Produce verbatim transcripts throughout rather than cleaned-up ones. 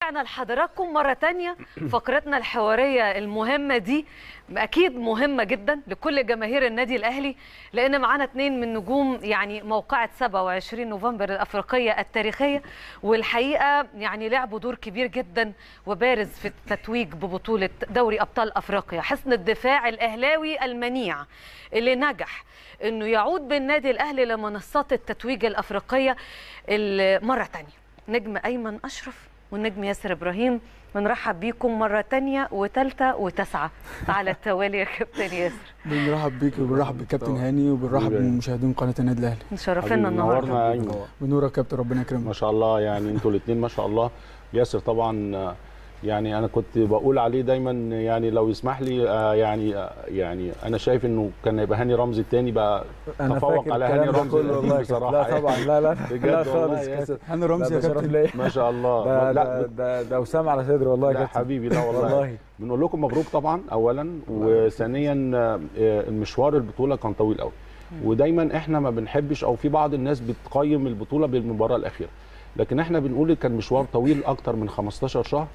رجعنا لحضراتكم مرة تانية. فقرتنا الحوارية المهمة دي أكيد مهمة جدا لكل جماهير النادي الأهلي، لأن معانا اتنين من نجوم يعني موقعة سبعة وعشرين نوفمبر الأفريقية التاريخية، والحقيقة يعني لعبوا دور كبير جدا وبارز في التتويج ببطولة دوري أبطال أفريقيا. حصن الدفاع الأهلاوي المنيع اللي نجح أنه يعود بالنادي الأهلي لمنصات التتويج الأفريقية مرة تانية. نجم أيمن أشرف والنجم ياسر إبراهيم، بنرحب بيكم مرة تانية وثالثة وتسعة على التوالي يا كابتن ياسر. بنرحب بيك وبنرحب بالكابتن هاني وبنرحب بمشاهدين قناة النادي الأهلي. مشرفينا النهارده. بنورك يا كابتن، ربنا يكرمك. ما شاء الله، يعني انتوا الاثنين ما شاء الله. ياسر طبعا يعني انا كنت بقول عليه دايما، يعني لو يسمح لي آه يعني آه يعني انا شايف انه كان يبقى هاني رمزي الثاني بقى تفوق على هاني رمزي القديم بصراحه. لا طبعا، لا لا بجد خالص. هاني رمزي يا كابتن ما شاء الله. ده لا ده ده وسام على صدري والله يا كابتن. حبيبي، لا والله بنقول لكم مبروك طبعا اولا، وثانيا المشوار البطوله كان طويل قوي، ودايما احنا ما بنحبش او في بعض الناس بتقيم البطوله بالمباراه الاخيره، لكن احنا بنقول كان مشوار طويل اكتر من خمستاشر شهر.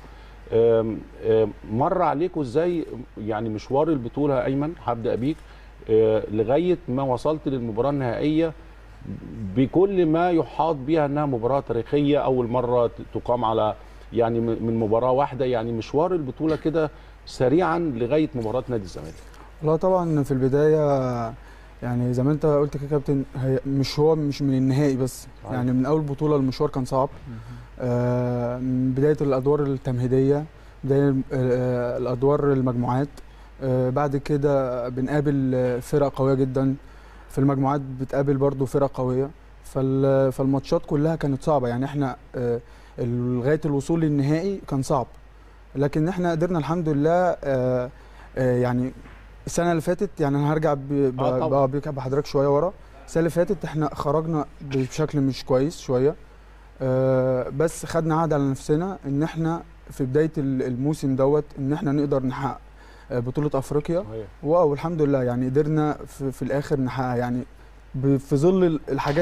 مر عليكم ازاي يعني مشوار البطوله يا ايمن؟ هبدا بيك لغايه ما وصلت للمباراه النهائيه بكل ما يحاط بها انها مباراه تاريخيه، اول مره تقام على يعني من مباراه واحده، يعني مشوار البطوله كده سريعا لغايه مباراه نادي الزمالك. والله طبعا في البدايه يعني زي ما انت قلت كده يا كابتن، هي مش هو مش من النهائي بس، صحيح. يعني من اول بطوله المشوار كان صعب. آه من بدايه الادوار التمهيديه، بدايه آه الادوار المجموعات، آه بعد كده بنقابل فرق قويه جدا في المجموعات، بتقابل برضو فرق قويه، فالماتشات كلها كانت صعبه. يعني احنا آه لغايه الوصول للنهائي كان صعب، لكن احنا قدرنا الحمد لله. آه آه يعني السنه اللي فاتت، يعني انا هرجع بحضرتك شويه ورا. السنه اللي فاتت احنا خرجنا بشكل مش كويس شويه، أه بس خدنا عهد على نفسنا ان احنا في بدايه الموسم دوت ان احنا نقدر نحقق بطوله افريقيا، والحمد لله يعني قدرنا في, في الاخر نحققها، يعني في ظل الحاجات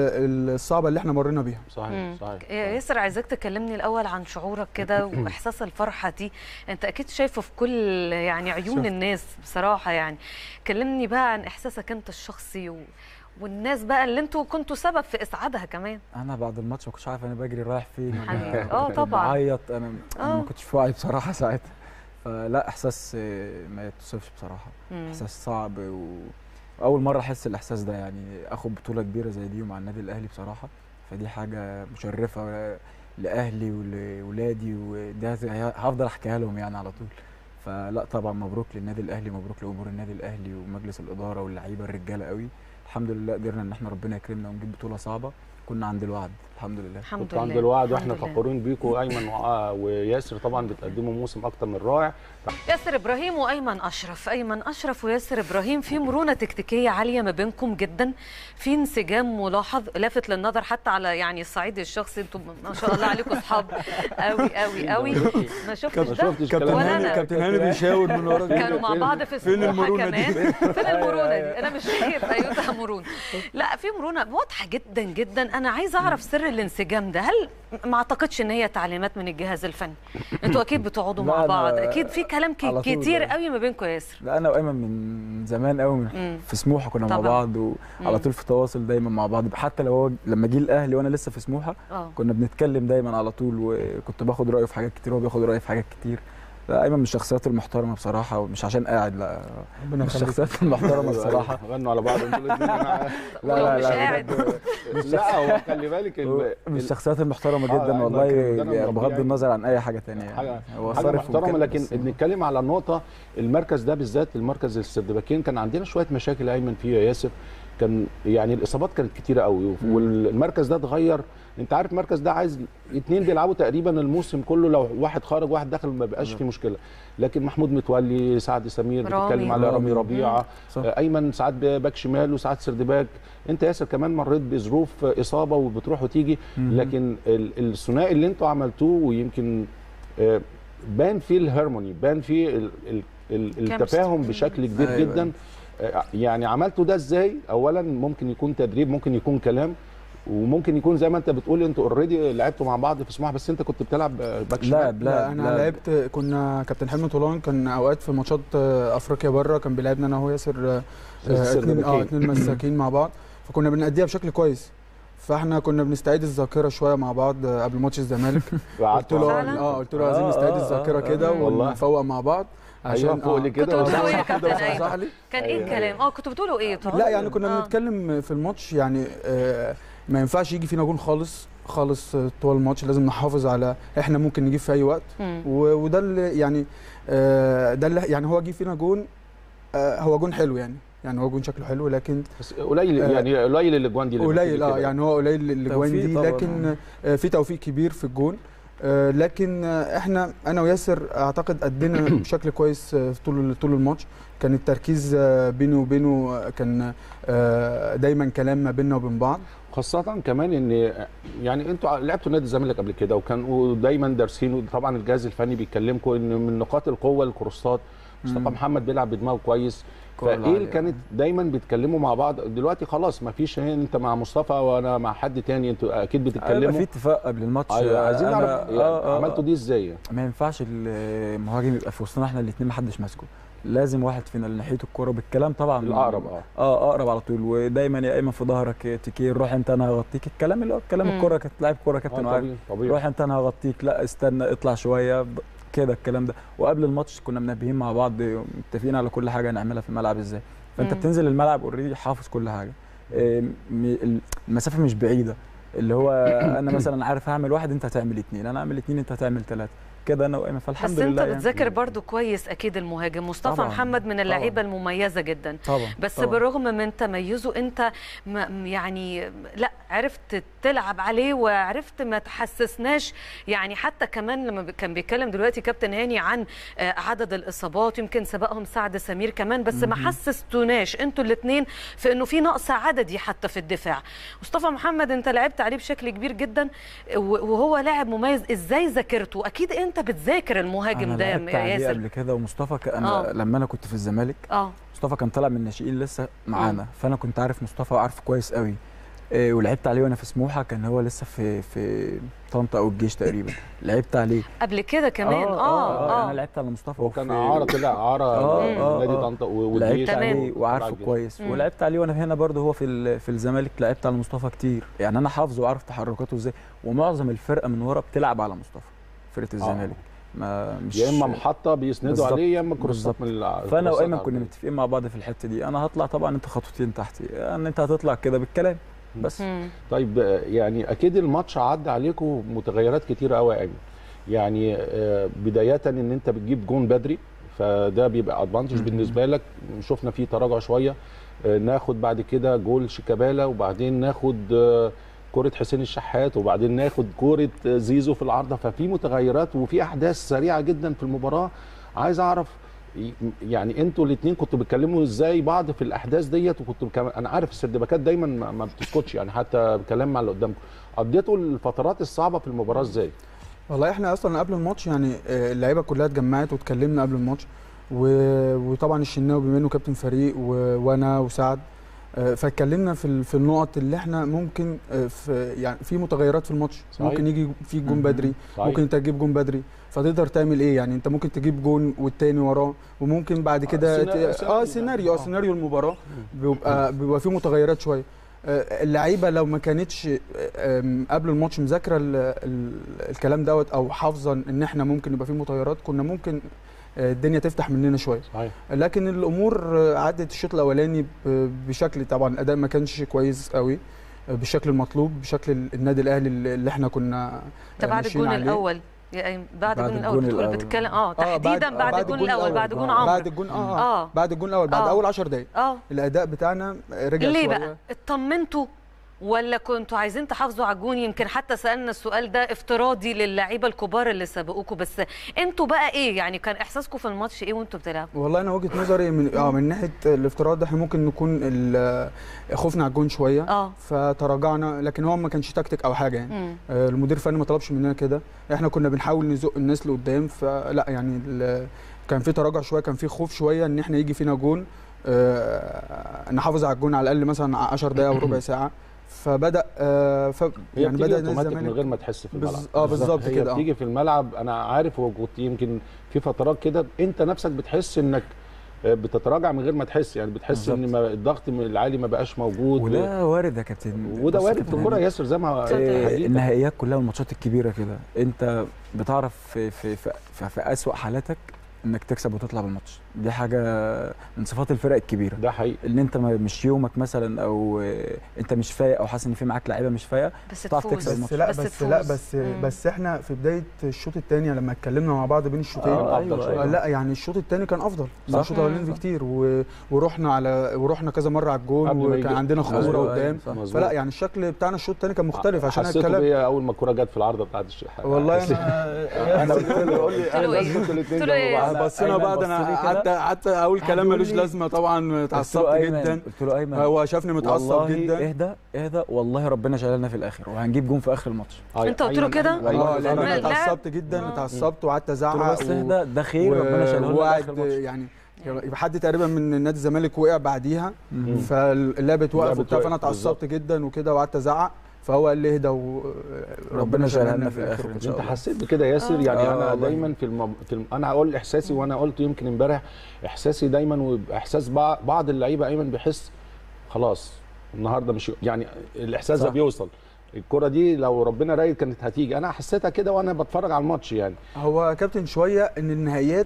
الصعبه اللي احنا مرينا بيها. صحيح صحيح. ياسر، عايزاك تكلمني الاول عن شعورك كده واحساس الفرحه دي، انت اكيد شايفه في كل يعني عيون الناس بصراحه. يعني كلمني بقى عن احساسك انت الشخصي و... والناس بقى اللي انتوا كنتوا سبب في اسعادها كمان. انا بعد الماتش ما كنتش عارف انا بجري رايح فين. اه طبعا بعيط، انا انا ما كنتش في وعي بصراحه ساعتها. فلا، احساس ما يتوصفش بصراحه. مم. احساس صعب، و اول مره احس الاحساس ده، يعني اخد بطوله كبيره زي دي ومع النادي الاهلي بصراحه، فدي حاجه مشرفه لاهلي ولولادي، وده هفضل احكيها لهم يعني على طول. فلا طبعا مبروك للنادي الاهلي، مبروك لجمهور النادي الاهلي ومجلس الاداره واللعيبه الرجاله قوي. الحمد لله قدرنا ان احنا ربنا يكرمنا ونجيب بطوله صعبه، كنا عند الوعد الحمد لله. الحمد كنتوا عند الوعد، واحنا فخورين بيكم. ايمن وياسر طبعا بتقدموا موسم اكتر من رائع. ياسر ابراهيم وايمن اشرف، ايمن اشرف وياسر ابراهيم، في مرونه تكتيكيه عاليه ما بينكم جدا، في انسجام ملاحظ لافت للنظر حتى على يعني الصعيد الشخصي. انتم ما شاء الله عليكم اصحاب قوي قوي قوي. ما شفتش ده كابتن هاني كابتن هاني بيشاور من ورا، كانوا مع بعض في سموحه كمان. فين المرونه دي؟ انا مش شايف ايوه مرونه. لا، في مرونه واضحه جدا جدا. انا عايزه اعرف سر الانسجام ده. هل ما اعتقدش ان هي تعليمات من الجهاز الفني؟ انتوا اكيد بتقعدوا مع بعض، اكيد في كلام كتير قوي ما بينكم يا ياسر. لا، انا وايمن من زمان قوي في سموحه كنا طبعا مع بعض، وعلى طول في تواصل دايما مع بعض. حتى لو هو لما جه الاهلي وانا لسه في سموحه أوه. كنا بنتكلم دايما على طول، وكنت باخد رايه في حاجات كتير وهو بياخد رايي في حاجات كتير. لا، ايمن من الشخصيات المحترمه بصراحه، ومش عشان قاعد، لا من الشخصيات المحترمه الصراحه. غنوا على بعض انتوا الاثنين. لا لا مش قاعد. لا، هو خلي بالك من الشخصيات المحترمه جدا والله، بغض النظر عن اي حاجه ثانيه. يعني هو حاجه محترمه، لكن بنتكلم على النقطه المركز ده بالذات، المركز السردباكين كان عندنا شويه مشاكل ايمن فيه يا ياسر. كان يعني الاصابات كانت كتيره قوي، والمركز ده اتغير. انت عارف المركز ده عايز اثنين بيلعبوا تقريبا الموسم كله، لو واحد خارج واحد داخل ما بقاش في مشكله. لكن محمود متولي، سعد سمير، بتتكلم على رامي ربيعه، ايمن ساعات باك شمال وساعات سردباك. انت ياسر كمان مريت بظروف اصابه وبتروح وتيجي، لكن الثنائي اللي انتوا عملتوه ويمكن بان فيه الهارموني، بان فيه التفاهم بشكل كبير جدا. يعني عملتوا ده ازاي؟ اولا ممكن يكون تدريب، ممكن يكون كلام، وممكن يكون زي ما انت بتقول انتوا اوريدي لعبتوا مع بعض في سموحه، بس انت كنت بتلعب باك شمال. لا لا انا لعبت، كنا كابتن حلمي طولان كان اوقات في ماتشات افريقيا بره كان بيلعبنا انا وهو ياسر اثنين اه اثنين مساكين مع بعض، فكنا بنأديها بشكل كويس. فاحنا كنا بنستعيد الذاكره شويه مع بعض قبل ماتش الزمالك. قلت له اه قلت له عايزين نستعيد الذاكره كده ونفوق مع بعض عشان فوق لي كده. كنتوا بتقولوا ايه يا كابتن ايمن؟ كان ايه الكلام؟ اه كنتوا بتقولوا ايه؟ لا يعني كنا بنتكلم في الماتش يعني آه ما ينفعش يجي فينا جون خالص خالص طول الماتش، لازم نحافظ على احنا ممكن نجيب في اي وقت. وده اللي يعني آه ده اللي يعني هو جه فينا جون، آه هو جون حلو يعني يعني هو جون شكله حلو، لكن بس قليل آه يعني قليل الاجوان دي قليل اه يعني هو قليل الاجوان دي، لكن آه في توفيق كبير في الجون. آه لكن آه احنا انا وياسر اعتقد ادينا بشكل كويس آه طول طول الماتش. كان التركيز آه بيني وبينه كان آه دايما كلام ما بيننا وبين بعض، خاصة كمان ان يعني انتوا لعبتوا نادي الزمالك قبل كده وكانوا دايما دارسين، وطبعا الجهاز الفني بيكلمكم ان من نقاط القوة الكروسات. مصطفى محمد بيلعب بدماغه كويس، فايه اللي كانت دايما بيتكلموا مع بعض. دلوقتي خلاص ما فيش، انت مع مصطفى وانا مع حد تاني، انتوا اكيد بتتكلموا. في اتفاق قبل الماتش. ايوه عايزين نعرف آه عملتوا دي ازاي؟ ما ينفعش المهاجم يبقى في وسطنا احنا الاثنين ما حدش ماسكه، لازم واحد فينا اللي ناحيته الكوره بالكلام طبعا الاقرب اه اه اقرب على طول، ودايما يا اما في ظهرك تكير روح انت انا هغطيك، الكلام اللي هو الكلام الكوره كانت لاعب كوره كابتن آه طبيعي طبيعي. روح انت انا هغطيك، لا استنى اطلع شويه كده الكلام ده. وقبل الماتش كنا منبهين مع بعض متفقين على كل حاجه هنعملها في الملعب ازاي، فانت مم. بتنزل الملعب اوريدي حافظ كل حاجه، المسافه مش بعيده، اللي هو انا مثلا عارف هعمل واحد انت هتعمل اثنين، انا اعمل اثنين انت هتعمل ثلاثه كده انا وايمن، فالحمد لله. بس انت يعني بتذاكر برضو كويس اكيد المهاجم مصطفى طبعًا محمد من اللعيبه المميزه جدا طبعًا بس طبعًا. بالرغم من تميزه انت يعني لا عرفت تلعب عليه وعرفت ما تحسسناش، يعني حتى كمان لما كان بيتكلم دلوقتي كابتن هاني عن عدد الاصابات يمكن سبقهم سعد سمير كمان، بس ما حسستوناش انتوا الاثنين في انه في نقص عددي حتى في الدفاع. مصطفى محمد انت لعبت عليه بشكل كبير جدا وهو لاعب مميز، ازاي ذاكرته؟ اكيد انت بتذاكر المهاجم ده يا ياسر قبل كده. ومصطفى انا أوه. لما انا كنت في الزمالك اه مصطفى كان طالع من الناشئين لسه معانا، فانا كنت عارف مصطفى وعارفه كويس قوي، إيه ولعبت عليه وانا في سموحه، كان هو لسه في في طنطا او الجيش تقريبا لعبت عليه قبل كده كمان. اه اه, آه, آه انا لعبت على مصطفى وكان اعاره طلع اعاره نادي طنطا والجيش، لعبت عليه وعارفه كويس. مم. ولعبت عليه وانا هنا برده هو في في الزمالك، لعبت على مصطفى كتير، يعني انا حافظه وعارف تحركاته ازاي، ومعظم الفرقه من ورا بتلعب على مصطفى فرقه الزمالك. ما مش يا اما محطه بيسندوا عليه يا اما كروسات من. فانا وايمن كنا متفقين مع بعض في الحته دي، انا هطلع طبعا انت خطوتين تحتي، ان انت هتطلع كده بالكلام بس. مم. طيب يعني اكيد الماتش عدى عليكم متغيرات كتيره قوي يا ايمن، يعني بدايه ان انت بتجيب جون بدري فده بيبقى ادفانتج بالنسبه لك، شفنا فيه تراجع شويه، ناخد بعد كده جول شيكابالا وبعدين ناخد كرة حسين الشحات وبعدين ناخد كرة زيزو في العارضة، ففي متغيرات وفي احداث سريعه جدا في المباراه. عايز اعرف يعني انتوا الاثنين كنتوا بتكلموا ازاي بعض في الاحداث ديت، وكنتوا كمان انا عارف السردباكات دايما ما بتسكتش يعني حتى بكلام مع اللي قدامكم، قضيتوا الفترات الصعبه في المباراه ازاي؟ والله احنا اصلا قبل الماتش يعني اللعيبه كلها اتجمعت واتكلمنا قبل الماتش، وطبعا الشناوي بما انه كابتن فريق وانا وسعد، فاتكلمنا في في النقط اللي احنا ممكن في يعني في متغيرات في الماتش، ممكن يجي في جون بدري، صحيح. ممكن انت تجيب جون بدري فتقدر تعمل ايه؟ يعني انت ممكن تجيب جون والتاني وراه، وممكن بعد كده اه سيناريو اه سيناريو المباراه بيبقى بيبقى فيه متغيرات شويه. اللعيبه لو ما كانتش قبل الماتش مذاكره الكلام دوت او حافظه ان احنا ممكن يبقى فيه متغيرات، كنا ممكن الدنيا تفتح مننا شويه. صحيح. لكن الامور عدت الشوط الاولاني بشكل، طبعا الاداء ما كانش كويس قوي بالشكل المطلوب، بشكل النادي الاهلي اللي احنا كنا طب بعد الجون الاول يا ايمن، بعد الجون الاول بتقول بتتكلم اه تحديدا آه بعد الجون الاول، بعد جون عمرو، بعد الجون اه, آه بعد الجون الاول بعد آه اول عشر دقائق اه الاداء بتاعنا رجع ليه شويه. ليه بقى اطمنتوا ولا كنتوا عايزين تحافظوا على الجون؟ يمكن حتى سالنا السؤال ده افتراضي للاعيبه الكبار اللي سبقوكوا، بس انتوا بقى ايه يعني كان احساسكم في الماتش ايه وانتوا بتلعبوا؟ والله انا وجهه نظري من اه من ناحيه الافتراض ده احنا ممكن نكون خوفنا على الجون شويه اه فتراجعنا، لكن هو ما كانش تكتيك او حاجه يعني. آه المدير الفني ما طلبش مننا كده، احنا كنا بنحاول نزق الناس لقدام، فلا يعني كان في تراجع شويه، كان في خوف شويه ان احنا يجي فينا جون، آه نحافظ على الجون على الاقل مثلا عشر دقائق او ربع ساعه، فبدا آه ف هي يعني بتيجي بدا اوتوماتيك من غير ما تحس في الملعب. بز... اه بالظبط هي كده. بتيجي في الملعب، انا عارف وكنت يمكن في فترات كده انت نفسك بتحس انك بتتراجع من غير ما تحس، يعني بتحس بالزبط. ان ما الضغط العالي ما بقاش موجود، وده وارد يا كابتن، وده وارد في الكوره ياسر زي ما إيه النهائيات كلها والماتشات الكبيره كده انت بتعرف في في في, في, في اسوأ حالاتك انك تكسب وتطلع بالماتش. دي حاجه من صفات الفرق الكبيره، ده حقيقي. ان انت مش يومك مثلا او انت مش فايق او حاسس ان في معاك لعيبه مش فايقه تعرف تكسب الماتش. بس لا بس, بس لا بس مم. بس احنا في بدايه الشوط الثاني لما اتكلمنا مع بعض بين الشوطين آه أيوة أيوة. لا يعني الشوط الثاني كان افضل من الشوط الاولاني بكتير، ورحنا على ورحنا كذا مره على الجول وكان عندنا خطوره قدام، فلا يعني الشكل بتاعنا الشوط الثاني كان مختلف. عشان حسيته بيا اول ما الكوره جت في العارضه بتاعت الشيخ والله انا انا قلت له قول لي انا لازم الاثنين بصينا بعد انا حتى حتى اقول كلام ملوش لازمه طبعا، اتعصبت جدا. قلت له ايمن هو شافني متعصب جدا، اهدى اهدى والله ربنا شغلنا في الاخر وهنجيب جون في اخر الماتش. انت قلت له كده؟ اه لان انا اتعصبت جدا، اتعصبت وقعدت ازعق بس اهدى ده خير ربنا شغلنا في اخر الماتش. يعني يبقى حد تقريبا من نادي الزمالك وقع بعديها فاللعبه اتوقف وبتاع، فانا اتعصبت جدا وكده وقعدت ازعق، فهو قال لي اهدى وربنا شغلنا في الاخر ان شاء الله. انت حسيت بكده ياسر؟ آه. يعني آه انا دايما في, الم... في الم... انا هقول احساسي، وانا قلت يمكن امبارح احساسي دايما، واحساس بعض اللعيبه ايمن بيحس خلاص النهارده مش يعني الاحساس ده بيوصل الكره دي لو ربنا رايد كانت هتيجي. انا حسيتها كده وانا بتفرج على الماتش. يعني هو كابتن شويه ان النهائيات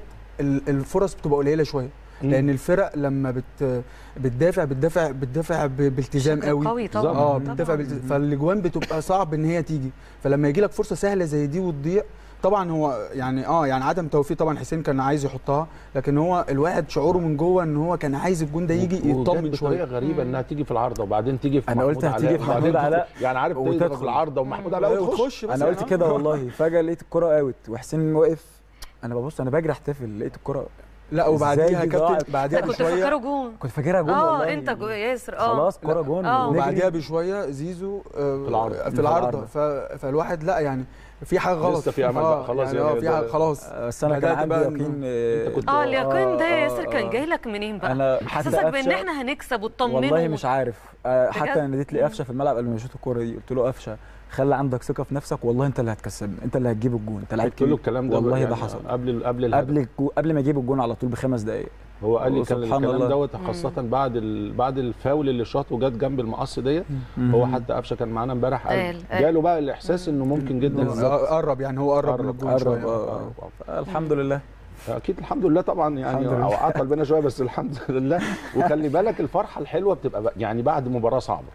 الفرص بتبقى قليله شويه، لان الفرق لما بت بتدافع بتدافع بتدافع بالتزام قوي قوي طبعا. اه بتدافع بالتزام، فالاجوان بتبقى صعب ان هي تيجي، فلما يجي لك فرصه سهله زي دي وتضيع طبعا هو يعني اه يعني عدم توفيق. طبعا حسين كان عايز يحطها، لكن هو الواحد شعوره من جوه ان هو كان عايز الجون ده يجي يطمن شويه. بطريقه غريبه انها تيجي في العارضه وبعدين تيجي في انا قلت هتيجي في محمود علاء، يعني عارف تضرب العارضه ومحمود علاء وتخش. انا قلت كده والله، فجاه لقيت الكره اوت وحسين واقف، انا ببص انا بجري احتفل لقيت الكره. لا وبعديها كابتن بعديها كنت فاكره جون، كنت فاكرها جون اه انت جو ياسر اه خلاص كوره جون. وبعديها بشويه زيزو آه في العارضه في العارضه فالواحد لا يعني في حاجه غلط، لسه في امل بقى خلاص يعني اه في حاجه خلاص. بس انا كان عندي يقين. اه اليقين ده ياسر كان جاي لك منين بقى؟ انا حسسك بان احنا هنكسب وتطمنوا. والله مش عارف، حتى انا ناديت لي قفشه في الملعب قبل ما يشوط الكوره دي، قلت له قفشه خلي عندك ثقه في نفسك، والله انت اللي هتكسبني، انت اللي هتجيب الجون، انت لعيب كله الكلام ده والله يعني ده حصل قبل قبل قبل قبل ما يجيب الجون على طول بخمس دقائق. هو قال لي كان الكلام دوت خاصه بعد ال... بعد الفاول اللي شاطه وجت جنب المقص ديت. هو حتى قفشه كان معانا امبارح قال جاله بقى الاحساس انه ممكن جدا قرب، يعني هو قرب من الجون شويه. الحمد لله اكيد الحمد لله طبعا، يعني اوقات قلبنا شويه بس الحمد لله. وخلي بالك الفرحه الحلوه بتبقى يعني بعد مباراه صعبه،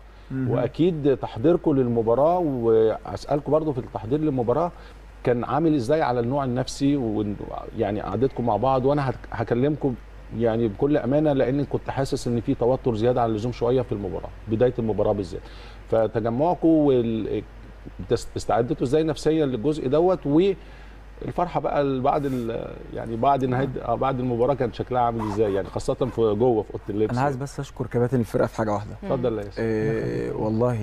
واكيد تحضيركم للمباراه، واسالكم برضو في التحضير للمباراه كان عامل ازاي على النوع النفسي، ويعني قعدتكم مع بعض. وانا هكلمكم يعني بكل امانه لان كنت حاسس ان في توتر زياده عن اللزوم شويه في المباراه، بدايه المباراه بالذات. فتجمعكم وال... استعدتوا ازاي نفسيا للجزء دوت، والفرحه بقى بعد يعني بعد نهايه بعد المباراه كان شكلها عامل ازاي، يعني خاصه في جوه في اوضه اللبس؟ انا عايز بس اشكر كباتن الفرقه في حاجه واحده. اتفضل يا ياسر. إيه والله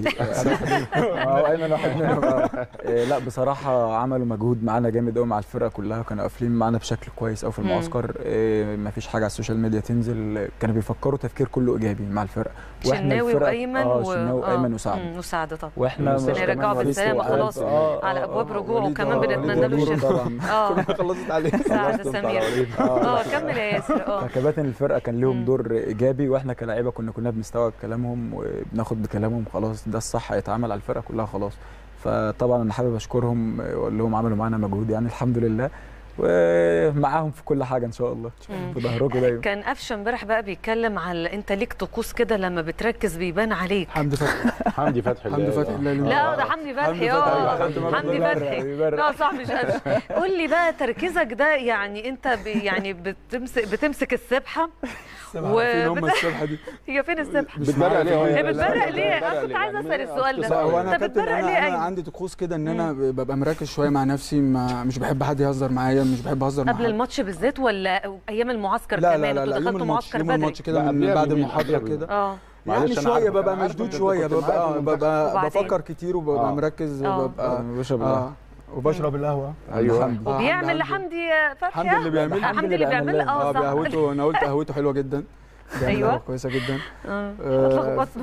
اه ايمن واحد منهم. إيه لا بصراحه عملوا مجهود معانا جامد قوي مع الفرقه كلها، كانوا قافلين معانا بشكل كويس قوي في المعسكر. إيه ما فيش حاجه على السوشيال ميديا تنزل، كانوا بيفكروا تفكير كله ايجابي مع الفرقه. شناوي وايمن اه شناوي وايمن وسعد وسعد طبعا، واحنا رجعوا بالسلامه خلاص على ابواب رجوع، وكمان بنتمنى له الشفاء. اه خلصت عليه سعد سمير. اه كمل يا ياسر. اه كباتن الفرقه كان لهم دور ايجابي، واحنا كلاعيبه كنا كنا بنستوعب كلامهم وبناخد بكلامهم، خلاص ده الصح هيتعمل على الفرقه كلها خلاص. فطبعا انا حابب اشكرهم واقول لهم عملوا معانا مجهود يعني الحمد لله، ومعاهم في كل حاجه ان شاء الله في ظهركم دايما. كان قفشه امبارح بقى بيتكلم على انت ليك طقوس كده لما بتركز بيبان عليك. حمدي فتحي حمدي فتحي حمدي فتحي لا ده حمدي فتحي. اه حمدي فتحي لا صح مش قفشه. قول لي بقى تركيزك ده، يعني انت يعني بتمسك بتمسك السبحه و فين السبحه دي؟ هي فين السبحه؟ بتبرق ليه؟ هي بتبرق ليه؟ انا كنت عايزه اسال السؤال ده. هو انا بتبرق ليه؟ انا عندي طقوس كده ان انا ببقى مركز شويه مع نفسي، مش بحب حد يهزر معايا، مش بحب اهزر مع قبل الماتش بالذات ولا ايام المعسكر لا كمان؟ لا لا دخلتوا معسكر بدري؟ الماتش كده من بعد المحاضره كده اه يعني شويه ببقى مشدود شويه، ببقى ببقى بفكر كتير وببقى مركز وببقى بشرب وبشرب القهوه. ايوه وبيعمل لحمدي فتحي. حمدي اللي بيعمل حمدي اللي بيعمل اه قهوته. انا قلت قهوته حلوه جدا بيعمل أيوة. لعبه كويسه جدا. اه آه، اتلخبطنا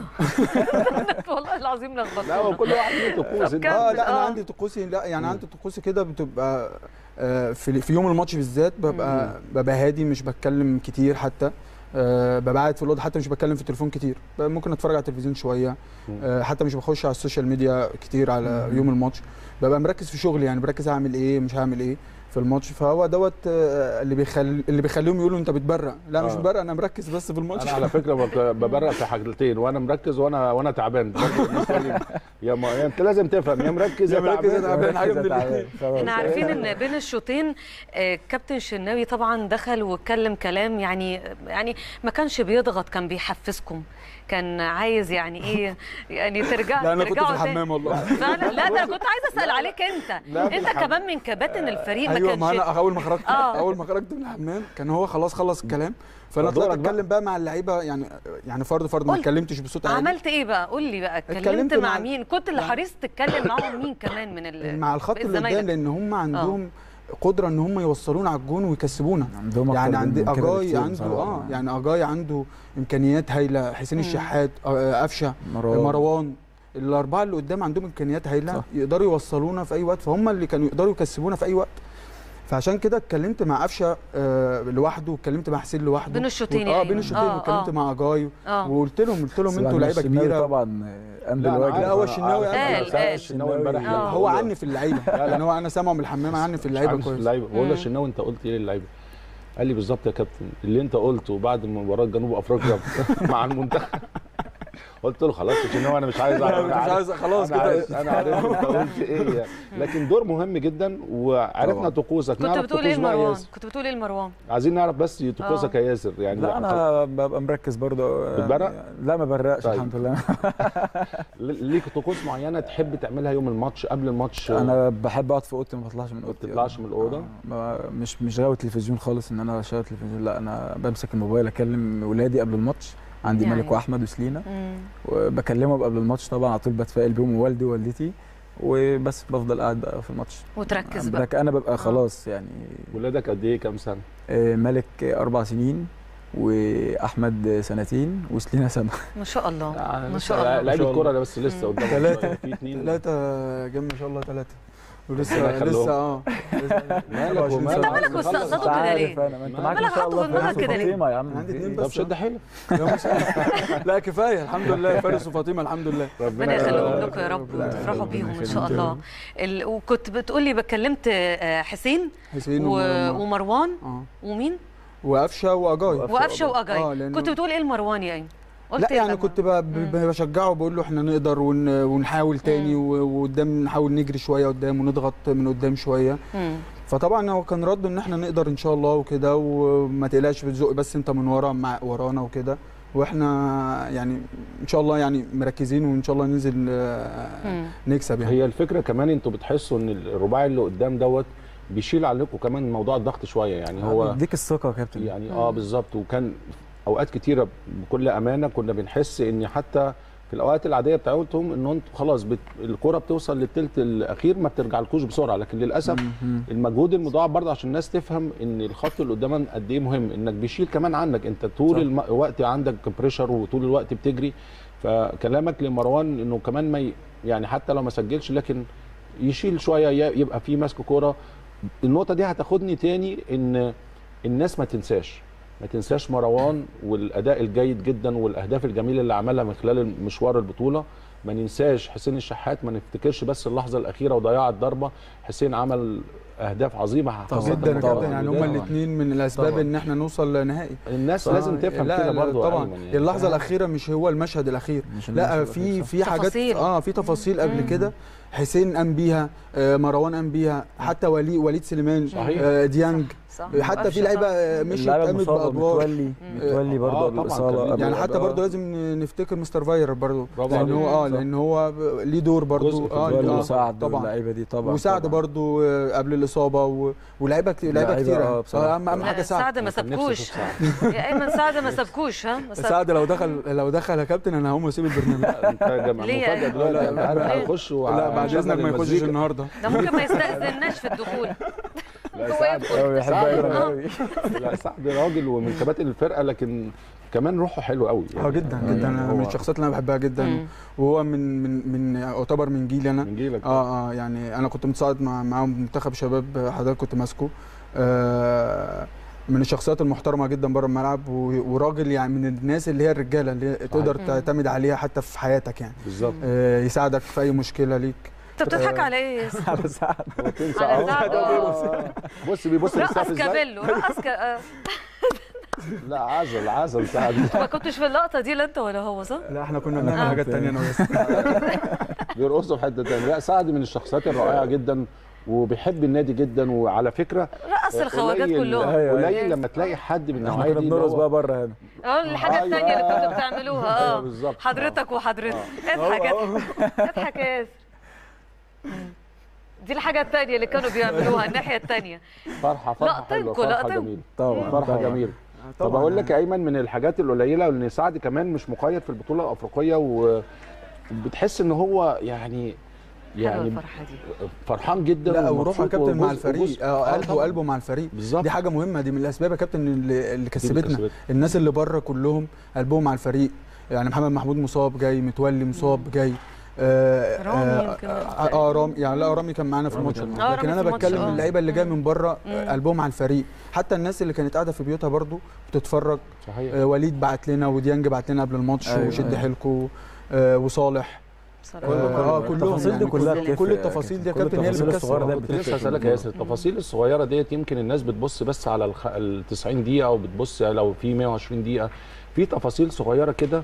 والله العظيم لخبطنا. لا هو كل واحد ليه طقوس. طب انت- كمل. اه لا انا آه. عندي طقوسي، لا يعني مم. عندي طقوسي كده بتبقى آه، في في يوم الماتش بالذات ببقى ببقى هادي، مش بتكلم كتير حتى. أه ببقى قاعد في الاوضه، حتى مش بتكلم في التليفون كتير، ممكن اتفرج على التلفزيون شويه. أه حتى مش بخش على السوشيال ميديا كتير على مم. يوم الماتش. ببقى مركز في شغلي، يعني بركز هعمل ايه مش هعمل ايه في الماتش. فهو دوت آه، اللي بيخلي اللي بيخليهم يقولوا انت بتبرق. لا مش آه. ببرق، انا مركز بس في الماتش. انا على فكره بك- ببرق في حاجتين، وانا مركز وانا وانا تعبان برضه. الناس تقول لي يا ما يا انت لازم تفهم، يا مركز يا يا مركز يا تعبان. تعبان، حاجه من الاثنين. احنا عارفين ان بين الشوطين آه، كابتن شناوي طبعا دخل واتكلم كلام يعني يعني ما كانش بيضغط، كان بيحفزكم، كان عايز يعني ايه يعني ترجع لا انا كنت في ترجعوا تاني. الحمام والله. فعلا لا ده انا كنت عايزه اسال عليك انت لا، في انت الحمام. كمان من كباتن الفريق ما ايوه، ما كانش انا اول ما خرجت آه. اول ما خرجت من الحمام كان هو خلاص خلص الكلام. فانا فدورك طلعت بقى. اتكلم بقى مع اللعيبه، يعني يعني فرد فرد، ما قلت. اتكلمتش بصوت عالي. عملت ايه بقى؟ قول لي بقى، اتكلمت اتكلمت مع مع- مين؟ كنت اللي مع- حريص تتكلم معاهم مين كمان من ال مع الخط اللي زمايلك؟ قدام، لان هم عندهم قدره ان هم يوصلونا على الجون ويكسبونا. عندهم أكتر يعني من عندي كده اجاي بكتير عنده بصراحة. اه يعني اجاي عنده امكانيات هايله، حسين مم. الشحات، آه، قفشه، مروان. مروان. الاربعه اللي قدام عندهم امكانيات هايله، صح. يقدروا يوصلونا في اي وقت، فهم اللي كانوا يقدروا يكسبونا في اي وقت. فعشان كده اتكلمت مع قفشه آه لوحده، واتكلمت مع حسين لوحده بين الشوطين اه يعني. بين الشوطين، آه، واتكلمت آه. مع اجاي اه وقلت لهم قلت لهم بس انتوا بعد لعيبه الشناوي كبيره. طبعا قام لا، أنا بالواجب. عارف، لا، هو أنا الشناوي عارف. قال- أنا قال. سأل الشناوي امبارح آه. لما هو بقول له- عني في اللعيبه، يعني هو انا سامعه من الحمام عني في اللعيبه عامل في كويس. اللعيبه بقول مم. له الشناوي انت قلت ايه للعيبه؟ قال لي بالظبط يا كابتن اللي انت قلته بعد مباراه جنوب افريقيا مع المنتخب. قلت له خلاص يا شناوي انا مش عايز لا، اعرف. مش عايز- خلاص انا كده. عارف انا عارف انت قلت ايه يعني. لكن دور مهم جدا، وعرفنا طبعاً. طقوسك. كنت نعرف بتقول ايه طقوس بقى لمروان؟ ياسر. كنت بتقول ايه لمروان؟ عايزين نعرف بس طقوسك يا ياسر يعني. لا انا ببقى مركز برضه. بتبرق؟ لا ما برقش طيب. الحمد لله. ليك طقوس معينه تحب تعملها يوم الماتش قبل الماتش؟ انا بحب اقعد في اوضتي، ما بطلعش من ما اوضتي. بتطلعش من الأوضة؟ آه، ما- مش مش غاوي تلفزيون خالص ان انا اشغل تلفزيون. لا انا بمسك الموبايل اكلم ولادي قبل الماتش. عندي يعني. ملك واحمد وسلينا، مم. وبكلمهم قبل الماتش طبعا على طول، بتفائل بيهم ووالدي ووالدتي، وبس بفضل قاعد بقى في الماتش. وتركز بقى. برك- انا ببقى خلاص يعني. ولادك قد ايه، كام سنه؟ آه، ملك اربع سنين، واحمد سنتين، وسلينا سنه. ما شاء الله ما ما شاء الله. لعيب ما شاء الكوره الله. ده بس لسه مم. قدامه ثلاثة. شوية. في اثنين. ثلاثة جنب ما شاء الله ثلاثة. ربنا ولسه يخليهم. لسه اه مالك ومالك؟ انت مالك مستقصده كده ليه؟ انا ما انت مالك معاك ان شاء حاطه الله في دماغك فارس كده ليه؟ وفاطمه يا عم. عندي في اتنين إيه؟ طب بس. شد حيلك. لا كفايه الحمد لله، فارس وفاطمه الحمد لله. ربنا يخليهم يخليك. لكم يا رب لا، وتفرحوا ربنا بيهم ان يخليك شاء يا الله. رب. ال... وكنت بتقول لي بكلمت آه، حسين حسين و... ومروان. ومروان اه ومين؟ وقفشه واجاي. وقفشه اه واجاي. لأنه- كنت بتقول ايه لمروان يا ايمن؟ قلت لا إيه يعني لما- كنت ب- ب- بشجعه وبقول له احنا نقدر ون- ونحاول تاني و- وقدام نحاول نجري شويه قدام ونضغط من قدام شويه. مم. فطبعا هو كان رده ان احنا نقدر ان شاء الله وكده، وما تقلقش بتزق بس انت من ورا مع ورانا وكده، واحنا يعني ان شاء الله يعني مركزين، وان شاء الله ننزل آه، مم. نكسب يعني. هي الفكره كمان انتوا بتحسوا ان الرباعي اللي قدام دوت بيشيل عليكم كمان موضوع الضغط شويه يعني. هو يديك الثقه يا كابتن. يعني اه بالظبط. وكان اوقات كتيره بكل امانه كنا بنحس ان حتى في الاوقات العاديه بتاعتهم ان انتوا خلاص بت... الكره بتوصل للثلث الاخير ما بترجعلكوش بسرعه، لكن للاسف مم. المجهود المضاعف برضه عشان الناس تفهم ان الخط اللي قدام قد ايه مهم، انك بيشيل كمان عنك انت طول الم... الوقت عندك بريشر وطول الوقت بتجري. فكلامك لمروان انه كمان ما ي... يعني حتى لو ما سجلش لكن يشيل شويه ي- يبقى في ماسك كوره. النقطه دي هتاخدني تاني ان الناس ما تنساش ما تنساش مروان والاداء الجيد جدا والاهداف الجميله اللي عملها من خلال مشوار البطوله. ما ننساش حسين الشحات، ما نفتكرش بس اللحظه الاخيره وضياع الضربه. حسين عمل اهداف عظيمه طبعاً. جدا يا طبعاً. كابتن، يعني هما طبعاً. الاثنين من الاسباب طبعاً. ان احنا نوصل لنهائي. الناس آه، لازم تفهم لا كده لا برضه طبعا. أيمن يعني. اللحظه الاخيره مش هو المشهد الاخير، مش لا المشهد في الأخير. في حاجات تفاصيل. اه في تفاصيل قبل مم. كده. حسين قام بيها، آه مروان قام بيها، حتى وليد وليد سليمان، صحيح. آه ديانج، صح. حتى في قفشة لعيبه صح. آه، مشيت اللعيبه قامت المصابه بادوار. متولي متولي آه، برضه طبعاً قبل الاصابه كان ليه قبل- يعني حتى قبل- برضه لازم نفتكر مستر فاير برضه، برافو لان عليك. هو اه صح. لان هو ب- ليه دور برضه. جزء في اه الجول آه، وسعد طبعا. اللعيبه دي طبعا. وسعد طبعاً. برضه آه، قبل الاصابه و- ولاعيبه كتير لعيبه لعيبة، كتيره. آه، بصراحة. آه، اهم أهم لا، حاجه سعد سعد. ما أنا كان نفسي سابكوش. أشوف سعد. يا ايمن سعد ما سابكوش ها ما ساب- سعد لو دخل لو دخل يا كابتن انا هقوم اسيب البرنامج. انت يا جماعه ليه؟ مفاجاه دلوقتي لا، انت لا، عارف لا. هنخش لا بعد اذنك ما يخشش النهارده. ده ممكن ما يستأذناش في الدخول. لا سعد قوي بيحب سعد ايمن را- قوي. لا سعد راجل ومن كباتن الفرقه، لكن كمان روحه حلوه قوي اه جدا جدا، انا هو من الشخصيات اللي انا بحبها جدا. مم. وهو من من من يعتبر من جيلي انا. من جيلك. اه اه يعني انا كنت متصاعد مع معاهم منتخب شباب، حضرتك كنت ماسكه. آه من الشخصيات المحترمه جدا بره الملعب، و- وراجل يعني من الناس اللي هي الرجاله اللي تقدر مم. تعتمد عليها حتى في حياتك يعني. بالظبط. آه يساعدك في اي مشكله ليك. انت بتضحك على ايه يا ياسر؟ على سعد. هو تنسى على أهو. سعد، آه. بص بيبص رقص للسقف ازاي. كابيلو، رقص ك... آه. لا عزل عزل سعد. ما كنتش في اللقطه دي لا انت ولا هو صح؟ لا احنا كنا أنا بنعمل حاجات كنت- تانية انا وياسر. بيرقصوا في حته ثانيه. لا سعد من الشخصيات الرائعه جدا وبيحب النادي جدا، وعلى فكره رقص الخواجات قليل- كلهم. أيوة. قليل لما تلاقي حد من احنا النوعيه كنا دي اللي بنرقص هو- بقى بره هنا. اه الحاجه أيوة. الثانيه اللي كنتوا بتعملوها أيوة اه بالظبط. حضرتك وحضرتك اضحك اضحك اضحك يا ياسر. دي الحاجه الثانيه اللي كانوا بيعملوها الناحيه الثانيه. فرحه فرحه حلوه، لقطنكوا- فرحه لقطنكوا. جميله طبعا فرحه طبعاً. جميله. طبعاً طب اقول لك يعني. يا ايمن، من الحاجات القليله ان سعد كمان مش مقيد في البطوله الافريقيه، وبتحس ان هو يعني حلوه يعني الفرحه دي. فرحان جدا لا وروح يا ومبسوط كابتن مع وجزء- الفريق، وجزء. آه، قلبه طبعاً. قلبه مع الفريق. بالظبط. دي حاجه مهمه، دي من الاسباب يا كابتن اللي, اللي كسبتنا. كسبتنا. الناس اللي بره كلهم قلبهم مع الفريق، يعني محمد محمود مصاب جاي، متولي مصاب جاي، آه رامي آه, يمكن آه, اه رامي يعني لا رامي كان معانا في رامي الماتش، كان معانا. آه، لكن رامي انا في الماتش، بتكلم آه. اللعيبه اللي جايه من بره مم. آه، قلبهم مع الفريق. حتى الناس اللي كانت قاعده في بيوتها برضو بتتفرج. صحيح. آه وليد بعت لنا، وديانج بعت لنا قبل الماتش، أيوة، وشد أيوة. حيلكو، آه وصالح. بصراحة. اه كلهم التفاصيل دي يعني كلها كل- بتفرق كل يا التفاصيل دي يا كل كابتن هي اللي التفاصيل بتكسب. الصغيرة ده كنت لسه بتفرق هسألك في يا ياسر، التفاصيل الصغيره ديت يمكن الناس بتبص بس على الخ... ال تسعين دقيقه، او بتبص لو في مية وعشرين دقيقه. في تفاصيل صغيره كده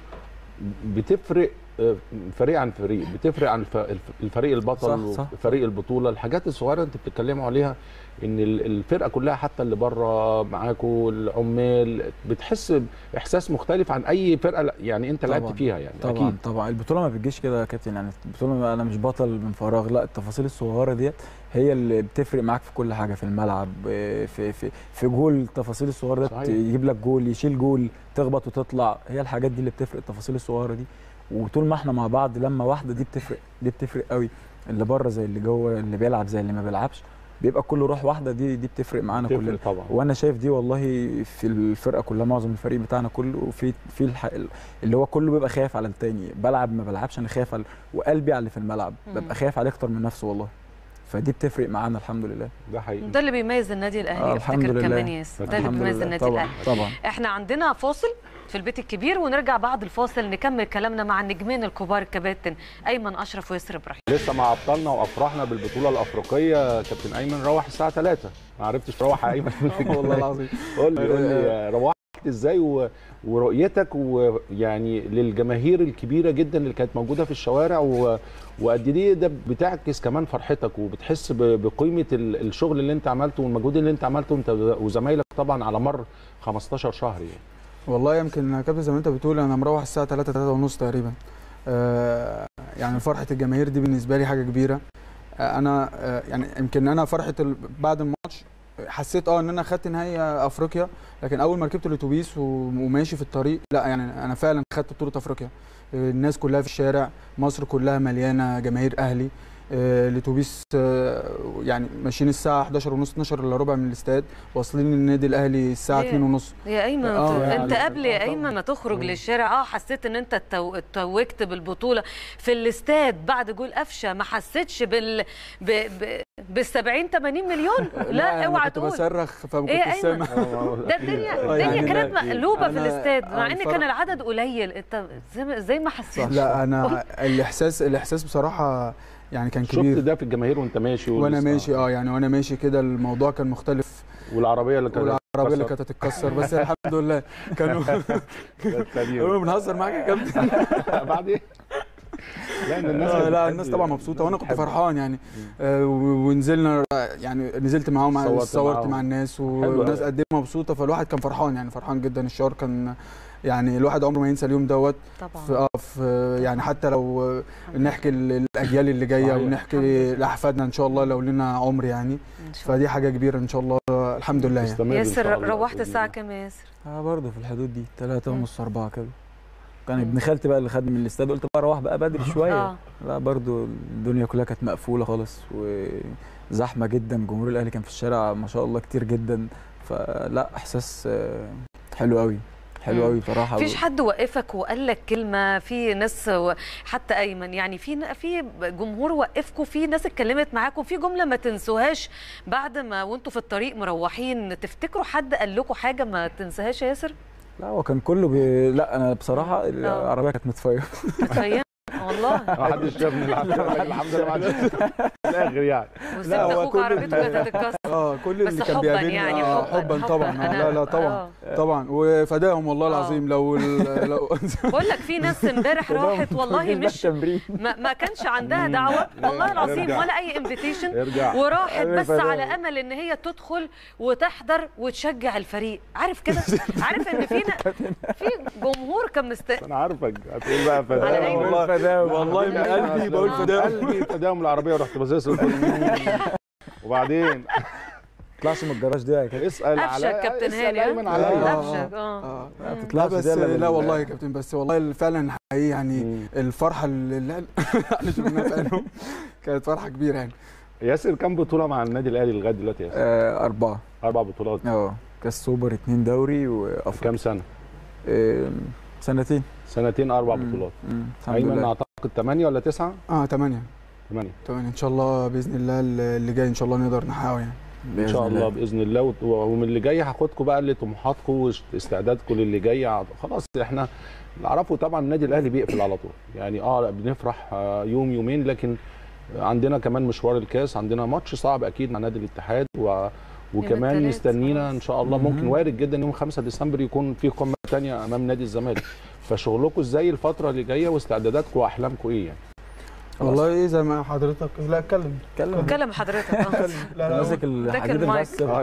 بتفرق آه، فريق عن فريق، بتفرق عن الف- الف- الفريق البطل صح، صح. وفريق البطوله. الحاجات الصغيره انت بتتكلموا عليها، ان ال- الفرقه كلها حتى اللي بره معاكوا العمال بتحس باحساس مختلف عن اي فرقه لا- يعني انت لعبت طبعاً. فيها يعني. طبعا اكيد طبعا البطوله ما بتجيش كده يا كابتن، يعني البطوله انا مش بطل من فراغ، لا التفاصيل الصغيره ديت هي اللي بتفرق معاك في كل حاجه في الملعب، في في في جول. التفاصيل الصغيره ديت صحيح. يجيب لك جول، يشيل جول، تخبط وتطلع، هي الحاجات دي اللي بتفرق، التفاصيل الصغيره دي. وطول ما احنا مع بعض لما واحده دي بتفرق، دي بتفرق قوي. اللي بره زي اللي جوه، اللي بيلعب زي اللي ما بيلعبش، بيبقى كله روح واحده، دي دي بتفرق معانا تفرق كلنا. طبعا. وانا شايف دي والله في الفرقه كلها، معظم الفريق بتاعنا كله في في الح... اللي هو كله بيبقى خايف على التاني، بلعب ما بلعبش انا خايف على، وقلبي على اللي في الملعب، مم. ببقى خايف عليه اكتر من نفسه والله. فدي بتفرق معانا الحمد لله. ده حقيقي. ده اللي بيميز النادي الاهلي آه، افتكر الحمد لله. كمان ياسر، ده اللي الحمد بيميز لله. النادي طبعا الاهلي. طبعا. احنا عندنا فاصل في البيت الكبير، ونرجع بعد الفاصل نكمل كلامنا مع النجمين الكبار الكباتن ايمن اشرف وياسر ابراهيم. لسه مع ابطالنا وافرحنا بالبطوله الافريقيه. كابتن ايمن روح الساعه ثلاثة، ما عرفتش تروح يا ايمن. والله العظيم. قول لي قول لي روحت ازاي و... ورؤيتك ويعني للجماهير الكبيره جدا اللي كانت موجوده في الشوارع، و... وقد ايه ده بتعكس كمان فرحتك، وبتحس ب... بقيمه ال... الشغل اللي انت عملته والمجهود اللي انت عملته انت وزمايلك طبعا على مر خمستاشر شهر يعني. والله يمكن يا كابتن زي ما انت بتقول، انا مروح الساعه ثلاثة ثلاثة ونص تقريبا. آه يعني فرحه الجماهير دي بالنسبه لي حاجه كبيره. آه انا آه يعني يمكن انا فرحه ال... بعد الماتش حسيت اه ان انا خدت نهائي افريقيا، لكن اول ما ركبت الاتوبيس وماشي في الطريق، لا يعني انا فعلا خدت بطوله افريقيا. الناس كلها في الشارع، مصر كلها مليانه جماهير اهلي. آه الاتوبيس آه يعني ماشيين الساعه حداشر ونص اتناشر الا ربع من الاستاد، واصلين النادي الاهلي الساعه اتنين ونص. يا ايمن آه انت يعني قبل يا ايمن ما تخرج للشارع اه حسيت ان انت اتوجت بالبطوله في الاستاد بعد جول قفشه، ما حسيتش بال ب... ب... بال سبعين ثمانين مليون؟ لا اوعى تقول. كنت بصرخ فما إيه كنتش سامع. ده الدنيا الدنيا يعني كانت لا، مقلوبه في أنا- الاستاد مع ان الفرق- كان العدد قليل. انت زي زي ما حسيت. لا انا الاحساس الاحساس بصراحه يعني كان شفت كبير. ده في الجماهير وانت ماشي وانا ولسه- ماشي اه يعني وانا ماشي كده الموضوع كان مختلف. والعربيه اللي كانت والعربيه اللي كانت هتتكسر، بس الحمد لله كانوا كانوا بنهزر معاك يا كابتن. بعد ايه؟ لا الناس آه، لا الناس طبعا مبسوطه وانا كنت فرحان يعني. آه و- ونزلنا يعني نزلت معاهم، صورت صورت معاهم. مع الناس، حلو والناس أوي. قد ايه مبسوطه، فالواحد كان فرحان يعني فرحان جدا. الشعور كان يعني الواحد عمره ما ينسى اليوم دوت. طبعا في اه في يعني حتى لو نحكي للاجيال اللي جايه، صحيح. ونحكي لاحفادنا ان شاء الله لو لنا عمر يعني. ان شاء الله. فدي حاجه كبيره ان شاء الله الحمد لله يعني. تستمر إن شاء ياسر الله روحت بإذن الساعه الله. كام يا ياسر؟ اه برضه في الحدود دي ثلاثة مم. ونص أربعة كده. كان مم. ابن خالتي بقى اللي خدني من الاستاد، قلت بقى اروح بقى بدري شويه. اه لا برضه الدنيا كلها كانت مقفوله خالص، و زحمه جدا، جمهور الاهلي كان في الشارع ما شاء الله كتير جدا، فلا احساس حلو قوي حلو قوي بصراحه. مفيش حد وقفك وقال لك كلمه؟ في ناس حتى ايمن يعني في في جمهور وقفكم، في ناس اتكلمت معاكم، في جمله ما تنسوهاش بعد ما وانتوا في الطريق مروحين تفتكروا حد قال لكم حاجه ما تنساهاش يا ياسر؟ لا هو كان كله بي... لا انا بصراحه العربيه كانت متفيمه متفيمه والله ما حدش شافني الحمد لله ما حدش في الاخر يعني. لا هو كل عربيته كانت هتتكسر اه كل اللي كان بيقابلني يعني آه حبا طبعا. لا لا طبعا طبعا وفداهم والله العظيم. لو لو بقول لك في ناس امبارح راحت والله مش ما, ما كانش عندها دعوه والله العظيم ولا اي انفيتيشن، وراحت بس على امل ان هي تدخل وتحضر وتشجع الفريق. عارف كده؟ عارف ان فينا في جمهور كان مست انا عارفك هتقول بقى فداهم والله والله من قلبي بقول فداهم قلبي فداهم العربيه ورحت باصص وبعدين تطلعش من الجراج دي يا كابتن. اسال على كابتن هاني ايمن عليا افشك اه اه تطلعش بس لا والله يا كابتن، بس والله فعلا حقيقي يعني الفرحه اللي احنا شفناها في عينهم كانت فرحه كبيره يعني. ياسر كم بطوله مع النادي الاهلي لغايه دلوقتي يا ياسر؟ آه اربعه اربع بطولات. اه كاس سوبر، اتنين دوري وافريقيا. كام سنه؟ آه سنتين سنتين اربع بطولات. ايمن اعتقد ثمانيه ولا تسعه؟ اه ثمانيه ثمانيه ثمانيه ان شاء الله باذن الله اللي جاي ان شاء الله نقدر نحققه يعني ان شاء الله باذن الله. ومن اللي جاي هاخدكم بقى لطموحاتكم واستعدادكم للي جاي. خلاص احنا نعرفه طبعا النادي الاهلي بيقفل على طول يعني اه بنفرح يوم يومين، لكن عندنا كمان مشوار الكاس، عندنا ماتش صعب اكيد مع نادي الاتحاد و... وكمان مستنينا ان شاء الله ممكن وارد جدا يوم خمسة ديسمبر يكون في قمه ثانيه امام نادي الزمالك. فشغلكم ازاي الفتره اللي جايه واستعداداتكم واحلامكم ايه يعني؟ والله ايه زي ما حضرتك لا اتكلم اتكلم اتكلم حضرتك اه ماسك الحديد المعسل.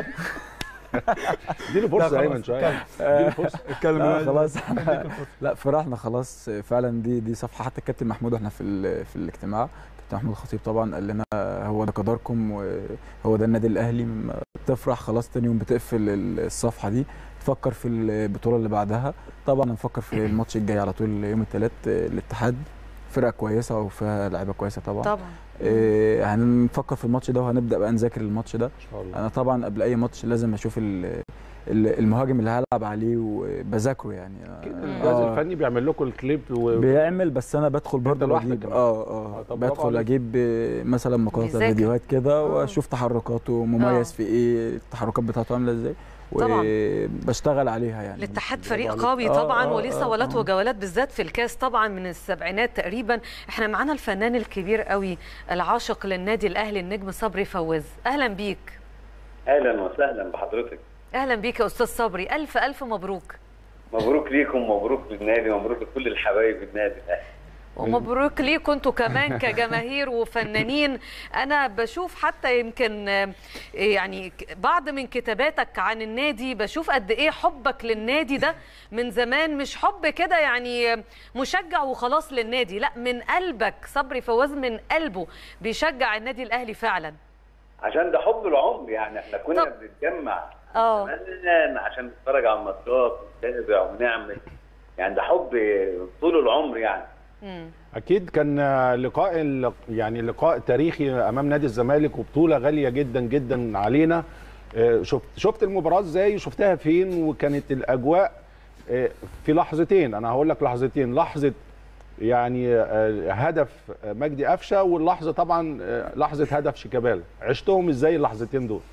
اديله فرصه ايمن شويه اديله فرصه اتكلم خلاص. لا فرحنا خلاص فعلا. دي دي صفحه حتى الكابتن محمود احنا في في الاجتماع كابتن محمود الخطيب طبعا قال لنا هو ده قدركم وهو ده النادي الاهلي. تفرح خلاص تاني يوم بتقفل الصفحه دي تفكر في البطوله اللي بعدها. طبعا هنفكر في الماتش الجاي على طول يوم الثلاث الاتحاد، فرقه كويسه وفيها لعيبه كويسه طبعا طبعا. إيه هنفكر في الماتش ده وهنبدا بقى نذاكر الماتش ده ان شاء الله. انا طبعا قبل اي ماتش لازم اشوف المهاجم اللي هلعب عليه وبذاكره يعني. الجهاز آه الفني بيعمل لكم الكليب و... بيعمل، بس انا بدخل برضه اجيب اه اه بدخل اجيب مثلا مقاطع فيديوهات كده واشوف تحركاته مميز في ايه، التحركات بتاعته عامله ازاي وبشتغل عليها يعني. الاتحاد فريق قوي طبعا آه وليه صولات وجولات بالذات في الكاس طبعا من السبعينات تقريبا. احنا معانا الفنان الكبير قوي العاشق للنادي الاهلي النجم صبري فواز. اهلا بيك. اهلا وسهلا بحضرتك. اهلا بيك يا استاذ صبري، الف الف مبروك. مبروك ليكم، مبروك للنادي، مبروك لكل الحبايب النادي الاهلي، ومبروك ليكم انتوا كمان كجماهير وفنانين. انا بشوف حتى يمكن يعني بعض من كتاباتك عن النادي بشوف قد ايه حبك للنادي ده من زمان، مش حب كده يعني مشجع وخلاص للنادي، لا من قلبك. صبري فواز من قلبه بيشجع النادي الاهلي فعلا، عشان ده حب العمر يعني. احنا كنا بنتجمع اه عشان نتفرج على الماتشات ونتابع ونعمل يعني، ده حب طول العمر يعني. اكيد كان لقاء يعني لقاء تاريخي امام نادي الزمالك وبطوله غاليه جدا جدا علينا. شفت شفت المباراه ازاي وشفتها فين، وكانت الاجواء في لحظتين. انا هقول لك لحظتين، لحظه يعني هدف مجدي قفشه واللحظه طبعا لحظه هدف شيكابالا. عشتهم ازاي اللحظتين دول؟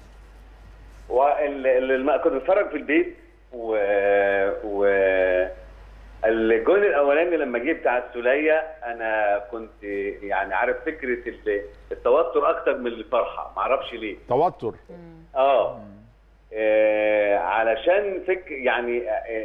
واللي كنت بتفرج في البيت و, و... الجول الاولاني لما جه بتاع السوليه انا كنت يعني عارف فكره التوتر اكتر من الفرحه، ما اعرفش ليه. توتر اه, آه علشان فك يعني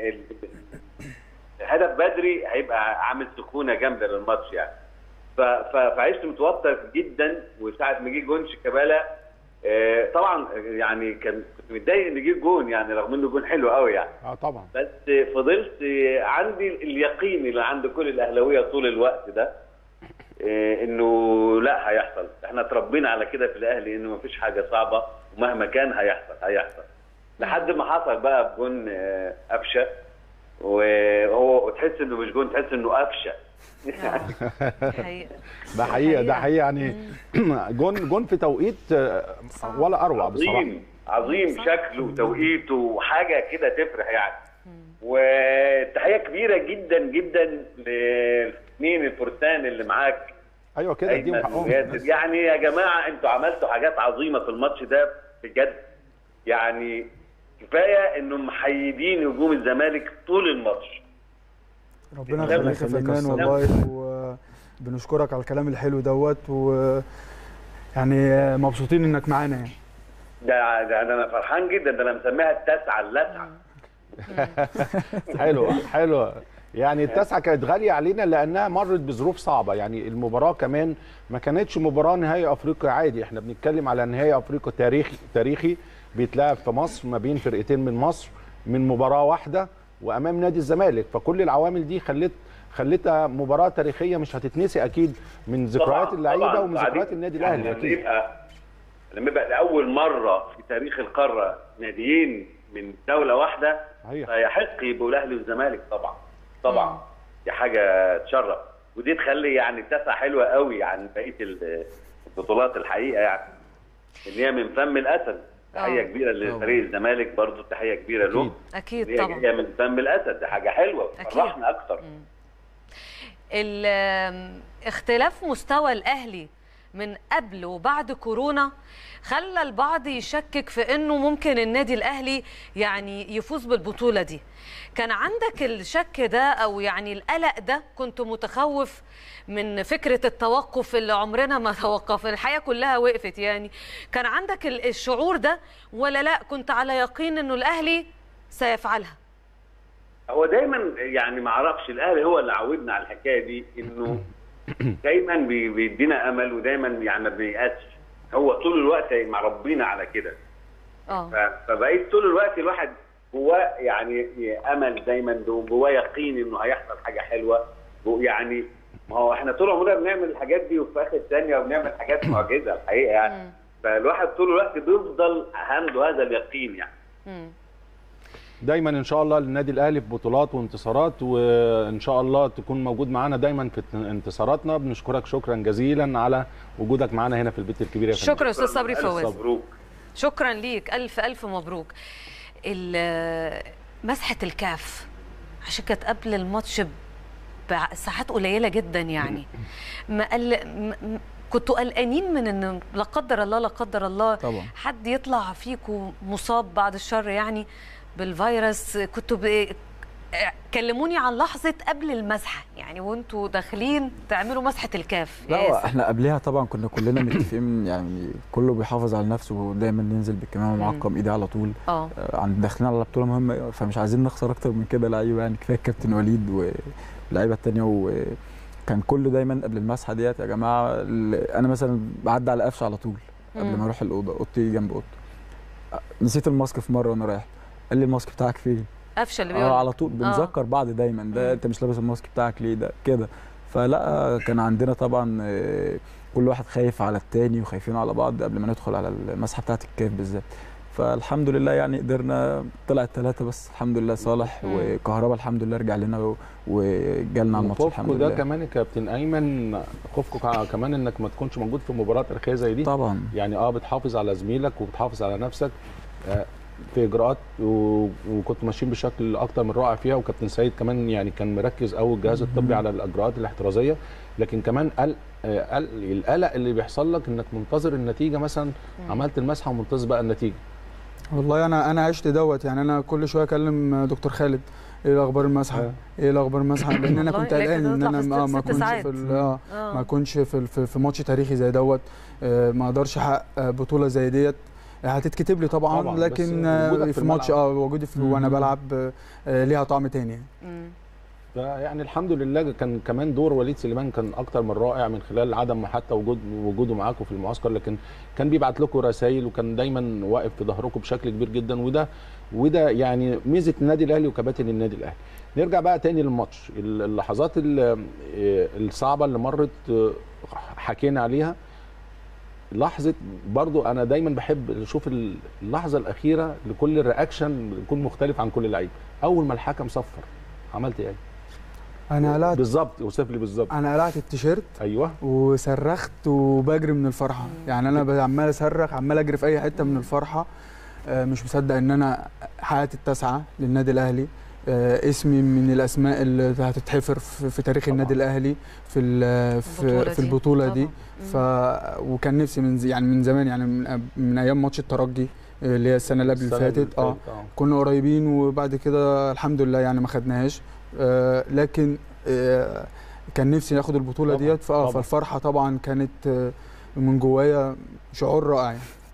هدف بدري هيبقى عامل سخونه جامده للماتش يعني. فعشت متوتر جدا. وساعه ما جه جون شيكابالا آه طبعا يعني كان كنت متضايق ان جه جون يعني، رغم انه جون حلو قوي يعني. اه طبعا. بس فضلت عندي اليقين اللي عند كل الاهلاويه طول الوقت ده آه انه لا هيحصل. احنا اتربينا على كده في الاهلي انه مفيش حاجه صعبه ومهما كان هيحصل هيحصل. لحد ما حصل بقى بجون آه قفشه، وهو وتحس انه مش جون، تحس انه قفشه حقيقة. ده حقيقه ده حقيقه يعني جون جون في توقيت ولا اروع بصراحه. عظيم عظيم شكله وتوقيته وحاجه كده تفرح يعني. وتحيه كبيره جدا جدا للاثنين الفرسان اللي معاك. ايوه كده اديهم حقهم. يعني يا جماعه انتوا عملتوا حاجات عظيمه في الماتش ده بجد. يعني كفايه انهم محيدين هجوم الزمالك طول الماتش. ربنا يخليك يا فنان والله، وبنشكرك على الكلام الحلو دوت، و يعني مبسوطين انك معانا يعني. ده ده انا فرحان جدا، ده انا مسميها التاسعه اللسعه. حلوه حلوه يعني التاسعه كانت غاليه علينا لانها مرت بظروف صعبه. يعني المباراه كمان ما كانتش مباراه نهائي افريقيا عادي، احنا بنتكلم على نهائي افريقيا تاريخي تاريخي بيتلعب في مصر ما بين فرقتين من مصر من مباراه واحده وامام نادي الزمالك. فكل العوامل دي خلت خلتها مباراه تاريخيه مش هتتنسي اكيد من ذكريات اللعيبه ومن ذكريات النادي الاهلي. لما يبقى لما يبقى لاول مره في تاريخ القاره ناديين من دوله واحده فيحق يبقوا الاهلي والزمالك طبعا طبعا. دي حاجه تشرف، ودي تخلي يعني التاسعه حلوه قوي عن بقيه البطولات الحقيقه، يعني ان هي من فم الاسد. تحيه كبيره لفريق الزمالك برضه، تحيه كبيره له اكيد طبعا. هي من فم الاسد، دي حاجه حلوه فرحنا اكتر. اختلاف مستوى الاهلي من قبل وبعد كورونا خلى البعض يشكك في انه ممكن النادي الاهلي يعني يفوز بالبطوله دي. كان عندك الشك ده او يعني القلق ده؟ كنت متخوف من فكره التوقف اللي عمرنا ما توقف، الحياه كلها وقفت يعني. كان عندك الشعور ده ولا لا كنت على يقين انه الاهلي سيفعلها؟ هو دايما يعني ما اعرفش، الاهلي هو اللي عودنا على الحكايه دي، انه دايما بيدينا امل ودايما يعني ما بييأسش. هو طول الوقت مربينا على كده. اه فبقيت طول الوقت الواحد جواه يعني امل دايما، جواه يقين انه هيحصل حاجه حلوه. يعني ما هو احنا طول عمرنا بنعمل الحاجات دي وفي اخر ثانيه وبنعمل حاجات معجزه الحقيقه يعني. فالواحد طول الوقت بيفضل عنده هذا اليقين يعني. مم. دايما ان شاء الله للنادي الاهلي في بطولات وانتصارات، وان شاء الله تكون موجود معانا دايما في انتصاراتنا. بنشكرك شكرا جزيلا على وجودك معانا هنا في البيت الكبير يا فندم. شكرا استاذ صبري فواز. مبروك. شكرا ليك، الف الف مبروك. مسحه الكاف عشان كانت قبل الماتش بساعات قليله جدا يعني. ما قل... كنتوا قلقانين من ان لا قدر الله لا قدر الله طبعا حد يطلع فيكم مصاب بعد الشر يعني بالفيروس؟ كنتوا ب... كلموني عن لحظه قبل المسحه يعني وانتوا داخلين تعملوا مسحه الكاف. لا احنا قبلها طبعا كنا كلنا متفقين يعني كله بيحافظ على نفسه ودايما ننزل بالكمامه معقم ايدي على طول. اه عند داخلين على بطوله مهمه فمش عايزين نخسر اكتر من كده لعيبه يعني. كفايه الكابتن وليد واللعيبه الثانيه، وكان كله دايما قبل المسحه ديت يا جماعه. انا مثلا بعدي على قفش على طول قبل ما اروح الاوضه، اوضتي جنب اوضته. نسيت الماسك في مره وانا رايح، قال لي الماسك بتاعك فين؟ قفشه اللي بيقول اه على طول بنذكر آه. بعض دايما ده انت مش لابس الماسك بتاعك ليه ده كده. فلا كان عندنا طبعا كل واحد خايف على الثاني وخايفين على بعض قبل ما ندخل على المسحه بتاعه الكاف بالذات. فالحمد لله يعني قدرنا، طلعت ثلاثه بس الحمد لله. صالح وكهربا الحمد لله رجع لنا وجالنا على الماتش الحمد لله. ده كمان يا كابتن ايمن خوفكم كمان انك ما تكونش موجود في مباراه تاريخيه زي دي طبعا. يعني اه بتحافظ على زميلك وبتحافظ على نفسك في اجراءات وكنتوا ماشيين بشكل اكتر من رائع فيها. وكابتن سيد كمان يعني كان مركز قوي الجهاز الطبي على الاجراءات الاحترازيه. لكن كمان قلق القلق اللي بيحصل لك انك منتظر النتيجه، مثلا عملت المسحه ومنتظر بقى النتيجه. والله انا انا عشت دوت يعني. انا كل شويه اكلم دكتور خالد ايه الاخبار المسحه ايه الاخبار المسحه لان انا كنت قلقان ان انا اه ما كنتش في اه ما كنتش في في ماتش تاريخي زي دوت. ما اقدرش احقق بطوله زي ديت. هتتكتب لي طبعا, طبعًا لكن في, في ماتش اه وجودي في وانا بلعب ليها طعم تاني. يعني الحمد لله كان كمان دور وليد سليمان كان اكتر من رائع من خلال عدم حتى وجود وجوده معاكم في المعسكر، لكن كان بيبعت لكم رسائل وكان دايما واقف في ظهركم بشكل كبير جدا. وده وده يعني ميزه النادي الاهلي وكباتن النادي الاهلي. نرجع بقى تاني للماتش، اللحظات الصعبه اللي مرت حكينا عليها. لحظه برضو انا دايما بحب اشوف اللحظه الاخيره لكل الرياكشن يكون مختلف عن كل لعيب. اول ما الحكم صفر عملت ايه؟ انا قلعت بالظبط، اوصف لي بالظبط. انا قلعت التيشيرت ايوه وصرخت وبجري من الفرحه، يعني انا عمال اصرخ عمال اجري في اي حته من الفرحه. مش مصدق ان انا حققت التاسعه للنادي الاهلي، اسمي من الاسماء اللي هتتحفر في تاريخ النادي الاهلي في في, في البطوله دي. ف وكان نفسي من يعني من زمان، يعني من, من ايام ماتش الترجي اللي هي السنه اللي قبل اللي فاتت. اه كنا قريبين وبعد كده الحمد لله يعني ما خدناهاش، آه لكن آه كان نفسي ناخد البطوله طبعًا ديت. فالفرحه طبعا كانت من جوايا شعور رائع.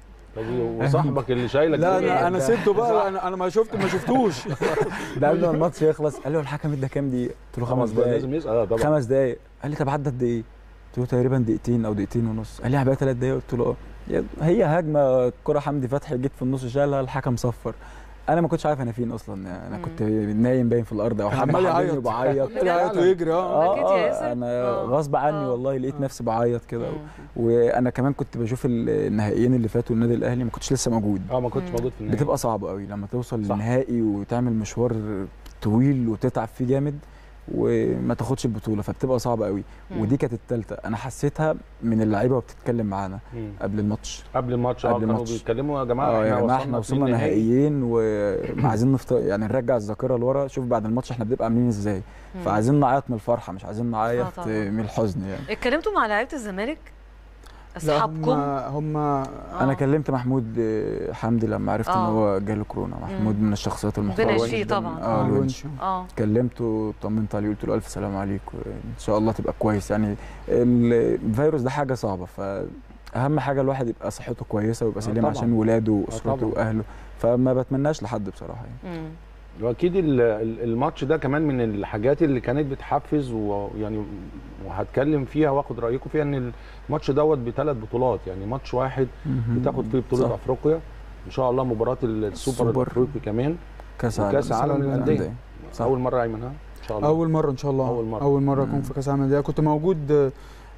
وصاحبك اللي شايلك لا لا انا سبته بقى، انا انا ما شفت ما شفتوش ده قبل ما الماتش يخلص قال له الحكم ادى كام دقيقه؟ قلت له خمس دقايق. لازم يسال طبعا خمس دقايق. قال لي طب عدى قد ايه؟ قلت له تقريبا دقيقتين او دقيقتين ونص. قال لي هبقى ثلاث دقايق. قلت له اه. هي هجمه كره حمدي فتحي جيت في النص شالها الحكم صفر. انا ما كنتش عارف انا فين اصلا، يعني انا كنت نايم باين في الارض او حد عمال بعيط يعيط ويجري. اه اه انا غصب عني والله لقيت نفسي بعيط كده. وانا كمان كنت بشوف النهائيين اللي فاتوا النادي الاهلي ما كنتش لسه موجود. اه ما كنتش موجود في النهائي. بتبقى صعبه قوي لما توصل للنهائي وتعمل مشوار طويل وتتعب فيه جامد وما تاخدش البطوله، فبتبقى صعبه قوي. ودي كانت الثالثه انا حسيتها من اللعيبه وبتتكلم معانا قبل الماتش. قبل الماتش اه كانوا بيتكلموا يا جماعه اه يا جماعه احنا وصلنا نهائيين وعايزين نفط... يعني نرجع الذاكره لورا. شوف بعد الماتش احنا بنبقى عاملين ازاي، فعايزين نعيط من الفرحه مش عايزين نعيط من الحزن. يعني اتكلمتوا مع لعيبه الزمالك اصحابكم؟ هم هم انا كلمت محمود حمدي لما عرفت آه. ان هو جاله كورونا. محمود مم. من الشخصيات المحترمه بنشي طبعا. اه الونش اه كلمته طمنت عليه قلت له الف سلام عليك وان شاء الله تبقى كويس. يعني الفيروس ده حاجه صعبه، فاهم حاجه الواحد يبقى صحته كويسه ويبقى سليم آه عشان ولاده واسرته آه واهله، فما بتمناش لحد بصراحه يعني. مم. واكيد الماتش ده كمان من الحاجات اللي كانت بتحفز، ويعني وهتكلم فيها واخد رايكم فيها، ان الماتش دوت بثلاث بطولات، يعني ماتش واحد بتاخد فيه بطوله صح. افريقيا ان شاء الله، مباراه السوبر الافريقي كمان، كاس كاس عالم للانديه. اول مره يا ايمن ها ان شاء الله. اول مره ان شاء الله. اول مره اول مره اكون في كاس العالم للانديه. كنت موجود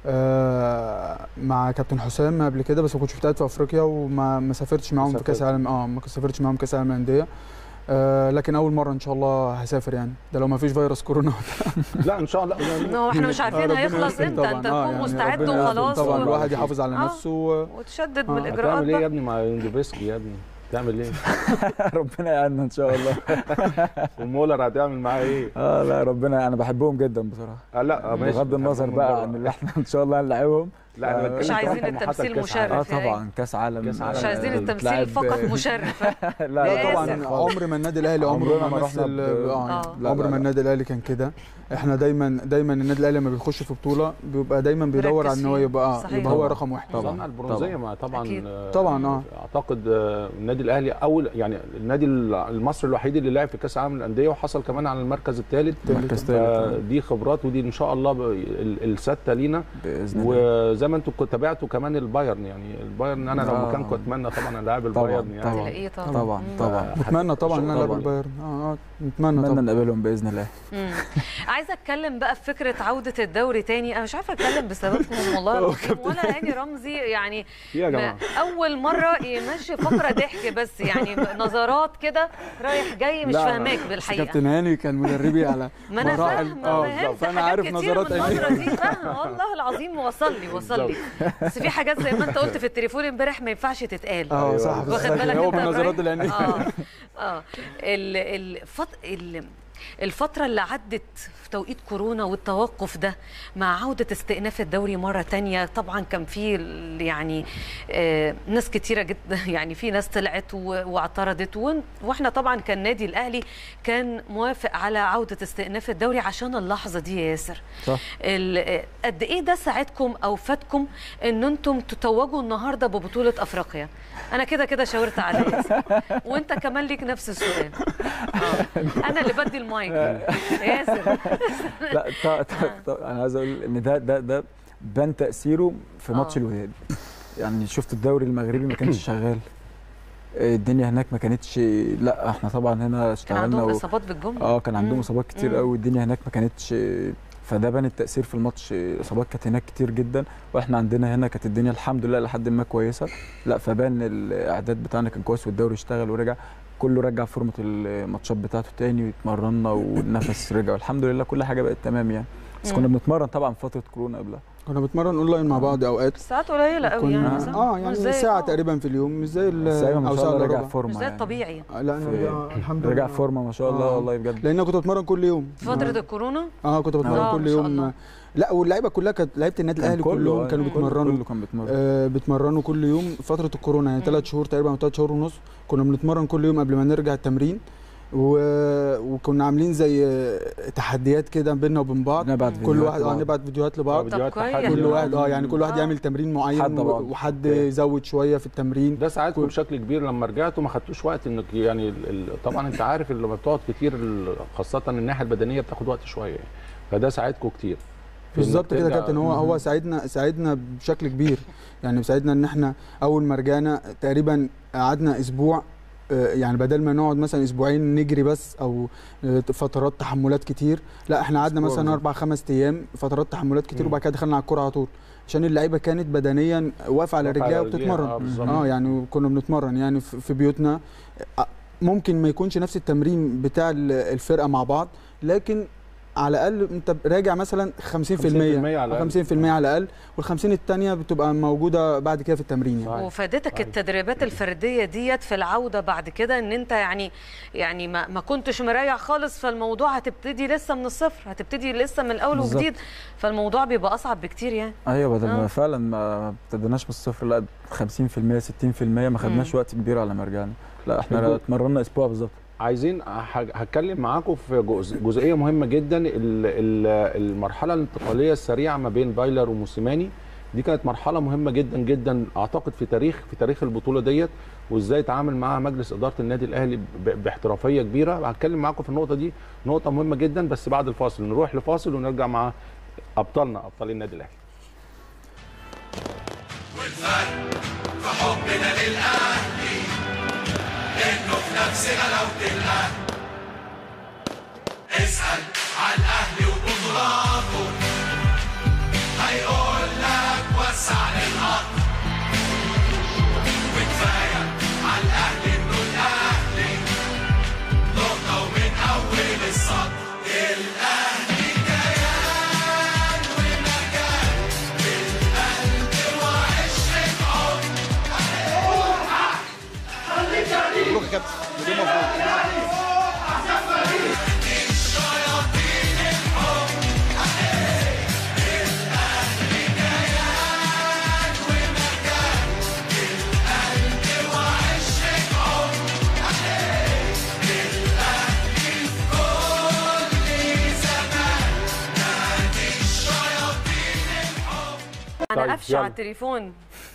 آه مع كابتن حسام قبل كده، بس ما كنتش متواجد في افريقيا وما ما سافرتش معاهم في كاس العالم. اه ما سافرتش معاهم كاس العالم للانديه. آه لكن اول مره ان شاء الله هسافر، يعني ده لو ما فيش فيروس كورونا. لا ان شاء الله نو احنا مش عارفين هيخلص امتى، انت تكون يعني مستعد وخلاص. طبعا الواحد يحافظ على نفسه و... وتشدد من الاجراءات. هتعمل ايه يا ابني مع يونجفسكي يا ابني؟ تعمل ايه؟ ربنا يعيننا ان شاء الله. ومولر هتعمل معاه ايه؟ اه لا ربنا انا بحبهم جدا بصراحه. آه لا ماشي بغض النظر بقى عن اللي احنا ان شاء الله هنلاعبهم. لا مش عايزين التمثيل مشرف. اه طبعا كاس عالم مش عايزين التمثيل فقط مشرف. لا, لا طبعا عمر ما النادي الاهلي عمره ما مثل اه عمر ما النادي الاهلي كان كده. احنا دايما دايما النادي الاهلي لما بيخش في بطوله بيبقى دايما بيدور على ان هو يبقى يبقى هو رقم واحد. طبعا البرونزيه طبعا طبعا, طبعا اه اعتقد النادي الاهلي اول يعني النادي المصري الوحيد اللي لعب في كاس العالم للانديه وحصل كمان على المركز الثالث. دي خبرات ودي ان شاء الله السته لينا باذن الله. وزي ما انتم تابعتوا كمان البايرن، يعني البايرن انا لو مكانكم اتمنى طبعا اللاعب البايرن يعني طبعا طبعا طبعا اتمنى طبعا ان العب البايرن. اه نتمنى نتمنى نقابلهم باذن الله. عايزه اتكلم بقى في فكره عوده الدوري تاني. انا مش عارفه اتكلم بسببكم والله العظيم، ولا هاني رمزي يعني يا جماعه اول مره يمشي فقره ضحك بس، يعني نظرات كده رايح جاي مش فاهماك بالحقيقه. كابتن هاني كان مدربي على ما انا فاهمه فانا عارف نظرات هاني فاهمه والله العظيم. وصل لي وصل لي بس في حاجات زي ما انت قلت في التليفون امبارح ما ينفعش تتقال. اه صح واخد بالك هو من نظرات العينين. اه اه الفط... الفترة اللي عدت في توقيت كورونا والتوقف ده مع عودة استئناف الدوري مرة تانية، طبعا كان في يعني آه ناس كتيرة جدا، يعني في ناس طلعت واعترضت، واحنا طبعا كان نادي الأهلي كان موافق على عودة استئناف الدوري عشان اللحظة دي يا ياسر. صح. قد ايه ده ساعدكم او فاتكم ان انتم تتوجوا النهارده ببطولة افريقيا؟ انا كده كده شاورت على ياسر وانت كمان ليك نفس السؤال. آه. انا اللي بدي المايك ياسر. لا انا عايز اقول ان ده ده ده بان تاثيره في ماتش الوداد. يعني شفت الدوري المغربي ما كانش شغال، الدنيا هناك ما كانتش، لا احنا طبعا هنا اشتغلنا كان عندهم اصابات بالجمله. اه كان عندهم اصابات كتير قوي، الدنيا هناك ما كانتش، فده بان التاثير في الماتش. اصابات كانت هناك كتير جدا واحنا عندنا هنا كانت الدنيا الحمد لله لحد ما كويسه. لا فبان الاعداد بتاعنا كان كويس والدوري اشتغل ورجع. كله رجع فورمه الماتشات بتاعته تاني واتمرنا والنفس رجع والحمد لله كل حاجه بقت تمام يعني. بس كنا بنتمرن طبعا فتره كورونا قبلها، كنا بنتمرن اونلاين مع بعض اوقات ساعات قليله قوي يعني كنا- اه يعني ساعه تقريبا في اليوم، مش زي ال- بس ايوه ما او شاء ساعه الله الا رجع ربع. فورمه مش زي يعني. الطبيعي. آه، لا انا رجع الحمد لله رجع فورمه ما شاء الله آه. والله بجد. لان انا كنت بتمرن كل يوم في فتره الكورونا اه كنت بتمرن آه، كل ما شاء يوم الله. لا واللعيبه كلها كانت لعيبه النادي كان الاهلي كله، كلهم آه، كانوا كله- بيتمرنوا كله كان بيتمرن. آه بيتمرنوا كل يوم فتره الكورونا يعني ثلاث شهور تقريبا او ثلاث شهور ونص كنا بنتمرن كل يوم قبل ما نرجع التمرين و... وكنا عاملين زي تحديات كده بيننا وبين بعض، نبعت كل فيديوهات واحد اه لبعض. نبعت فيديوهات لبعض، فيديوهات كويس. تحدي. كل واحد اه يعني كل واحد آه. يعمل تمرين معين حد و- بعض. وحد أوكي. يزود شويه في التمرين. ده ساعدكم كل- بشكل كبير لما رجعتوا ما خدتوش وقت انك يعني ال- ال- طبعا انت عارف اللي لما بتقعد كتير ال- خاصه الناحيه البدنيه بتاخد وقت شويه يعني. فده ساعدكم كتير في إنك بالظبط كده يا ترجع- كابتن، هو هو ساعدنا ساعدنا بشكل كبير يعني، ساعدنا ان احنا اول ما رجعنا تقريبا قعدنا اسبوع آه، يعني بدل ما نقعد مثلا اسبوعين نجري بس او آه، فترات تحملات كتير، لا احنا قعدنا أسبوع مثلا بالظبط. اربع خمس ايام فترات تحملات كتير مم. وبعد كده دخلنا على الكوره على طول عشان اللعيبه كانت بدنيا واقفه على واقفة رجليها على رجليها، وبتتمرن. آه، بالظبط. اه يعني كنا بنتمرن يعني في في بيوتنا، آه، ممكن ما يكونش نفس التمرين بتاع ال- الفرقه مع بعض، لكن على الاقل انت راجع مثلا خمسين في المية خمسين في المية على الأقل. خمسين في المية على الاقل، والخمسين الثانيه بتبقى موجوده بعد كده في التمرين يعني. صحيح. وفادتك صحيح. التدريبات الفرديه ديت في العوده بعد كده ان انت يعني يعني ما, ما كنتش مريح خالص، فالموضوع هتبتدي لسه من الصفر، هتبتدي لسه من الاول بالظبط. وجديد، فالموضوع بيبقى اصعب بكتير يعني. ايوه بدل آه. ما فعلا ما ابتديناش من الصفر، لا خمسين في المية ستين في المية ما خدناش وقت كبير على ما رجعنا، لا احنا الجو- اتمرنا اسبوع بالظبط. عايزين هج- هتكلم معاكم في جزء جزئيه مهمه جدا، ال- ال- المرحله الانتقاليه السريعه ما بين فايلر وموسيماني دي كانت مرحله مهمه جدا جدا اعتقد في تاريخ في تاريخ البطوله ديت، وازاي تعامل معاها مجلس اداره النادي الاهلي ب- باحترافيه كبيره. هتكلم معاكم في النقطه دي، نقطه مهمه جدا، بس بعد الفاصل نروح لفاصل ونرجع مع ابطالنا ابطال النادي الاهلي. والفرق في حبنا للأهلي إنه في نفس غلاوة الأهلي. اسأل على الأهلي وبطولاته هيقول لك وسع للأرض. وكفاية على الأهلي إنه الأهلي نقطة ومن أول السطر. الأهلي كيان ومكان بالقلب وعشرة عمر. مبروك يا كابتن، مليون مبروك. انا طيب، قفشه على يلا. التليفون.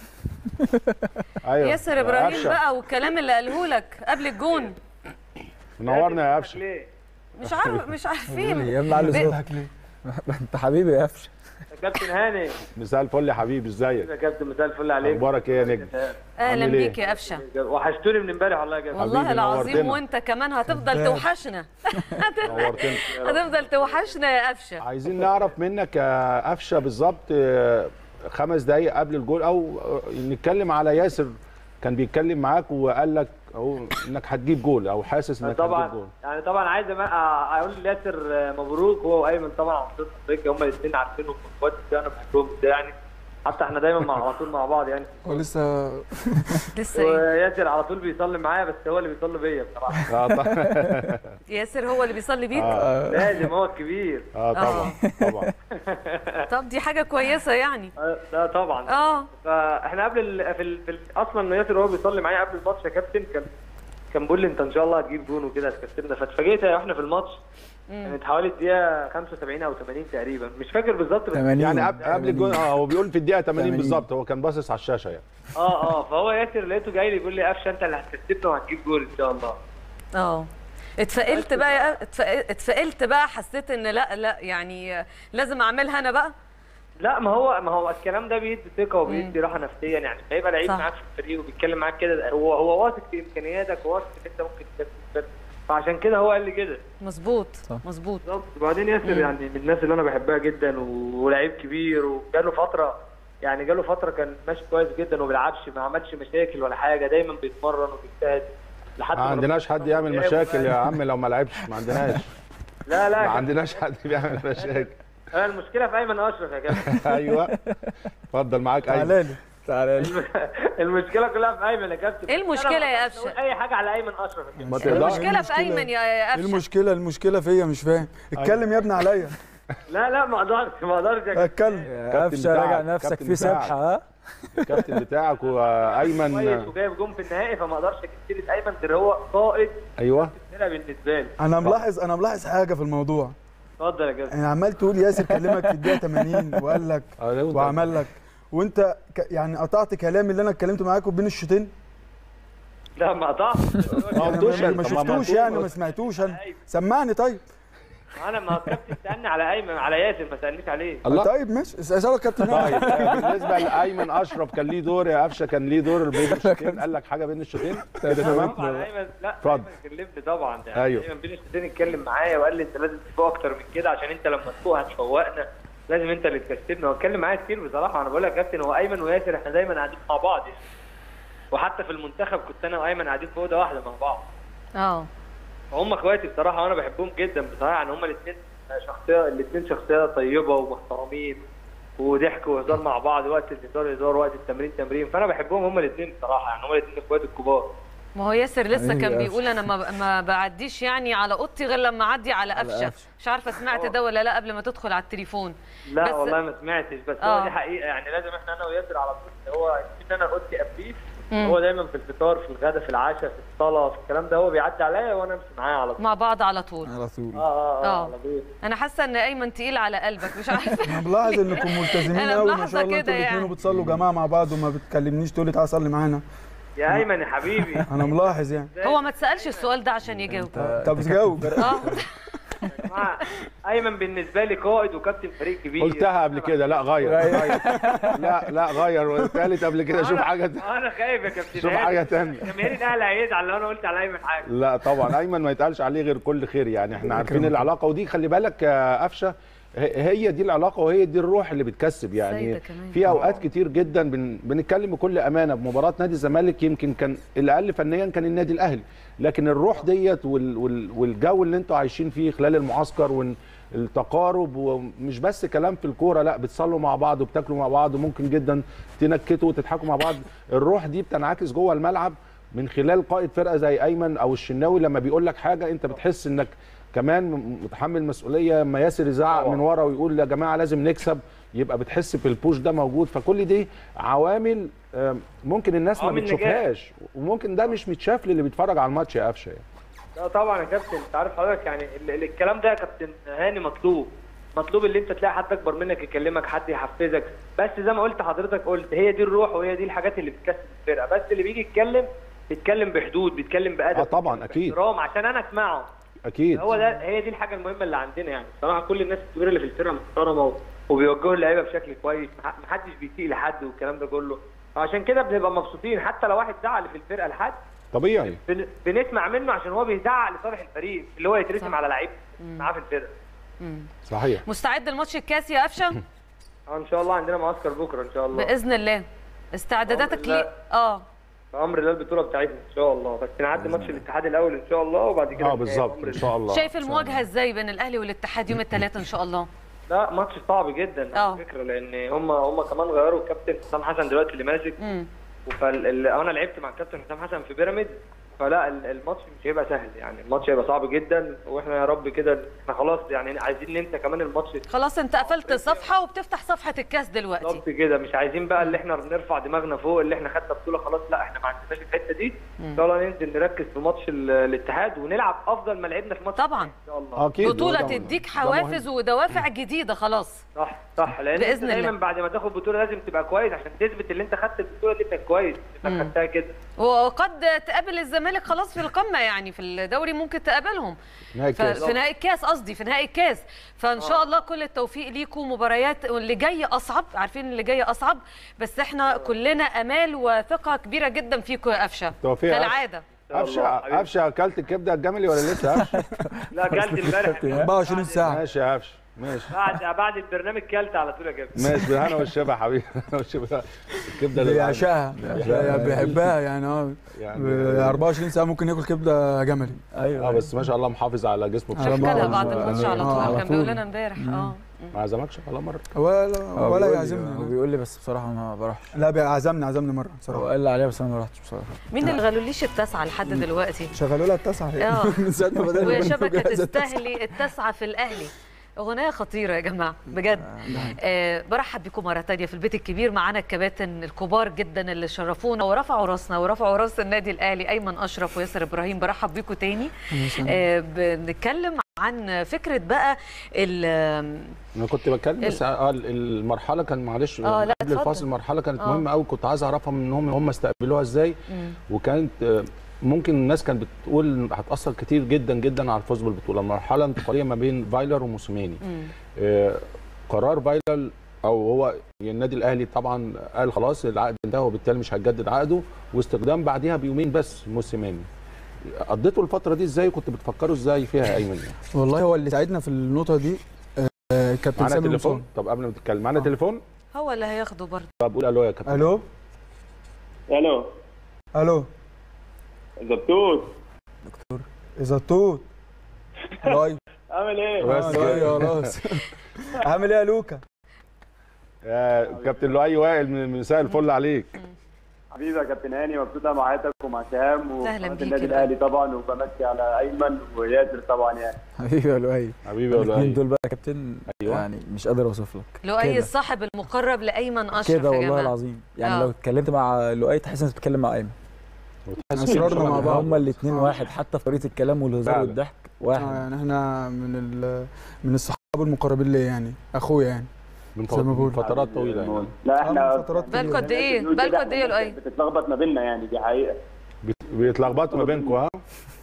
ايوه ياسر ابراهيم قفشة. بقى والكلام اللي قاله لك قبل الجون، منورنا يا قفشه. مش عارف مش عارفين. يا ابني على صوتك ليه؟ انت حبيبي يا قفشه. كابتن هاني. مساء الفل يا حبيبي، ازيك؟ يا كابتن مساء الفل عليك. اخبارك ايه يا نجم؟ اهلا عامل إيه؟ بيك يا قفشه. وحشتوني من امبارح والله يا كابتن. والله حبيبي، العظيم، نورتنا. وانت كمان هتفضل توحشنا. نورتنا. هتفضل توحشنا يا قفشه. عايزين نعرف منك يا قفشه بالظبط آه، خمس دقايق قبل الجول، او آه، نتكلم على ياسر كان بيتكلم معاك وقال لك اهو انك هتجيب جول او حاسس انك هتجيب طبعا جول. يعني طبعا عايز أما- اقول لياسر مبروك، هو وايمن طبعا عن افريقيا، هم الاثنين عارفينهم من اخواتي، انا بحبهم ده يعني، حتى احنا دايما مع على طول مع بعض يعني. هو لسه لسه ايه؟ وياسر على طول بيصلي معايا، بس هو اللي بيصلي بيا بصراحه. اه طبعا. ياسر هو اللي بيصلي بيك؟ لازم، هو الكبير. اه طبعا طبعا. طب دي حاجه كويسه يعني. آه، لا طبعا. اه فاحنا قبل ال... في, ال... في ال... اصلا ياسر وهو بيصلي معايا قبل الماتش يا كابتن، كان كان بيقول لي انت ان شاء الله هتجيب جون وكده هتكسبنا، فاتفاجئت واحنا في الماتش كانت حوالي الدقيقه خمسة وسبعين او ثمانين تقريبا، مش فاكر بالظبط بس ثمانين. يعني قبل قبل الجول اه هو بيقول في الدقيقه ثمانين ثمانين. بالظبط، هو كان باصص على الشاشه يعني. اه اه فهو ياسر لقيته جاي لي بيقول لي قفشه انت اللي هتكسبنا وهتجيب جول ان شاء الله. اه اتفائلت بقى يا اتفائل- اتفائلت بقى، حسيت ان لا لا يعني لازم اعملها انا بقى. لا ما هو ما هو الكلام ده بيدي ثقه وبيدي راحه نفسيه يعني، هيبقى لعيب صح. معاك في الفريق وبيتكلم معاك كده، هو هو واثق في امكانياتك وواثق ان انت ممكن تكسب، فعشان كده هو قال لي كده. مظبوط مظبوط. بالظبط. وبعدين ياسر يعني من الناس اللي انا بحبها جدا ولعيب كبير، وجاله فتره يعني جاله فتره كان ماشي كويس جدا وما بيلعبش، ما عملش مشاكل ولا حاجه، دايما بيتمرن وبيجتهد، لحد ما ما عندناش ربنا حد يعمل يكرمه مشاكل يعني. يا عم لو ما لعبش، ما عندناش لا لا ما يا عندناش حد بيعمل مشاكل. كابتن، المشكله في ايمن اشرف يا كابتن. ايوه اتفضل معاك ايمن. تعالى لي تعالى لي. المشكله كلها في ايمن يا كابتن. ايه المشكلة أنا ما يا أقدرش أفشة؟ أقول اي حاجه على ايمن اشرف يا كابتن. ما تقدرش. المشكله في ايمن يا ايه قفشه. المشكله المشكله فيا مش فاهم. اتكلم يا ابني عليا. لا لا ما اقدرش ما اقدرش يا كابتن. اتكلم. يا قفشه بتاعك، راجع نفسك كابتن في بتاعك. سبحه ها. الكابتن بتاعك كويس وايمن. وجايب جون في النهائي، فما اقدرش اجيب سيره ايمن غير هو قائد ايوه الفرقه بالنسبه لي. انا ملاحظ انا ملاحظ حاجه في الموضوع. اتفضل يا كابتن. يعني عمال تقول ياسر كلمك في الدقيقه ثمانين وقال لك وعمل لك، وانت ك... يعني قطعت كلامي اللي انا اتكلمت معاكم بين الشوطين. لا ما قطعتش. ما يعني قلتوش ما, أنت، ما ما شفتوش ما يعني ما سمعتوش انا. سمعني طيب. انا ما الكابتن سالني على ايمن على ياسر، ما سالنيش عليه. الله. طيب ماشي اسالك كابتن. طيب آه، بالنسبه لايمن اشرف كان ليه دور يا قفشه، كان ليه دور بين الشوطين، قال لك حاجه بين الشوطين؟ طبعا ايمن لا اتفضل. ايمن كلمني طبعا يعني. أيوه. ايمن بين الشوطين اتكلم معايا وقال لي انت لازم تفوق اكتر من كده، عشان انت لما تفوق هتفوقنا، لازم انت اللي تكسبنا. هو اتكلم معايا كتير بصراحه. انا بقول لك يا كابتن هو ايمن وياسر احنا دايما قاعدين مع بعض يعني. وحتى في المنتخب كنت انا وايمن قاعدين في اوضه واحده مع بعض. اه هم اخواتي بصراحه وانا بحبهم جدا بصراحه. يعني هم الاثنين شخصيه الاثنين شخصيه طيبه ومحترمين، وضحك وهزار مع بعض، وقت الهزار هزار وقت التمرين تمرين. فانا بحبهم هم الاثنين بصراحه. يعني هم الاثنين اخواتي الكبار. ما هو ياسر لسه حبيبي كان يا بيقول انا ما ما بعديش يعني على اوضتي غير لما اعدي على قفشه. قفشة. مش عارفه سمعت ده ولا لا قبل ما تدخل على التليفون. لا بس- والله ما سمعتش، بس آه. هو دي حقيقه. يعني لازم احنا انا وياسر على طول. هو ان انا اوضتي قبليه، مم. هو دايما في الفطار في الغداء في العشاء في الصلاه في الكلام ده هو بيعدي عليا وانا امشي معاه على طول. مع بعض على طول. على طول. اه اه, آه. آه على طول. انا حاسه ان ايمن تقيل على قلبك مش عارفه. انا ملاحظ انكم ملتزمين أنا قوي ما ملاحظة شاء الله. كده انتوا الاثنين يعني. وبتصلوا جماعه مع بعض وما بتكلمنيش تقول لي تعالى صلي معانا. يا ايمن يا حبيبي. انا ملاحظ يعني. هو ما اتسالش السؤال ده عشان يجاوب. طب جاوب. اه يا جماعه ايمن بالنسبه لي قائد وكابتن فريق كبير. قلتها قبل كده. لا غير غير. لا لا غير. قالت قبل كده. شوف أنا- حاجه تانية. انا خايف يا كابتن. شوف حاجه ثانيه. جماهير الاهلي هيزعل لو انا قلت على ايمن حاجه. لا طبعا ايمن ما يتقالش عليه غير كل خير. يعني احنا عارفين العلاقه، ودي خلي بالك يا قفشه هي دي العلاقه وهي دي الروح اللي بتكسب. يعني سيدة كمان. في اوقات كتير جدا بن بنتكلم بكل امانه بمباراه نادي الزمالك يمكن كان الاقل فنيا كان النادي الاهلي، لكن الروح ديت وال وال والجو اللي انتوا عايشين فيه خلال المعسكر والتقارب، ومش بس كلام في الكوره، لا بتصلوا مع بعض وبتاكلوا مع بعض وممكن جدا تنكتوا وتضحكوا مع بعض. الروح دي بتنعكس جوه الملعب من خلال قائد فرقه زي ايمن او الشناوي. لما بيقول لك حاجه انت بتحس انك كمان متحمل مسؤوليه. لما ياسر يزعق من ورا ويقول يا جماعه لازم نكسب، يبقى بتحس في البوش ده موجود. فكل دي عوامل آم، ممكن الناس ما عوامل نجاح. بتشوفهاش، وممكن ده مش متشاف للي بيتفرج على الماتش يا قفشه يعني. لا طبعا يا كابتن انت عارف حضرتك يعني ال- ال- الكلام ده يا كابتن هاني مطلوب. مطلوب اللي انت تلاقي حد اكبر منك يكلمك، حد يحفزك. بس زي ما قلت حضرتك قلت هي دي الروح وهي دي الحاجات اللي بتكسب الفرقه. بس اللي بيجي يتكلم بيتكلم بحدود، بيتكلم بادب، اه طبعا بيتكلم اكيد باحترام عشان انا اسمعه. اكيد. هو ده هي دي الحاجه المهمه اللي عندنا. يعني بصراحه كل الناس الكبيره اللي في الفرقه محترمه و- وبيوجهوا اللعيبه بشكل كويس. مح- محدش بيسيء لحد والكلام ده كله. عشان كده بنبقى مبسوطين. حتى لو واحد زعل في الفرقه لحد طبيعي. بن- بنسمع منه عشان هو بيزعق لصالح الفريق اللي هو يترسم صح. على لعيب معاه في الفرقه. صحيح. مستعد لماتش الكاس يا قفشه؟ اه ان شاء الله عندنا معسكر بكره ان شاء الله. باذن الله. استعداداتك بإذن الله. ليه؟ اه بامر الله البطوله بتاعتنا ان شاء الله. بس نعدي ماتش الاتحاد الاول ان شاء الله وبعد كده اه بالظبط بأمر ان الله. شاء الله. شايف المواجهه ازاي بين الاهلي والاتحاد يوم الثلاثاء ان شاء الله؟ لا ماتش صعب جدا اه. على فكره، لان هم هم كمان غيروا الكابتن حسام حسن دلوقتي اللي ماسك. امم فانا لعبت مع الكابتن حسام حسن في بيراميدز. فلا ال- الماتش مش هيبقى سهل. يعني الماتش هيبقى صعب جدا. واحنا يا رب كده احنا خلاص يعني عايزين ننسى كمان الماتش. خلاص انت قفلت صفحه وبتفتح صفحه الكاس دلوقتي. بالظبط كده. مش عايزين بقى اللي احنا نرفع دماغنا فوق اللي احنا خدنا بطوله خلاص. لا احنا ما عندناش الحته دي. ان شاء الله ننزل نركز في ماتش ال- الاتحاد ونلعب افضل ما لعبنا في ماتش طبعا. ان شاء الله. اكيد. بطوله وده- تديك ده مهم. حوافز ودوافع جديده خلاص. صح صح. لان بإذن انت دايما الله. بعد ما تاخد بطوله لازم تبقى كويس عشان تثبت اللي انت خدت البطوله دي انك كويس انك خدتها كده. وقد تقابل الزمالك خلاص في القمه، يعني في الدوري ممكن تقابلهم. نهائي ف- الكاس. في نهائي الكاس قصدي في نهائي الكاس. فان شاء الله كل التوفيق ليكم. مباريات واللي جاي اصعب، عارفين اللي جاي اصعب، بس احنا كلنا امال وثقه كبيره جدا فيكم يا قفشه توفيق يا قفشة. كالعاده. قفشه قفشه اكلت الكبده الجملي ولا لسه يا قفشه؟ لا اكلت امبارح أربعة وعشرين ساعه. ماشي يا قفشه ماشي بعد بعد البرنامج كلت على طول يا كابتن. ماشي بالهنا والشفا يا حبيبي. والشفا الكبده اللي بيعشقها بيحبها يعني اه يعني أربعة وعشرين ساعه ممكن ياكل كبده جملي. ايوه اه بس ما شاء الله محافظ على جسمه على بشكل ما- كده كويس. بعد الماتش على آه، طول على كان طول. بيقول لنا امبارح اه ما عزمكش ولا مره؟ ولا هو ولا بيقول لي- هو يعزمني. بيقول لي بس بصراحه ما بروحش. لا بي- عزمني عزمني مره هو بصراحه. قال لي عليها بس انا ما رحتش بصراحه. مين اللي غلوليش التاسعه لحد دلوقتي؟ شغلوا لها التسعه آه. من ساعه ما بدأنا ويا نقول شبكه جاهزة التسعة. تستاهلي التاسعه في الاهلي. أغنية خطيرة يا جماعة بجد. آه برحب بكم مرة تانية في البيت الكبير. معانا الكباتن الكبار جدا اللي شرفونا ورفعوا راسنا ورفعوا راس النادي الأهلي، أيمن أشرف وياسر إبراهيم. برحب بكم تاني. آه بنتكلم عن فكرة بقى ال انا كنت بتكلم بس اه المرحله كان معلش آه، لا، قبل اتفضل. الفاصل المرحله كانت آه. مهمه قوي، كنت عايز اعرفها منهم هم استقبلوها ازاي. مم. وكانت آه، ممكن الناس كانت بتقول هتاثر كتير جدا جدا على الفوز بالبطوله. مرحله انتقاليه ما بين فايلر وموسيماني. مم. آه، قرار فايلر او هو النادي الاهلي طبعا قال خلاص العقد انتهى وبالتالي مش هتجدد عقده، واستخدام بعديها بيومين بس موسيماني. قضيتوا الفتره دي ازاي؟ كنت بتفكروا ازاي فيها يا ايمن؟ يعني والله هو اللي ساعدنا في النقطه دي آه، كابتن معانا سامي تليفون؟ مصطفى. طب قبل ما تتكلم معانا آه. تليفون؟ هو اللي هياخده برضه. طب قول الو يا كابتن. الو الو الو دكتور زتوت. لايف عامل ايه؟ بس آه، كده. لايف خلاص. عامل ايه يا لوكا؟ يا كابتن لؤي وائل من مساء الفل عليك. حبيبي يا كابتن هاني، مبسوط مع حياتك ومع شهام أهلاً وقناة بيك النادي يا الاهلي طبعا، وبمسي على ايمن وياسر طبعا يعني. حبيبي يا لؤي. حبيبي يا الاثنين لؤي. دول بقى يا كابتن أيوة. يعني مش قادر اوصف لك. لؤي كده. الصاحب المقرب لأيمن أشرف كده يا والله جماعة. العظيم يعني آه. لو اتكلمت مع لؤي تحس انك بتتكلم مع ايمن. اسرارنا مع بعض. هما الاثنين واحد حتى في طريقه الكلام والهزار فعلا. والضحك آه، واحد. يعني احنا من ال- من الصحاب المقربين ليا يعني اخويا يعني. من زي ما بقول. فترات طويله يعني. لا آه، احنا من فترات بالكم قد إيه؟ بالكم قد إيه يا لؤي؟ بتتلخبط ما بيننا يعني، دي حقيقه. بت- بيتلخبطوا ما بينكم ها؟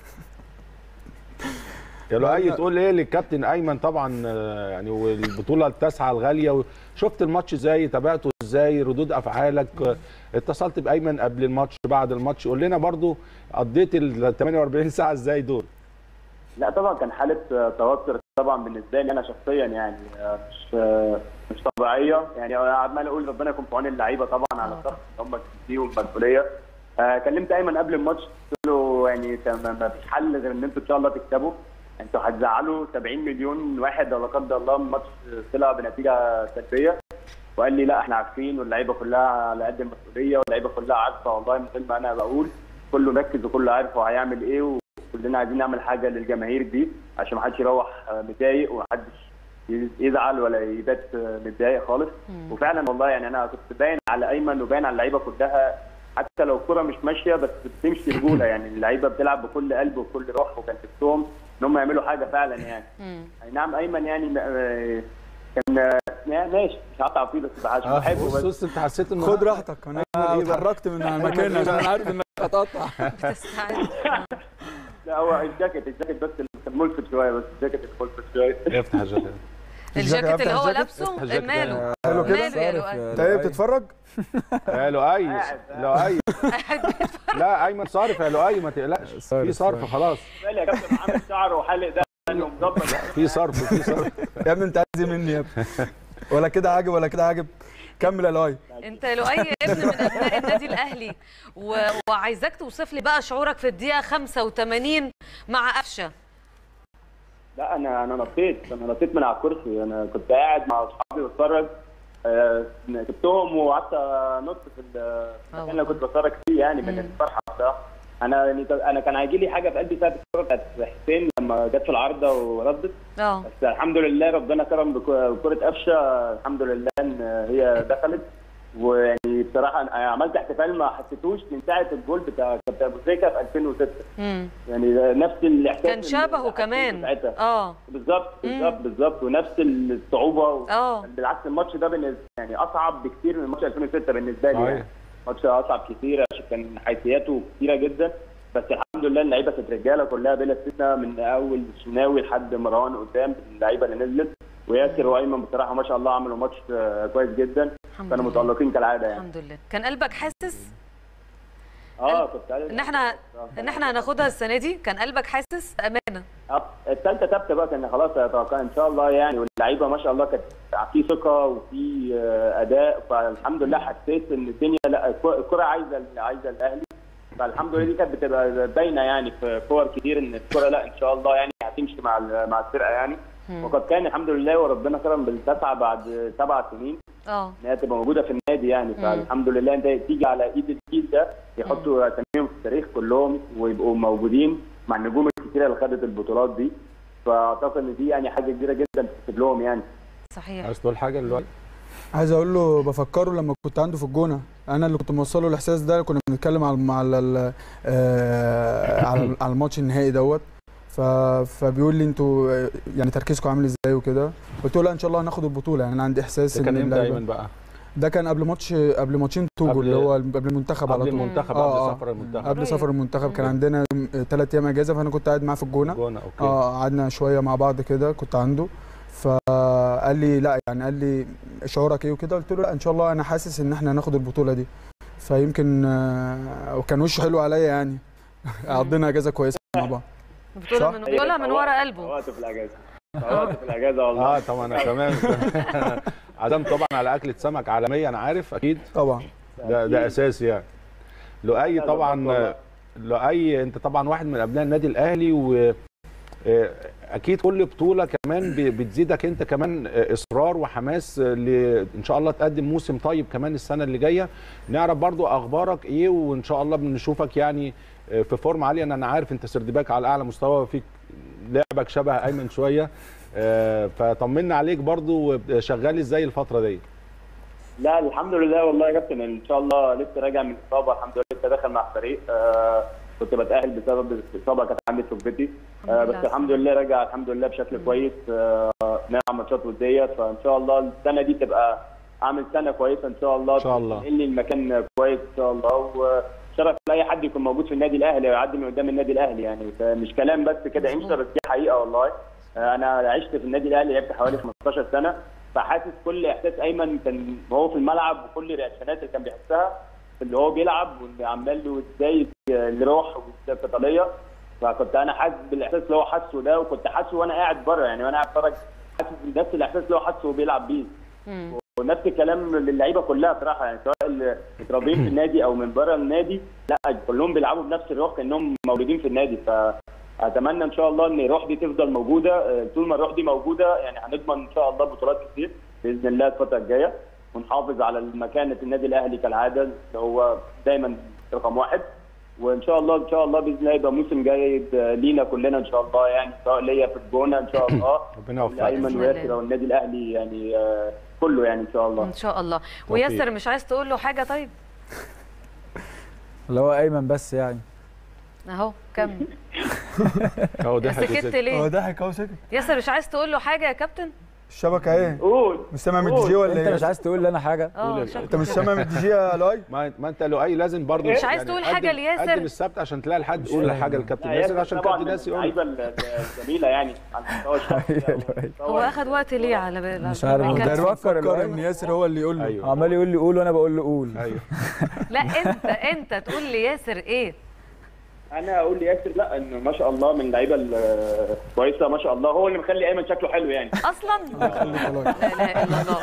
يا لؤي تقول ايه للكابتن ايمن طبعا آه، يعني والبطوله التاسعه الغاليه، شفت الماتش ازاي؟ تابعته ازاي؟ ردود افعالك؟ آه، اتصلت بايمن قبل الماتش بعد الماتش؟ قول لنا برضو قضيت ال ثمانية وأربعين ساعه ازاي دول؟ لا طبعا كان حاله توتر طبعا بالنسبه لي انا شخصيا يعني، مش مش طبيعيه يعني. عمال اقول ربنا يكون في عون اللعيبه طبعا على الضغط اللي هم فيه والمسؤوليه. آه كلمت ايمن قبل الماتش قلت له يعني ما فيش حل غير ان انتوا ان شاء الله تكسبوا. انتوا هتزعلوا سبعين مليون واحد لا قدر الله الماتش طلع بنتيجه سلبيه. وقال لي لا احنا عارفين واللعيبه كلها على قد المسؤوليه واللعيبه كلها عارفه والله من غير ما انا بقول، كله مركز وكله عارف هو هيعمل ايه، وكلنا عايزين نعمل حاجه للجماهير دي عشان ما حدش يروح متضايق ومحدش يزعل ولا يبات متضايق خالص. وفعلا والله يعني انا كنت باين على ايمن وباين على اللعيبه كلها، حتى لو الكره مش ماشيه بس بتمشي رجوله يعني. اللعيبه بتلعب بكل قلب وبكل روح، وكان نفسهم ان هم يعملوا حاجه فعلا يعني. اي نعم ايمن يعني كان ماشي مش هقطع فيه بس آه، بحبه. بص بس بص انت حسيت انه خد راحتك انا اتحركت من مكاني عشان انا عارف انك هتقطع. بتستعد. لا هو الجاكيت الجاكيت بس اللي كان ملفت شويه، بس الجاكيت ملفت شويه. افتح الجاكيت. الجاكيت اللي هو الجاكيت؟ لابسه افتح الجاكيت. ماله؟ حلو كده؟ ماله يا لؤي؟ انت ايه بتتفرج؟ يا لؤي لؤي لا ايمن صارف يا لؤي ما تقلقش، صارف، في صرف صارف. خلاص، بالي يا كابتن عامل شعره وحالق ده ومظبط. في صرف في صرف. يا ابني انت عايز ايه مني يا ابني؟ ولا كده عاجب ولا كده عاجب؟ كمل يا لؤي. انت لؤي ابن من ابناء النادي الاهلي و... وعايزاك توصف لي بقى شعورك في الدقيقه خمسة وثمانين مع قفشه. لا انا انا نطيت انا نطيت من على الكرسي. انا كنت قاعد مع اصحابي بتفرج، آه، سبتهم وقعدت انط في المكان اللي كنت بتفرج فيه يعني من الفرحه بصراحه. انا يعني انا كان هيجي لي حاجه في قلبي ساعه الكوره بتاعت حسين لما جت في العارضه وردت، اه بس الحمد لله ربنا كرم بكره قفشه، الحمد لله ان هي دخلت. ويعني بصراحه انا عملت احتفال ما حسيتوش من ساعه الجول بتاع كابتن ابو تريكه في ألفين وستة. امم يعني نفس الاحساس كان شبهه كمان. اه بالظبط بالظبط بالظبط ونفس الصعوبه. اه بالعكس الماتش ده بالنسبه يعني اصعب بكتير من ماتش ألفين وستة بالنسبه لي. صحيح. يعني ماتش اصعب كتير عشان كان حيثياته كتيره جدا، بس الحمد لله اللعيبه كانت رجاله كلها بلا استثناء من اول شناوي لحد مروان قدام اللعيبه اللي نزلت، وياسر وايمن بصراحه ما شاء الله عملوا ماتش كويس جدا، كانوا متالقين كالعاده يعني. الحمد لله. كان قلبك حاسس؟ اه كنت عايز ان احنا ان احنا هناخدها السنه دي، كان قلبك حاسس امانه؟ آه، الثالثه ثابته بقى، كان خلاص اتوقع ان شاء الله يعني، واللعيبه ما شاء الله كانت في ثقه وفي آه، اداء، فالحمد لله حسيت ان الدنيا لا الكره عايزه عايزه الاهلي، فالحمد لله دي كانت بتبقى باينه يعني في كور كتير ان الكره لا ان شاء الله يعني هتمشي مع مع الفرقه يعني. وقد كان الحمد لله، وربنا كرم بالتسعه بعد سبع سنين اه ان هي تبقى موجوده في النادي يعني. فالحمد لله انت تيجي على ايد الجيل ده يحطوا اساميهم في التاريخ كلهم ويبقوا موجودين مع النجوم الكتيره اللي خدت البطولات دي، فاعتقد ان دي يعني حاجه كبيره جدا تكتب لهم يعني. صحيح. عايز تقول حاجه دلوقتي؟ عايز اقول له بفكره لما كنت عنده في الجونه، انا اللي كنت موصله الاحساس ده، كنا بنتكلم على على على على الماتش النهائي دوت، فبيقول لي انتوا يعني تركيزكم عامل ازاي وكده، قلت له لا ان شاء الله هناخد البطوله يعني. انا عندي احساس ان كان امتى دايما بقى؟ ده كان قبل ماتش قبل ماتشين توجو اللي هو قبل المنتخب على طول، قبل المنتخب قبل سفر المنتخب قبل سفر المنتخب كان عندنا ثلاث ايام اجازه، فانا كنت قاعد معاه في الجونه. الجونه اوكي. اه قعدنا شويه مع بعض كده، كنت عنده، فقال لي لا يعني قال لي شعورك ايه وكده، قلت له لا ان شاء الله انا حاسس ان احنا هناخد البطوله دي، فيمكن آه وكان وشه حلو عليا يعني قضينا اجازه كويسه مع بعض. بتقولها من بتقولها من ورا قلبه. وقت في الاجازه وقت في الاجازه والله. اه طبعا انا كمان عزم طبعا على اكله سمك عالميه، انا عارف اكيد طبعا ده ده اساسي يعني. لؤي طبعا، لؤي انت طبعا واحد من ابناء النادي الاهلي، و اكيد كل بطوله كمان بتزيدك انت كمان اصرار وحماس ان شاء الله تقدم موسم طيب كمان السنه اللي جايه. نعرف برضو اخبارك ايه، وان شاء الله بنشوفك يعني في فورم عاليه. انا عارف انت سردباك على اعلى مستوى، وفيك لعبك شبه ايمن شويه، فطمنا عليك برضو، شغال ازاي الفتره دي؟ لا الحمد لله والله يا كابتن، ان شاء الله لسه راجع من اصابه الحمد لله، لسه داخل مع الفريق. آه كنت بتاهل بسبب الاصابه كانت عندي في ركبتي، آه بس الحمد لله راجع الحمد لله بشكل كويس، آه نلعب ماتشات وديه، فان شاء الله السنه دي تبقى عامل سنه كويسه ان شاء الله، ان شاء الله تنقلني المكان كويس ان شاء الله، وشرف لاي حد يكون موجود في النادي الاهلي ويعدي من قدام النادي الاهلي يعني، مش كلام بس كده انشا، بس دي حقيقه والله. آه انا عشت في النادي الاهلي لعبت حوالي خمستاشر سنه، فحاسس كل احساس ايمن كان وهو في الملعب، وكل الرياكشنات اللي كان بيحسها اللي هو بيلعب، واللي عمال له ازاي الروح والقتاليه، فكنت انا حاسس بالاحساس اللي هو حاسه ده، وكنت حاسه وانا قاعد بره يعني، وانا قاعد اتفرج حاسس بنفس الاحساس اللي هو حاسه وبيلعب بيه. ونفس الكلام للعيبه كلها صراحه يعني، سواء اللي متربيين في النادي او من بره النادي، لا كلهم بيلعبوا بنفس الروح كانهم مولودين في النادي. فاتمنى ان شاء الله ان الروح دي تفضل موجوده، طول ما الروح دي موجوده يعني هنضمن ان شاء الله بطولات كتير باذن الله الفتره الجايه، ونحافظ على مكانه النادي الاهلي كالعاده اللي هو دايما رقم واحد، وان شاء الله ان شاء الله باذن الله يبقى موسم جيد لينا كلنا ان شاء الله يعني، سواء ليا في الجونه ان شاء الله ربنا يوفقك، ايمن وياسر والنادي الاهلي يعني آه كله يعني ان شاء الله ان شاء الله. وياسر مش عايز تقول له حاجه طيب؟ اللي هو ايمن بس يعني اهو كمل. اهو ضحك سكت ليه؟ هو ضحك اهو سكت. ياسر مش عايز تقول له حاجه يا كابتن؟ الشبكه ايه؟ قول مش سامع من الدي جي ولا ايه؟ انت مش عايز تقول لي انا حاجه؟ اه انت مش سامع من الدي جي يا لؤي؟ ما, ما انت لؤي لازم برضه مش عايز تقول حاجه لياسر؟ قدم السبت عشان تلاقي الحد يقول حاجه للكابتن ياسر، عشان كابتن ناس يقول اللعيبه الجميله يعني على المستوى الشخصي. هو اخد وقت ليه على بالك؟ مش عارف، ده بفكر ان ياسر هو اللي يقول له. أيوه. عمال يقول لي قول وانا بقول له قول. ايوه لا انت انت تقول لياسر ايه؟ انا اقول لياسر لا انه ما شاء الله من اللعيبه الكويسه ما شاء الله، هو اللي مخلي ايمن شكله حلو يعني اصلا. لا اله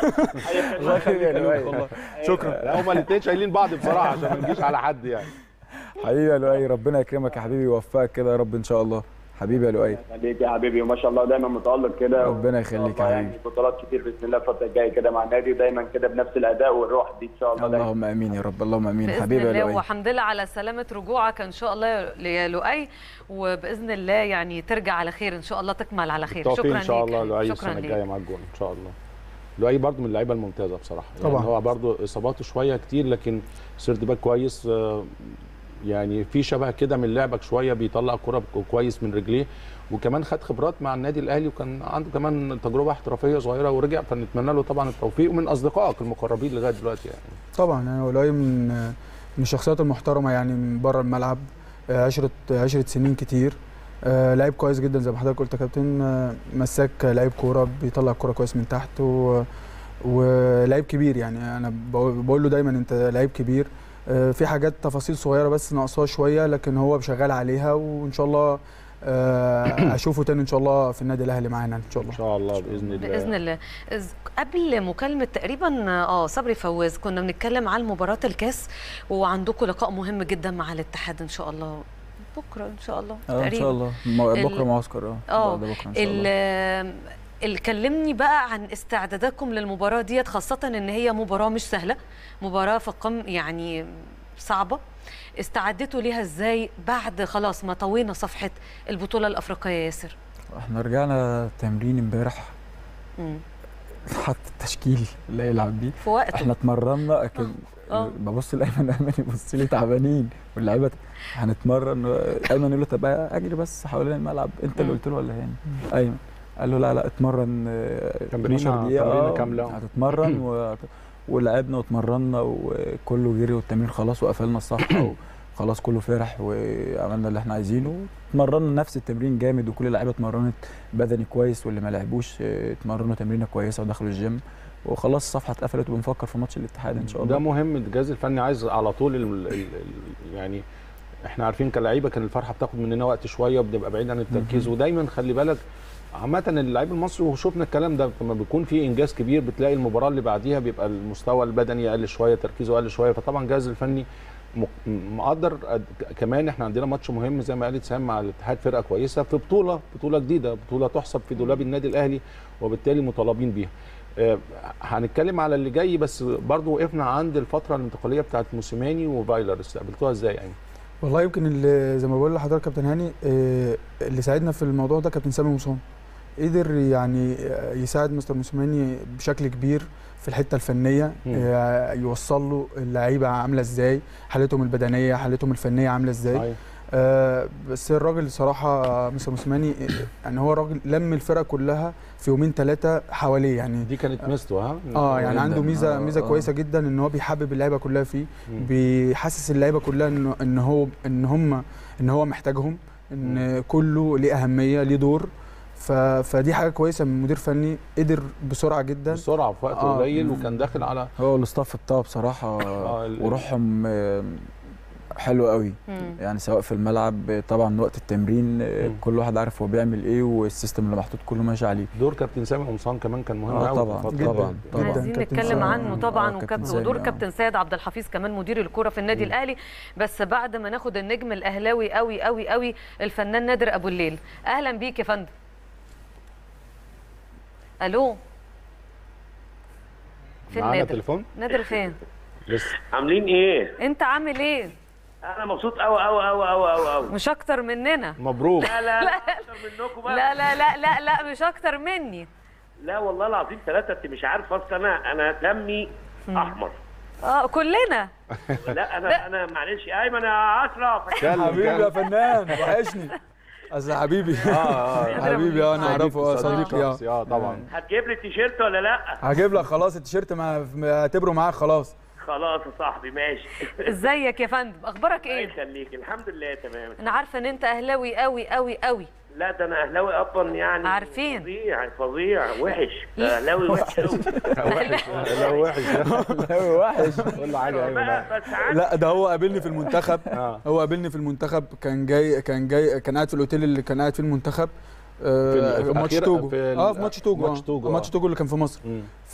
الا الله. شكرا. لا هما الاثنين شايلين بعض بصراحه عشان ما نجيش على حد يعني. حبيبي يا لؤي، ربنا يكرمك يا حبيبي ويوفقك كده يا رب ان شاء الله. حبيبي يا لؤي. خليك يا حبيبي، وما شاء الله دايما متالق كده، ربنا يخليك يا حبيبي. يعني بطولات كتير باذن الله الفتره الجايه كده مع النادي، ودايما كده بنفس الاداء والروح دي ان شاء الله. اللهم امين يا رب، اللهم امين. حبيبي يا لؤي، والحمد لله على سلامه رجوعك ان شاء الله يا لؤي، وباذن الله يعني ترجع على خير ان شاء الله، تكمل على خير. شكرا ليك. ان شاء الله لؤي شكرا السنه ليك. الجايه مع الجون ان شاء الله. لؤي برضه من اللعيبه الممتازه بصراحه طبعا. يعني، هو برضه اصاباته شويه كتير لكن سردباك كويس يعني، في شبه كده من لعبك شويه، بيطلع كرة كويس من رجليه، وكمان خد خبرات مع النادي الاهلي، وكان عنده كمان تجربه احترافيه صغيره ورجع، فنتمنى له طبعا التوفيق، ومن اصدقائك المقربين لغايه دلوقتي يعني. طبعا يعني لؤي من من الشخصيات المحترمه يعني، من بره الملعب عشرة عشرة سنين كتير، آه لعيب كويس جدا زي ما حضرتك قلت يا كابتن، آه مساك لعيب كوره، بيطلع الكوره كويس من تحت، ولعيب كبير يعني. انا بقول له دايما انت لعيب كبير، آه، في حاجات تفاصيل صغيره بس ناقصاها شويه، لكن هو شغال عليها، وان شاء الله آه، اشوفه تاني ان شاء الله في النادي الاهلي معانا ان شاء الله. ان شاء الله باذن الله. باذن الله. قبل مكالمه تقريبا اه صبري فواز كنا بنتكلم على مباراه الكاس، وعندكم لقاء مهم جدا مع الاتحاد ان شاء الله بكره ان شاء الله اه ان شاء الله بكره معسكر اه اه ده بكره ان شاء الله. اللي كلمني بقى عن استعداداتكم للمباراه ديت، خاصه ان هي مباراه مش سهله، مباراه في قم يعني صعبه. استعدتوا ليها ازاي بعد خلاص ما طوينا صفحه البطوله الافريقيه يا ياسر؟ احنا رجعنا تمرين امبارح، حط التشكيل اللي هيلعب بيه في وقته. احنا اتمرنا اكيد. اه ببص لايمن، ايمن يبص لي تعبانين واللعيبه هنتمرن. ايمن يقول له طب اجري بس حوالين الملعب. انت اللي قلت له ولا هاني؟ ايمن قال له لا لا اتمرن تمرينه تمرينه كامله هتتمرن و... ولعبنا واتمرنا وكله جري والتمرين خلاص وقفلنا الصفحه وخلاص كله فرح وعملنا اللي احنا عايزينه. اتمرنا نفس التمرين جامد وكل اللعيبه اتمرنت بدني كويس، واللي ما لعبوش اتمرنوا تمرينه كويسه ودخلوا الجيم وخلاص الصفحه اتقفلت وبنفكر في ماتش الاتحاد ان شاء الله. ده مهم. الجهاز الفني عايز على طول ال ال يعني احنا عارفين كلاعيبه كان الفرحه بتاخد مننا وقت شويه وبنبقى بعيد عن التركيز، ودايما خلي بالك عامه اللعيب المصري وشفنا الكلام ده لما بيكون في انجاز كبير بتلاقي المباراه اللي بعديها بيبقى المستوى البدني اقل شويه، تركيزه اقل شويه. فطبعا الجهاز الفني مقدر كمان احنا عندنا ماتش مهم زي ما قالت سام مع الاتحاد، فرقه كويسه في بطوله بطوله جديده، بطوله تحسب في دولاب النادي الاهلي وبالتالي مطالبين بيها. أه هنتكلم على اللي جاي، بس برضو وقفنا عند الفتره الانتقاليه بتاعت موسيماني وفايلر، استقبلتوها ازاي يعني؟ والله يمكن اللي زي ما بقول لحضرتك كابتن هاني، اللي ساعدنا في الموضوع ده كابتن سامي مصطفى، قدر يعني يساعد مستر موسيماني بشكل كبير في الحته الفنيه، يوصل له اللعيبه عامله ازاي، حالتهم البدنيه حالتهم الفنيه عامله ازاي. آه بس الراجل صراحه مستر موسيماني يعني هو راجل لم الفرقه كلها في يومين ثلاثه حواليه، يعني دي كانت ميزته. ها اه يعني عنده ميزه ميزه آه كويسه جدا ان هو بيحبب اللعيبه كلها فيه، بيحسس اللعيبه كلها انه ان هو ان هم ان هو محتاجهم، ان كله ليه اهميه ليه دور. فدي حاجه كويسه من مدير فني قدر بسرعه جدا بسرعه في وقت آه قليل وكان داخل على هو الاستاف بتاعه بصراحه آه وروحهم حلو قوي. مم. يعني سواء في الملعب طبعا وقت التمرين مم. كل واحد عارف هو بيعمل ايه والسيستم اللي محطوط كله ماشي عليه. دور كابتن سامي قمصان كمان كان مهم قوي. آه طبعا طبعا طبعا عايزين نتكلم عنه طبعا، وكابتن ودور كابتن سيد عبد الحفيظ كمان مدير الكوره في النادي مم. الاهلي. بس بعد ما ناخد النجم الاهلاوي قوي قوي قوي الفنان نادر ابو الليل. اهلا بيك يا فندم. الو فين معانا نادر؟ تليفون نادر فين؟ لسه. عاملين ايه؟ انت عامل ايه؟ انا مبسوط قوي قوي قوي قوي قوي. مش اكتر مننا. مبروك. لا لا لا اكتر منكم بقى. لا لا لا لا لا مش اكتر مني. لا والله العظيم ثلاثه. انت مش عارف اصلا انا انا دمي احمر. اه كلنا. لا انا انا معلش ايمن يا اشرف. حبيبي يا فنان وحشني. اصل حبيبي اه اه حبيبي اه انا اعرفه اه صديقي اه اه طبعا. هتجيب لي التيشيرت ولا لا؟ هجيب لك خلاص التيشيرت، ما اعتبره معاك خلاص. خلاص يا صاحبي ماشي. ازيك يا فندم؟ اخبارك ايه؟ الله يخليك الحمد لله تمام. انا عارفه ان انت اهلاوي قوي قوي قوي. لا ده انا اهلاوي اصلا يعني عارفين فظيع فظيع وحش. اهلاوي وحش قوي. اهلاوي وحش. اهلاوي وحش كل حاجه. لا ده هو قابلني في المنتخب. هو قابلني في المنتخب، كان جاي كان جاي كان قاعد في الاوتيل اللي كان قاعد فيه المنتخب في ماتش توجو. اه في ماتش توجو ماتش توجو ماتش توجو اللي كان في مصر.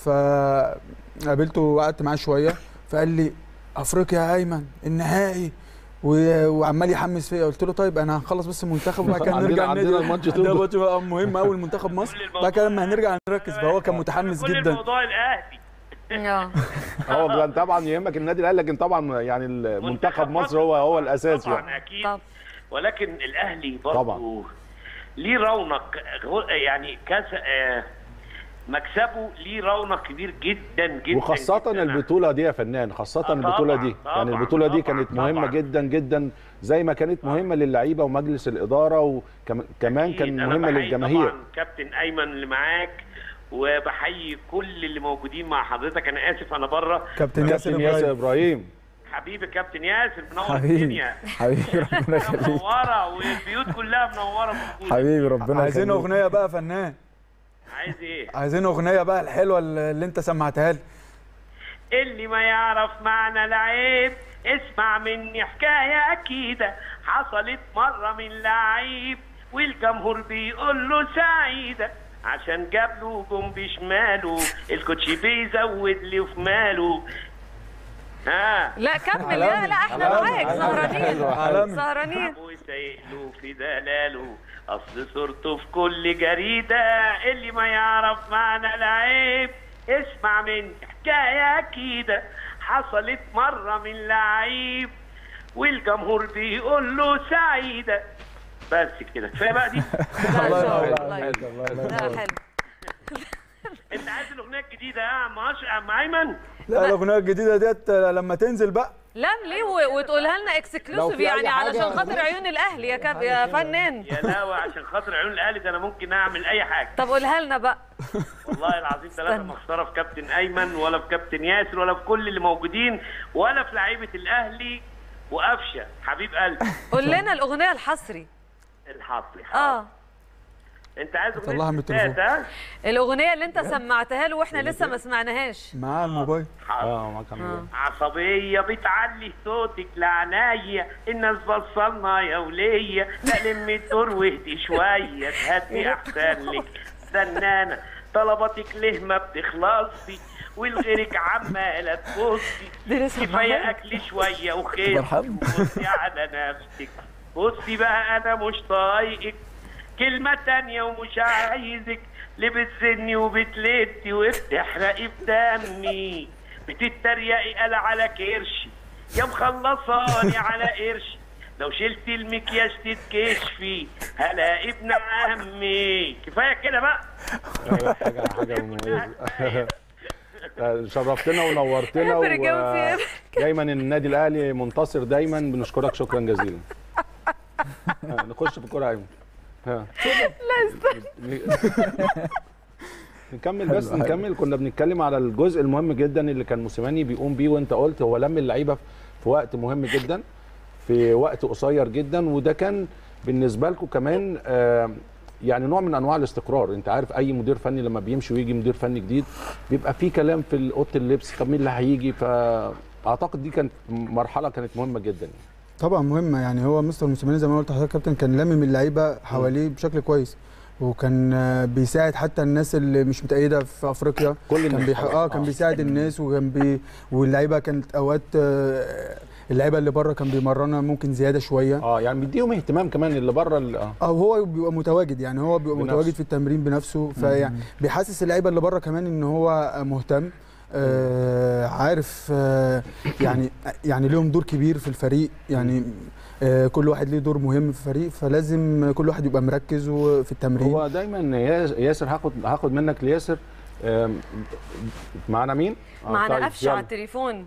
فقابلته وقعدت معاه شويه، فقال لي افريقيا يا ايمن النهائي وعمال يحمس فيا. قلت له طيب انا هنخلص بس المنتخب وبعد كده نرجع النادي. ده ماتش مهم قوي المنتخب مصر، بعد كده لما هنرجع نركز. فهو كان متحمس جدا. كل الموضوع الاهلي اه هو طبعا يهمك النادي الاهلي، لكن طبعا يعني المنتخب مصر هو هو الاساس طبعا يعني. اكيد ولكن الاهلي برضه ليه رونق يعني كاس آه مكسبه ليه رونق كبير جدا جدا وخاصة جداً. البطولة دي يا فنان، خاصة آه البطولة دي طبعًا يعني البطولة طبعًا دي كانت مهمة طبعًا جدا جدا زي ما كانت مهمة للعيبة ومجلس الإدارة، وكمان كان مهمة للجماهير. طبعا كابتن أيمن اللي معاك، وبحيي كل اللي موجودين مع حضرتك. أنا آسف أنا بره. كابتن ياسر, ياسر إبراهيم حبيبي كابتن ياسر منور الدنيا. حبيبي ربنا يخليك. منوره والبيوت كلها منوره. حبيبي ربنا يخليك. عايزين اغنيه بقى يا فنان. عايز ايه؟ عايزين اغنيه بقى الحلوه اللي انت سمعتها لي. اللي ما يعرف معنى العيب اسمع مني حكايه اكيده حصلت مره من لعيب والجمهور بيقول له سعيده عشان جاب له جون بشماله الكوتش بيزود لي في ماله. ها لا كمل. لا لا احنا معاك سهرانين سهرانين. وسايله في دلاله اصل صورته في كل جريده اللي ما يعرف معنى العيب اسمع مني حكايه اكيده حصلت مره من لعيب والجمهور بيقول له سعيده. بس كده كفايه بقى دي. لا حلو. انت عايز الاغنيه الجديده يا عم عم ايمن؟ لا الاغنيه الجديده ديت لما تنزل بقى. لا ليه وتقولها لنا اكسكلوسيف يعني علشان خاطر عيون الاهلي يا كاب يا فنان. يا لا عشان خاطر عيون الاهلي ده انا ممكن اعمل اي حاجه. طب قولها لنا بقى. والله العظيم ثلاثه مخسره في كابتن ايمن ولا في كابتن ياسر ولا في كل اللي موجودين ولا في لعيبه الاهلي وقفشه حبيب قلبي. قول لنا الاغنيه الحصري. الحصري اه انت عايز طلعها من التليفون. الاغنيه اللي انت سمعتها له واحنا لسه ما سمعناهاش. معاه الموبايل. اه معاك الموبايل. عصبيه بتعلي صوتك لعناية الناس بصلنا يا وليه لا لمي الدور واهدي شويه تهدي احسن لك فنانه طلباتك ليه ما بتخلصي والغيرك عماله تبصي كفايه اكل شويه وخير بصي على نفسك بصي بقى انا مش طايقك كلمة تانية ومش عايزك اللي بتزني وبتلتي وبتحرقي بدمي بتتريقي قال على كرشي يا مخلصاني على قرشي لو شلت المكياج تتكشفي هلاقي ابن عمي. كفايه كده بقى. حاجه حاجه مميزه. شرفتنا ونورتنا ودايما النادي الاهلي منتصر دايما بنشكرك شكرا جزيلا. نخش في الكوره ايمن. ها لا نكمل بس نكمل. كنا بنتكلم على الجزء المهم جدا اللي كان موسيماني بيقوم بيه وانت قلت هو لم اللعيبه في وقت مهم جدا في وقت قصير جدا وده كان بالنسبه لكم كمان آه يعني نوع من انواع الاستقرار. انت عارف اي مدير فني لما بيمشي ويجي مدير فني جديد بيبقى في كلام في اوضه اللبس طب مين اللي هيجي فاعتقد دي كانت مرحله كانت مهمه جدا. طبعا مهمه يعني هو مستر موسيماني زي ما قلت لحضرتك كابتن كان لامم اللعيبه حواليه بشكل كويس وكان بيساعد حتى الناس اللي مش متأيده في افريقيا كل كان بيح... اه كان بيساعد الناس وكان بي... واللعيبه كانت اوقات اللعيبه اللي بره كان بيمرنا ممكن زياده شويه اه يعني بيديهم اهتمام كمان اللي بره اه اه هو بيبقى متواجد يعني هو بيبقى بنفسه. متواجد في التمرين بنفسه فيعني بيحسس اللعيبه اللي بره كمان ان هو مهتم آه عارف آه يعني يعني لهم دور كبير في الفريق يعني آه كل واحد ليه دور مهم في الفريق فلازم كل واحد يبقى مركز في التمرين. هو دايما ياسر هاخد هاخد منك لياسر آه معانا مين؟ آه معانا طيب قفشه على التليفون.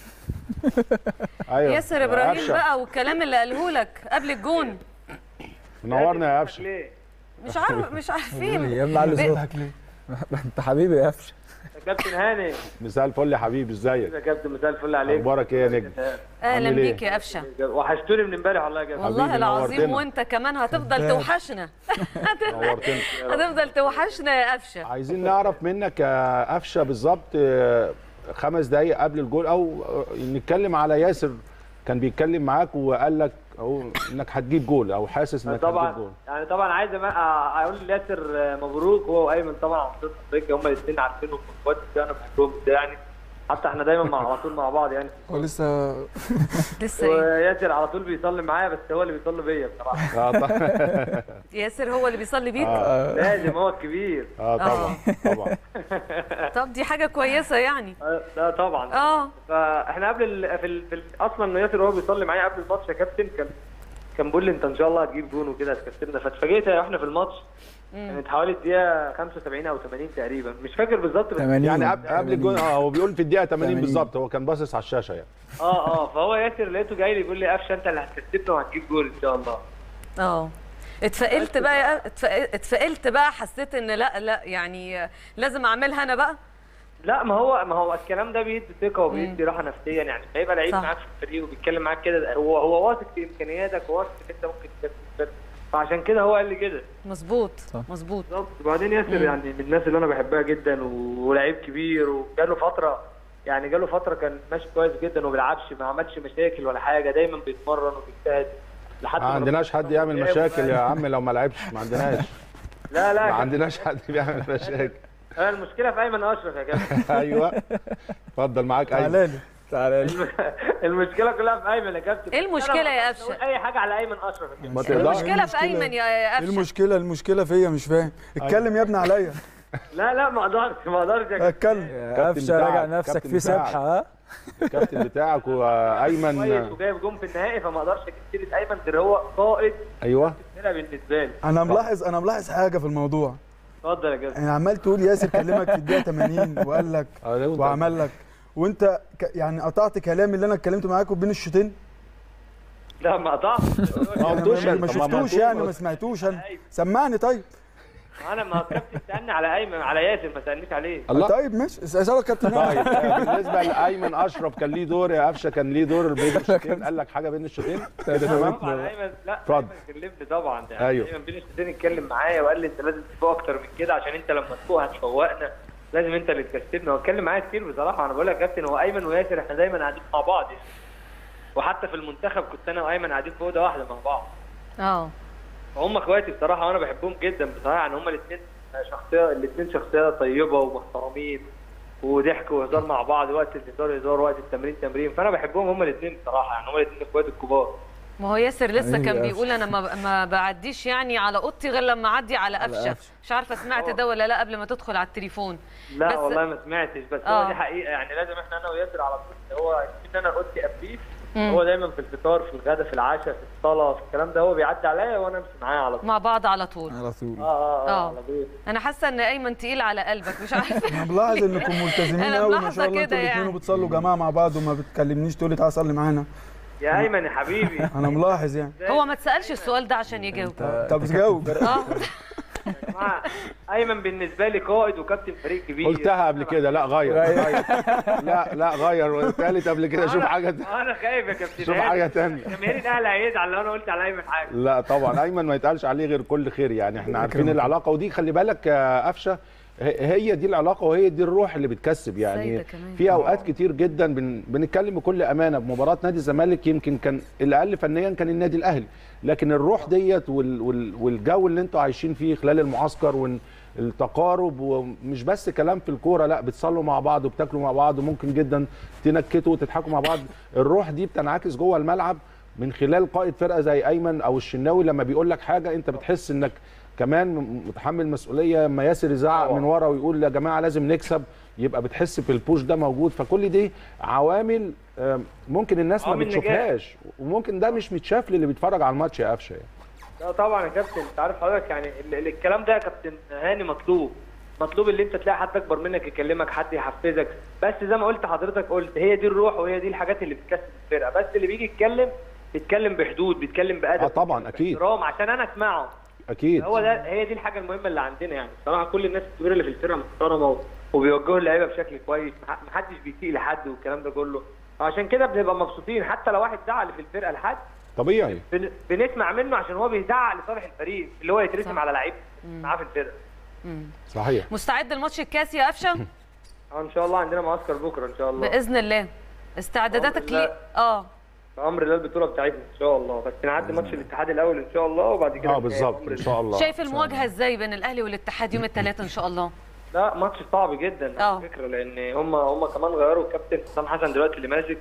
ايوه ياسر ابراهيم أفشة. بقى والكلام اللي قاله لك قبل الجون. منورنا يا قفشه. مش عارف مش عارفين يا ابني على صوتك ليه؟ انت حبيبي يا قفشه. كابتن هاني مساء الفل يا حبيبي ازيك؟ يا كابتن مساء الفل عليك. اخبارك ايه يا نجم؟ اهلا بيك يا قفشه. وحشتوني من امبارح والله يا كابتن. والله العظيم وانت كمان هتفضل توحشنا. نورتنا. هتفضل توحشنا يا قفشه. عايزين نعرف منك يا قفشه بالظبط خمس دقايق قبل الجول او نتكلم على ياسر كان بيتكلم معاك وقال لك او انك هتجيب جول او حاسس انك طبعا هتجيب جول. يعني طبعا عايز اقول لياسر مبروك هو وايمن طبعا على بطوله افريقيا هم الاثنين عارفينهم اخوات انا بحبهم يعني حتى احنا دايما مع على طول مع بعض يعني. هو لسه لسه وياسر على طول بيصلي معايا بس هو اللي بيصلي بيا بصراحه. اه طبعا ياسر هو اللي بيصلي بيك؟ آه. لازم هو الكبير. اه طبعا طبعا. طب دي حاجه كويسه يعني. لا طبعا. اه فاحنا قبل ال في, ال في ال اصلا ياسر وهو بيصلي معايا قبل الماتش يا كابتن كان كان بيقول لي انت ان شاء الله هتجيب جون وكده هتكسبنا فاتفاجئت واحنا في الماتش كانت حوالي الدقيقه خمسة وسبعين او ثمانين تقريبا مش فاكر بالظبط بس يعني قبل الجون اه هو بيقول في الدقيقه ثمانين بالظبط هو كان باصص على الشاشه يعني. اه اه فهو ياسر لقيته جاي لي بيقول لي قفشه انت اللي هتكسبنا وهتجيب جول ان شاء الله. اه اتفائلت بقى اتفائلت بقى حسيت ان لا لا يعني لازم اعملها انا بقى. لا ما هو ما هو الكلام ده بيدي ثقه وبيدي راحه نفسيه يعني هيبقى لعيب معاك في الفريق وبيتكلم معاك كده هو هو واثق في امكانياتك وواثق ان انت ممكن تكسب فعشان كده هو قال لي كده. مظبوط مظبوط. بالظبط. وبعدين ياسر يعني من الناس اللي انا بحبها جدا ولعيب كبير وجاله فتره يعني جاله فتره كان ماشي كويس جدا وما بيلعبش، ما عملش مشاكل ولا حاجه، دايما بيتمرن وبيجتهد لحد ما عندناش حد يعمل مشاكل يا عم لو ما لعبش، ما عندناش. لا لا ما عندناش حد بيعمل مشاكل. المشكله في ايمن اشرف يا كابتن. ايوه اتفضل معاك ايمن. تعالى لي تعالى لي. المشكله كلها في ايمن يا كابتن. ايه المشكله يا قفشه؟ اي حاجه على ايمن اشرف يا ما كابتن. تقدرش. المشكله في ايمن يا قفشه. المشكله المشكله فيا مش فاهم. اتكلم يا ابني عليا. لا لا ما اقدرش ما اقدرش يا كابتن. اتكلم. يا قفشه راجع نفسك في سبحه. ها الكابتن بتاعك وايمن كويس وجايب جون في النهائي، فما اقدرش اجيب سيره ايمن غير هو قائد. ايوه الفرقه بالنسبه لي. انا ملاحظ انا ملاحظ حاجه في الموضوع. اتفضل يا كابتن. يعني عمال تقول ياسر كلمك في الدقيقه ثمانين وقال لك وعمل لك، وانت ك... يعني قطعت كلامي اللي انا اتكلمت معاكم بين الشوطين. لا ما قطعتش. يعني ما شفتوش يعني ما سمعتوش. انا سمعني طيب. انا ما الكابتن سالني على ايمن على ياسر ما سالنيش عليه. الله. طيب ماشي اسالك كابتن. طيب بالنسبه لايمن اشرف كان ليه دور يا قفشه، كان ليه دور بين الشوطين، قال لك حاجه بين الشوطين كده تمام؟ على ايمن لا اتفضل. ايمن كلمني طبعا ده. ايوه ايمن بين الشوطين اتكلم معايا وقال لي انت لازم تفوق اكتر من كده عشان انت لما تفوق هتفوقنا، لازم انت اللي تكسبنا. هو اتكلم معايا كتير بصراحه. انا بقول لك يا كابتن هو ايمن وياسر احنا دايما قاعدين مع بعض يعني. وحتى في المنتخب كنت انا وايمن قاعدين في اوضه واحده مع بعض. اه فهم اخواتي بصراحه وانا بحبهم جدا بصراحه. يعني هم الاثنين شخصيه الاثنين شخصيه طيبه ومحترمين وضحك وهزار مع بعض، وقت الهزار هزار وقت التمرين تمرين، فانا بحبهم هم الاثنين بصراحه. يعني هم الاثنين اخواتي الكبار. ما هو ياسر لسه كان بيقول انا ما ما بعديش يعني على اوضتي غير لما اعدي على قفشه. مش عارفه سمعت ده ولا لا قبل ما تدخل على التليفون. لا بس والله ما سمعتش، بس آه. هو دي حقيقه. يعني لازم احنا انا وياسر على طول. هو ان انا اوضتي قبليه، هو دايما في الفطار في الغداء في العشاء في الصلاه في الكلام ده هو بيعدي عليا وانا امشي معاه على طول مع بعض على طول. على طول. اه اه, آه. آه. على طول. انا حاسه ان ايمن تقيل على قلبك مش عارفه. انا ملاحظ انكم ملتزمين أنا قوي ما ملاحظة شاء الله. كده انتوا الاثنين يعني. وبتصلوا جماعه مع بعض وما بتكلمنيش تقول لي تعالى صلي معانا. يا ايمن يا حبيبي. انا ملاحظ يعني. هو ما تسالش السؤال ده عشان يجاوب. طب جاوب. اه يا جماعه ايمن بالنسبه لي قائد وكابتن فريق كبير. قلتها قبل كده. لا غير لا لا غير ثالث قبل كده. شوف حاجه انا خايف يا كابتن. شوف حاجه ثانيه. جماهير الاهلي هيزعل لو انا قلت على ايمن حاجه. لا طبعا ايمن ما يتقالش عليه غير كل خير. يعني احنا عارفين العلاقه، ودي خلي بالك يا قفشه هي دي العلاقه وهي دي الروح اللي بتكسب. يعني في اوقات كتير جدا بن بنتكلم بكل امانه بمباراه نادي الزمالك يمكن كان الاقل فنيا كان النادي الاهلي، لكن الروح ديت وال وال والجو اللي انتوا عايشين فيه خلال المعسكر والتقارب، ومش بس كلام في الكوره، لا بتصلوا مع بعض وبتاكلوا مع بعض وممكن جدا تنكتوا وتضحكوا مع بعض. الروح دي بتنعكس جوه الملعب من خلال قائد فرقه زي ايمن او الشناوي. لما بيقول لك حاجه انت بتحس انك كمان متحمل مسؤوليه. لما ياسر يزعق من ورا ويقول يا جماعه لازم نكسب، يبقى بتحس في البوش ده موجود. فكل دي عوامل ممكن الناس ما بتشوفهاش، وممكن ده مش متشاف للي بيتفرج على الماتش يا قفشه. يعني لا طبعا يا كابتن انت عارف حضرتك يعني الكلام ده يا كابتن هاني مطلوب. مطلوب اللي انت تلاقي حد اكبر منك يكلمك، حد يحفزك. بس زي ما قلت حضرتك قلت هي دي الروح وهي دي الحاجات اللي بتكسب الفرقه. بس اللي بيجي يتكلم بيتكلم بحدود، بيتكلم بادب. اه طبعا اكيد. باحترام عشان انا اسمعه. اكيد. هو ده هي دي الحاجه المهمه اللي عندنا. يعني بصراحه كل الناس الكبيره اللي في الفرقه محترمه وبيوجهوا اللعيبه بشكل كويس، محدش بيسيء لحد والكلام ده كله. عشان كده بنبقى مبسوطين. حتى لو واحد زعل في الفرقه لحد طبيعي بن... بنسمع منه عشان هو بيزعق لصالح الفريق اللي هو يترسم على لعيب معاه في الفرقه. صحيح. مستعد لماتش الكاس يا قفشه؟ اه ان شاء الله عندنا معسكر بكره ان شاء الله باذن الله. استعداداتك ليه؟ اه بامر الله البطوله بتاعتنا ان شاء الله. بس نعدي ماتش الاتحاد الاول ان شاء الله وبعد كده اه بالظبط ان شاء الله. شايف المواجهه ازاي بين الاهلي والاتحاد يوم الثلاثاء ان شاء الله؟ لا ماتش صعب جدا على فكره، لان هم هم كمان غيروا الكابتن حسام حسن دلوقتي اللي ماسك.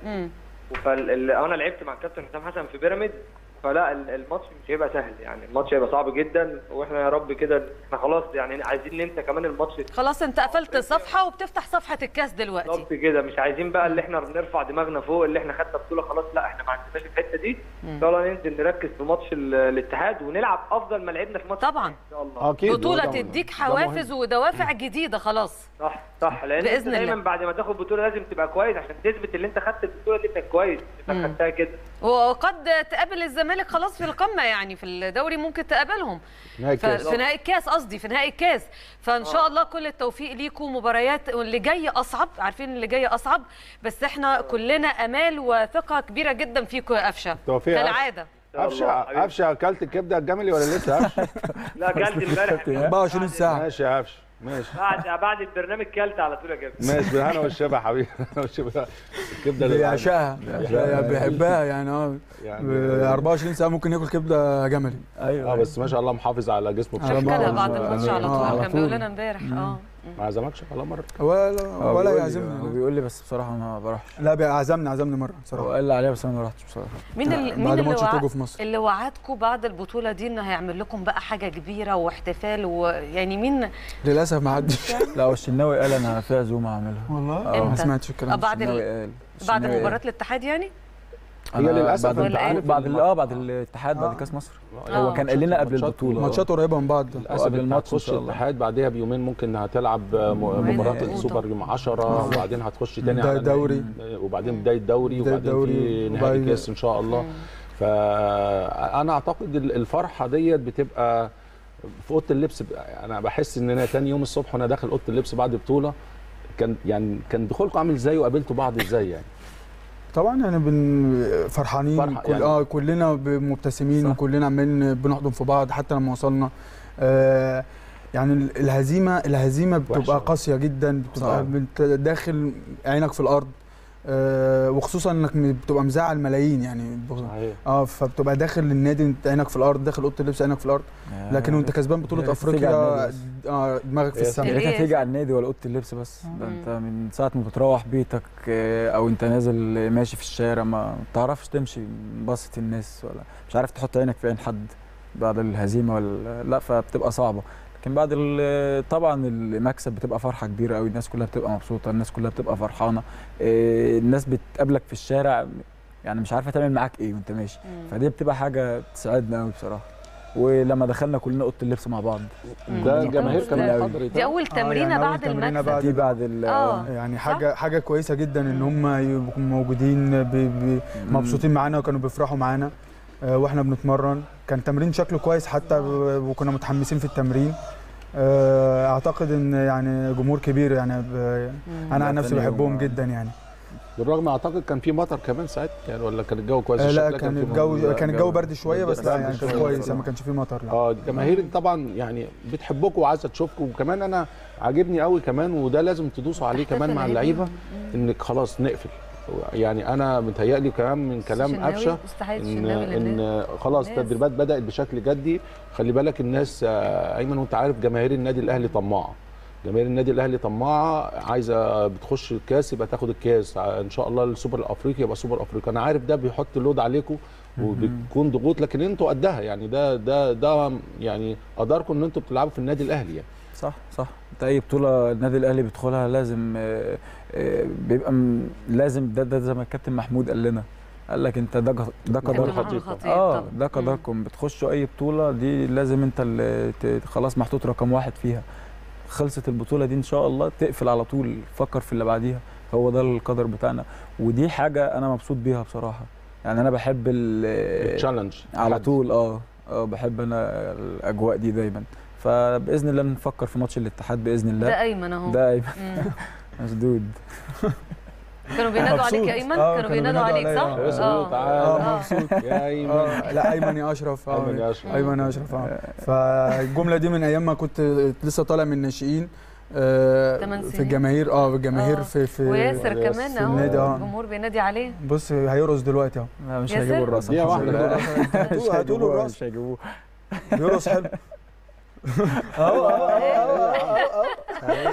فانا لعبت مع الكابتن حسام حسن في بيراميدز، فلا الماتش مش هيبقى سهل. يعني الماتش هيبقى صعب جدا، واحنا يا رب كده احنا خلاص يعني عايزين ننسى كمان الماتش. خلاص انت قفلت صفحه وبتفتح صفحه الكاس دلوقتي. بالظبط كده. مش عايزين بقى اللي احنا بنرفع دماغنا فوق اللي احنا خدنا بطوله خلاص، لا احنا ما عندناش الحته دي. ان شاء الله ننزل نركز في ماتش الاتحاد ونلعب افضل ما لعبنا في ماتش طبعا ان شاء الله. اكيد. بطوله تديك حوافز ودوافع جديده خلاص. صح صح. لان بإذن دايما الله. بعد ما تاخد بطوله لازم تبقى كويس عشان تثبت اللي انت خدت البطوله دي انك كويس انك خدتها كده. وقد تقابل الزمالك خلاص في القمه، يعني في الدوري ممكن تقابلهم نهائي الكاس. في نهائي الكاس قصدي في نهائي الكاس. فان شاء الله كل التوفيق ليكم. مباريات اللي جايه اصعب، عارفين اللي جايه اصعب، بس احنا كلنا امال وثقه كبيره جدا فيكم يا قفشه كالعاده. قفشه قفشه اكلت الكبده الجملي ولا لسه؟ قفشه لا اكلت امبارح أربعة وعشرين ساعه. ماشي يا قفشه. ماشي بعد بعد البرنامج كلت على طول يا كابتن. ماشي بالهنا والشفا يا حبيبي. والشفا الكبده اللي بيعشقها بيحبها يعني اه يعني أربعة وعشرين ساعه ممكن ياكل كبده جملي. ايوه اه بس ما شاء الله محافظ على جسمه بشكل كده بعد الماتش على طول كان بيقول لنا امبارح اه ما عزمكش ولا مره ولا ولا يعزمني. هو بيقول لي بس بصراحه ما بروحش. لا عزمني عزمني مره بصراحه. هو قال لي عليها بس انا ما رحتش بصراحه. مين اللي مين بعد اللي ماتش وع... توجو في مصر اللي وعدكم بعد البطوله دي انه هيعمل لكم بقى حاجه كبيره واحتفال ويعني مين؟ للاسف ما حدش. لا هو الشناوي قال انا في عزومه هعملها. والله ما سمعتش الكلام. بعد ال... بعد مباراه الاتحاد يعني؟ هي للاسف بعد بعد بعد اه بعد الاتحاد بعد كاس مصر. هو كان قال لنا قبل البطوله ماتشات قريبه من بعض. قبل الماتش تخش الاتحاد بعديها بيومين ممكن هتلعب مباراه السوبر يوم عشرة وبعدين هتخش تاني على دوري وبعدين بدايه دوري وبعدين في نهائي كاس ان شاء الله. فانا اعتقد الفرحه ديت بتبقى في اوضه اللبس. انا بحس ان انا تاني يوم الصبح وانا داخل اوضه اللبس بعد بطوله كان يعني كان دخولكم عامل ازاي وقابلتوا بعض ازاي يعني؟ طبعا يعني بن فرحانين فرح كل يعني. اه كلنا مبتسمين وكلنا عمالين بنحضن في بعض حتى لما وصلنا. آه يعني الهزيمه الهزيمه بتبقى قاسيه جدا، بتبقى داخل عينك في الارض. آه وخصوصا انك بتبقى مزعل ملايين يعني اه فبتبقى داخل النادي عينك في الارض، داخل اوضه اللبس عينك في الارض. لكن وانت كسبان بطوله افريقيا اه دماغك في السما. يا ريتها تيجي على النادي ولا اوضه اللبس بس. ده انت من ساعه ما بتروح بيتك او انت نازل ماشي في الشارع ما بتعرفش تمشي بسط الناس ولا مش عارف تحط عينك في عين حد بعد الهزيمه ولا لا، فبتبقى صعبه. لكن بعد طبعا المكسب بتبقى فرحه كبيره قوي، الناس كلها بتبقى مبسوطه، الناس كلها بتبقى فرحانه. الناس بتقابلك في الشارع يعني مش عارفه تعمل معاك ايه وانت ماشي، فدي بتبقى حاجه تساعدنا قوي بصراحه. ولما دخلنا كلنا اوضه اللبس مع بعض ده الجماهير كمان حضرت. دي اول تمرينه آه يعني بعد المكسب دي بعد ال آه. يعني حاجه حاجه كويسه جدا ان هم يبقوا موجودين مبسوطين معانا وكانوا بيفرحوا معانا آه واحنا بنتمرن. كان تمرين شكله كويس حتى وكنا متحمسين في التمرين. آه اعتقد ان يعني جمهور كبير يعني انا عن نفسي بحبهم جدا يعني. بالرغم اعتقد كان في مطر كمان ساعتها يعني ولا كان الجو كويس؟ آه لا كان الجو كان الجو برد شويه بس لا يعني كان كويس ما كانش فيه مطر. لا اه الجماهير طبعا يعني بتحبكم وعايزه تشوفكم. وكمان انا عاجبني قوي كمان وده لازم تدوسوا عليه كمان مع اللعيبه انك خلاص نقفل. يعني انا متهيألي كمان من كلام قفشه ان ان خلاص التدريبات بدات بشكل جدي. خلي بالك الناس ايمن وانت عارف جماهير النادي الاهلي طماعه. جماهير النادي الاهلي طماعه عايزه بتخش الكاس يبقى تاخد الكاس ان شاء الله. السوبر الافريقي يبقى سوبر افريقيا. انا عارف ده بيحط لود عليكم وبتكون ضغوط لكن انتوا قدها يعني. ده ده ده يعني قدركم ان انتوا بتلعبوا في النادي الاهلي يعني. صح صح. انت اي بطوله النادي الاهلي بيدخلها لازم بيبقى لازم ده ده زي ما الكابتن محمود قال لنا، قال لك انت ده ده قدركم. اه ده قدركم بتخشوا اي بطوله دي لازم انت اللي خلاص محطوط رقم واحد فيها. خلصت البطوله دي ان شاء الله تقفل على طول فكر في اللي بعديها. هو ده القدر بتاعنا ودي حاجه انا مبسوط بيها بصراحه. يعني انا بحب التشالنج على طول. اه اه بحب انا الاجواء دي دايما. فباذن الله نفكر في ماتش الاتحاد باذن الله. ده ايمن اهو. ده ايمن مسدود. كانوا بينادوا عليك يا ايمن؟ كانوا بينادوا عليك صح؟ اه تعالى مبسوط يا ايمن. لا ايمن يا اشرف. ايمن يا اشرف. ايمن يا اشرف. اه فالجمله دي من ايام ما كنت لسه طالع من الناشئين آه في الجماهير. اه في الجماهير في في وياسر كمان اهو الجمهور بينادي عليه. بص هيرقص دلوقتي اهو. لا مش هيجيبوا الراس. دي واحده هتقولوا الراس مش هيجيبوه. بيرقص حلو. اهو اهو اهو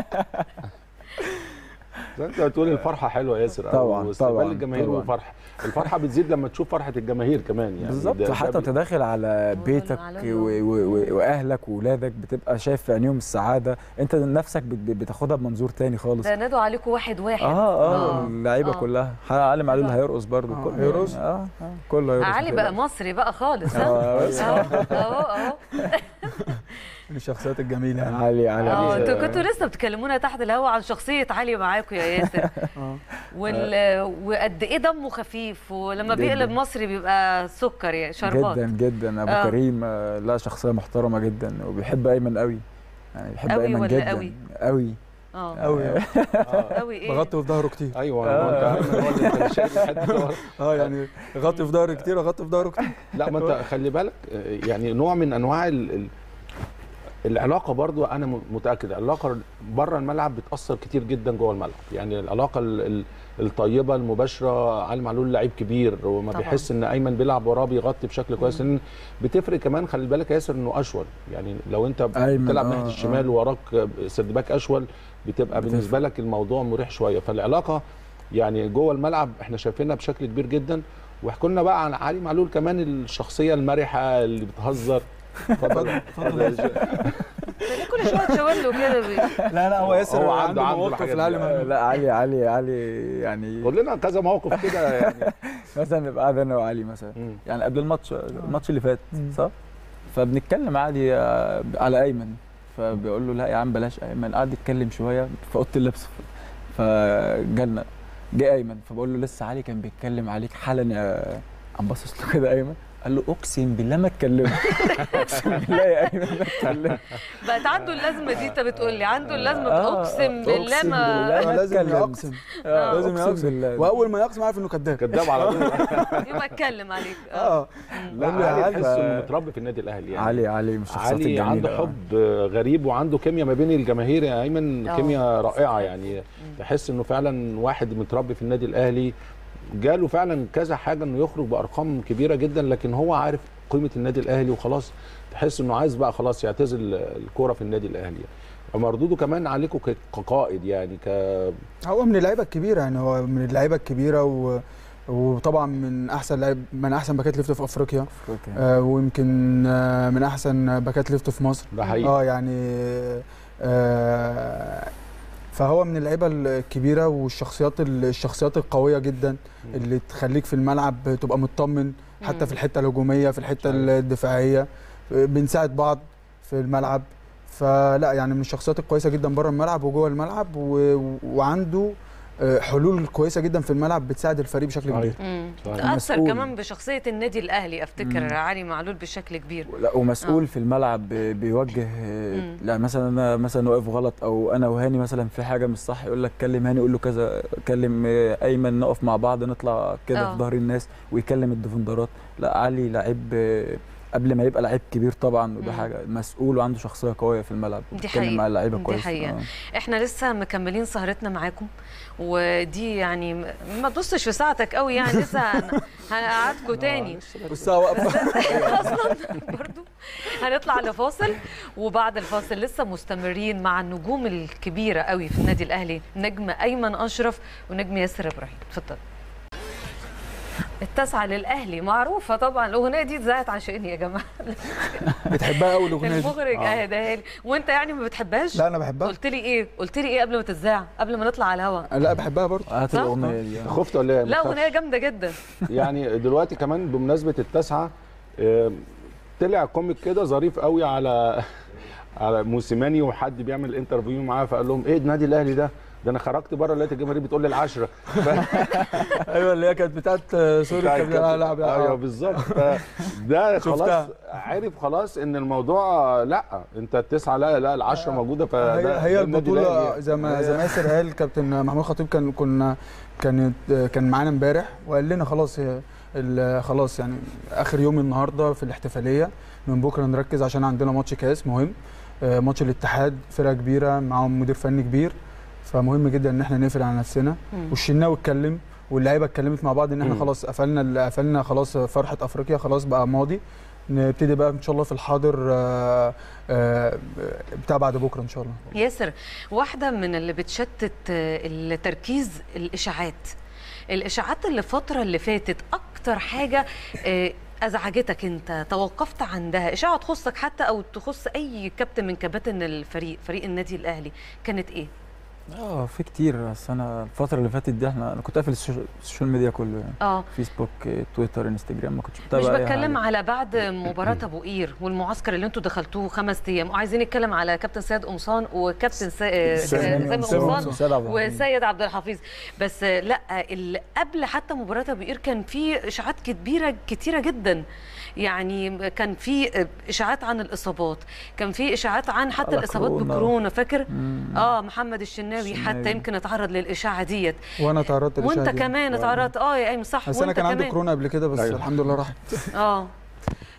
انت بتقول الفرحه حلوه يا ياسر. طبعا طبعا الجماهير وفرحه الفرحه بتزيد لما تشوف فرحه الجماهير كمان يعني. بالظبط. حتى انت داخل على بيتك واهلك واولادك بتبقى شايف في عينيهم السعاده، انت نفسك بتاخدها بمنظور تاني خالص. ده نادوا عليكم واحد واحد. اه اه اللعيبه كلها. علي معلول هيرقص برضه. آه هيرقص. اه كله هيرقص. علي بقى مصري بقى خالص. اه اهو اهو من الشخصيات الجميله يعني. علي علي اه انتوا كنتوا لسه بتكلمونا تحت الهوا عن شخصيه علي معاكم يا ياسر. وال... وقد ايه دمه خفيف ولما بيقلب مصري بيبقى سكر يعني شربات. جدا جدا. ابو آه. كريم لا شخصيه محترمه جدا وبيحب ايمن قوي يعني. بيحب أوي ايمن ولا جدا قوي قوي اه قوي قوي. ايه بغطي في ظهره كتير. ايوه انت شايف الحته. اه يعني غطي في ظهري كتير اغطي في ظهره كتير. لا ما انت خلي بالك يعني نوع من انواع ال العلاقه برضو انا م- متاكد العلاقه بره الملعب بتاثر كتير جدا جوه الملعب. يعني العلاقه ال- ال- الطيبه المباشره. علي معلول لعيب كبير وما طبعاً. بيحس ان ايمن بيلعب وراه بيغطي بشكل كويس، لان بتفرق كمان. خلي بالك يا ياسر انه اشول، يعني لو انت أيمن، بتلعب آه، ناحيه الشمال آه. وراك سيرد باك اشول بتبقى بتفرق. بالنسبه لك الموضوع مريح شويه. فالعلاقه يعني جوه الملعب احنا شايفينها بشكل كبير جدا. واحكوا لنا بقى عن علي معلول كمان، الشخصيه المرحه اللي بتهزر. اتفضل اتفضل. ليه كل شويه تشاور له كده بي- لا لا هو ياسر هو عنده عنده- عنده مواقف الحاجات العالم دي. لا علي علي علي يعني قول لنا كذا موقف كده يعني. مثلا نبقى قاعد انا وعلي مثلا، مم. يعني قبل الماتش الماتش اللي فات صح؟ فبنتكلم عادي آه، على ايمن، فبيقول له لا يا عم بلاش ايمن، قعد يتكلم شويه في اوضه اللبس، فجالنا جه ايمن، فبقول له لسه علي كان بيتكلم عليك حالا يا، قام باصص له كده ايمن، قال له اقسم بالله ما اتكلم. اقسم بالله يا ايمن ما اتكلم. بقت عنده اللازمه دي. انت بتقول لي عنده اللازمه، آه، اقسم بالله أقسم ما بالله. آه، لازم اتكلم. يقسم آه، لازم أقسم يقسم بالله. واول ما يقسم عارف انه كذاب. كداب على طول. يبقى اتكلم عليك. اه اه لا قول له يا علي علي. تحس انه متربي في النادي الاهلي يعني. علي علي من الشخصيات علي الجميله. عنده آه. حب غريب وعنده كيمياء ما بين الجماهير يا ايمن، آه. كيمياء رائعه يعني. تحس انه فعلا واحد متربي في النادي الاهلي. جاله فعلا كذا حاجه انه يخرج بارقام كبيره جدا، لكن هو عارف قيمه النادي الاهلي وخلاص. تحس انه عايز بقى خلاص يعتزل الكوره في النادي الاهلي. مردوده كمان عليكم ك- كقائد يعني ك هو من اللعيبه الكبيره، يعني هو من اللعيبه الكبيره و... وطبعا من احسن لعيب، من احسن باكات ليفت في افريقيا. أفريقيا. آه ويمكن آه من احسن باكات ليفت في مصر. ده حقيقي. اه يعني آه فهو من اللعيبه الكبيره والشخصيات الشخصيات القويه جدا اللي تخليك في الملعب تبقى مطمن، حتى في الحته الهجوميه في الحته الدفاعيه بنساعد بعض في الملعب. فلا يعني من الشخصيات الكويسه جدا بره الملعب وجوه الملعب و... وعنده آه، حلول كويسه جدا في الملعب بتساعد الفريق بشكل صحيح. كبير. مم. صحيح. تأثر مسؤول. كمان بشخصية النادي الأهلي أفتكر مم. علي معلول بشكل كبير. لا ومسؤول آه. في الملعب بي- بيوجه. مم. لا مثلا انا مثلا واقف غلط او انا وهاني مثلا في حاجه مش صح، يقول لك كلم هاني، يقول له كذا، كلم ايمن، نقف مع بعض نطلع كده آه. في ظهر الناس، ويكلم الديفندرات. لا علي لعيب قبل ما يبقى لعيب كبير طبعا، وده مم. حاجه مسؤول وعنده شخصيه قويه في الملعب، دي بيتكلم حقيقة. مع اللعيبه دي كويس. حقيقة. آه. احنا لسه مكملين سهرتنا معاكم، ودي يعني م- ما تبصش في ساعتك قوي، يعني لسه هن- هنقعدكم تاني والساعه واقفه. اصلا برضو هنطلع لفاصل، وبعد الفاصل لسه مستمرين مع النجوم الكبيرة قوي في النادي الأهلي، نجم أيمن أشرف ونجم ياسر إبراهيم. اتفضل. التاسعة للأهلي معروفة طبعا، الأغنية دي اتذاعت عشاني يا جماعة. بتحبها قوي الاغنيه دي؟ المخرج اهداها لي، وأنت يعني ما بتحبهاش؟ لا انا بحبها. قلت لي إيه؟ قلت لي إيه قبل ما تتذاع؟ قبل ما نطلع على الهوا؟ لا بحبها برضه. هات صح؟ الاغنيه دي. آه. خفت ولا ايه؟ ما لا تخافش. أغنية جامدة جدا. يعني دلوقتي كمان بمناسبه التاسعه، آم، طلع كوميك كده ظريف قوي على على موسيماني، وحد بيعمل انترفيو معاه فقال لهم ايه النادي الاهلي ده؟ ده انا خرجت بره لقيت الجماهير بتقول لي العشره. ف... ايوه اللي هي كانت بتاعت سوري كان بيلعب. ايوه بالظبط. ده خلاص شفتها. عارف خلاص ان الموضوع لا، انت التسعه لا لا العشره موجوده. فده هي هي ده النادي البطوله الأهلي. زي ما زي ما ياسر قال، كابتن محمود خطيب كان كنا كانت كان معانا امبارح وقال لنا خلاص هي ال- خلاص يعني اخر يوم النهارده في الاحتفاليه، من بكره نركز عشان عندنا ماتش كاس مهم، آه، ماتش الاتحاد، فرقه كبيره معاهم مدير فني كبير، فمهم جدا ان احنا نقفل على نفسنا. والشناوي اتكلم واللعيبه اتكلمت مع بعض ان احنا مم. خلاص قفلنا ال- قفلنا خلاص فرحه افريقيا خلاص بقى ماضي، نبتدي بقى ان شاء الله في الحاضر آه، آه، بتاع بعد بكره ان شاء الله. ياسر، واحدة من اللي بتشتت التركيز الإشاعات الإشاعات اللي الفترة اللي فاتت أكتر حاجة آه، أزعجتك أنت، توقفت عندها، إشاعة تخصك حتى أو تخص أي كابتن من كباتن الفريق، فريق النادي الأهلي، كانت إيه؟ اه في كتير، بس انا الفتره اللي فاتت دي احنا انا كنت قافل السوشيال السوشيال ميديا كله يعني، اه فيسبوك، تويتر، انستجرام، ما كنتش متابع مش أي بتكلم حاجة. على بعد مباراة أبو قير والمعسكر اللي أنتوا دخلتوه خمس أيام، وعايزين نتكلم على كابتن سيد قمصان وكابتن سا- سامي قمصان سيد عبد الحفيظ. وسيد عبد الحفيظ. بس لا، اللي قبل حتى مباراة أبو قير كان في إشاعات كبيرة كتيرة جدا، يعني كان في اشاعات عن الاصابات، كان في اشاعات عن حتى على الاصابات كورونا. بكورونا، فاكر؟ مم. اه محمد الشناوي حتى الشناوي. يمكن اتعرض للاشاعه ديت، وانا تعرضت وانت للإشاعة دي. كمان اتعرضت. اه يا ايمن صح، بس انا وانت كان عندي كمان. كورونا قبل كده بس أيوة. الحمد لله راحت. اه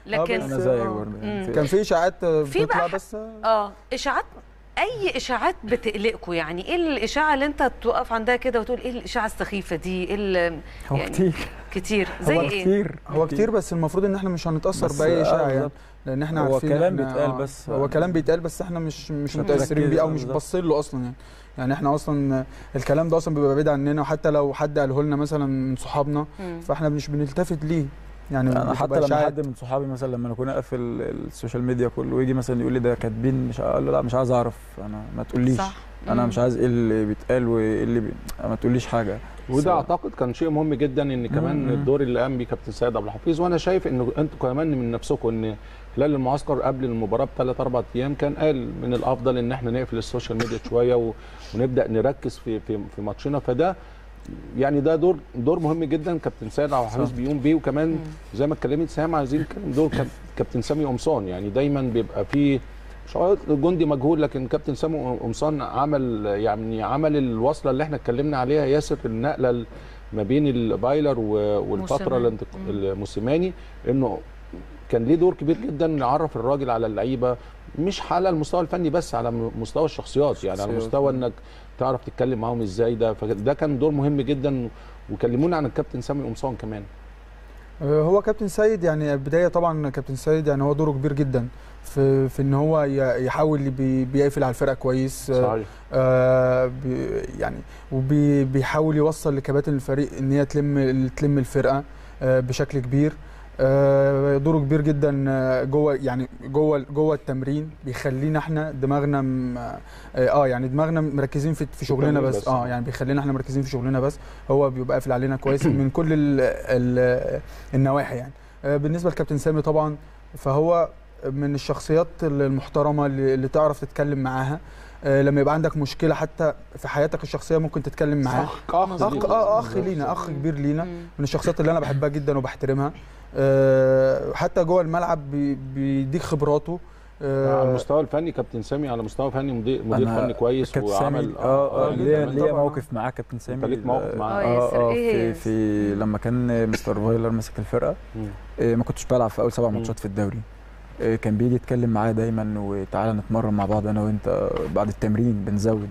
لكن انا زيك برضه مم. كان في اشاعات في بتطلع بقى بس اه اشاعات. اي اشاعات بتقلقكم؟ يعني ايه الاشاعه اللي انت تقف عندها كده وتقول ايه الاشاعه السخيفه دي؟ ايه ال- هو يعني كتير كتير زي هو ايه؟ كتير هو كتير، بس المفروض ان احنا مش هنتاثر بس باي آه اشاعه يعني، بالظبط. لان احنا هو عارفين كلام إحنا- بيتقال آه، بس هو آه. كلام بيتقال بس احنا مش مش مش متاثرين بيه او مش بالظبط. باصين له اصلا يعني. يعني احنا اصلا الكلام ده اصلا بيبقى بعيد عننا، وحتى لو حد قاله لنا مثلا من صحابنا مم. فاحنا مش بنلتفت ليه يعني. انا بتبقى حتى لما إشاعات. حد من صحابي مثلا لما اكون قافل السوشيال ميديا كله ويجي مثلا يقول لي ده كاتبين، مش اقول له لا مش عايز اعرف، انا ما تقوليش صح. انا مم. مش عايز ايه اللي بيتقال وايه اللي بي... ما تقوليش حاجه. وده اعتقد كان شيء مهم جدا ان كمان مم. الدور اللي قام بيه كابتن سيد عبد الحفيظ. وانا شايف انه انتوا كمان من نفسكم ان خلال المعسكر قبل المباراه بثلاث اربع ايام كان قال من الافضل ان احنا نقفل السوشيال ميديا شويه و... ونبدا نركز في في في ماتشنا. فده يعني ده دور دور مهم جدا كابتن سيد عبد الحفيظ بيقوم بيه. وكمان زي ما اتكلمت سام عايزين نتكلم دور كاب- كابتن سامي قمصان. يعني دايما بيبقى فيه مش هقول جندي مجهول، لكن كابتن سامي قمصان عمل يعني عمل الوصله اللي احنا اتكلمنا عليها ياسر، النقله ال- ما بين البايلر و- والفتره موسيماني. الانتق- الموسيماني، انه كان ليه دور كبير جدا يعرف الراجل على اللعيبه، مش على المستوى الفني بس، على مستوى الشخصيات، يعني على مستوى انك تعرف تتكلم معاهم ازاي. ده فده كان دور مهم جدا. وكلمونا عن الكابتن سامي قمصان كمان. آه، هو كابتن سيد يعني البدايه طبعا كابتن سيد يعني هو دوره كبير جدا في في ان هو ي- يحاول بي- بيقفل على الفرقه كويس. آه، صحيح. آه بي- يعني وبيحاول يوصل لكباتن الفريق ان هي تلم تلم الفرقه آه بشكل كبير. آه دوره كبير جدا آه، جوه يعني جوه جوه التمرين، بيخلينا احنا دماغنا م- اه آه، يعني دماغنا مركزين في في شغلنا التمرين بس. بس. اه يعني بيخلينا احنا مركزين في شغلنا بس. هو بيبقى قافل علينا كويس من كل ال ال النواحي يعني. آه بالنسبه لكابتن سامي طبعا فهو من الشخصيات المحترمه اللي, اللي تعرف تتكلم معاها. آه لما يبقى عندك مشكله حتى في حياتك الشخصيه ممكن تتكلم معاه. اخ اخ اخ اه اخ لينا، اخ كبير لينا، من الشخصيات اللي انا بحبها جدا وبحترمها. آه حتى جوه الملعب بي- بيديك خبراته. على آه المستوى الفني كابتن سامي على مستوى فني مدير مدير أنا فني كويس كابتن وعمل سامي اه اه ليا جداً ليا طبعاً. موقف معاه كابتن سامي. انت ليك موقف معاه. آه، ياسر. اه اه إيه في ياسر؟ في لما كان مستر فايلر ماسك الفرقه مم. آه، ما كنتش بلعب في اول سبع مم. ماتشات في الدوري. آه، كان بيجي يتكلم معايا دايما وتعالى نتمرن مع بعض انا وانت بعد التمرين بنزود.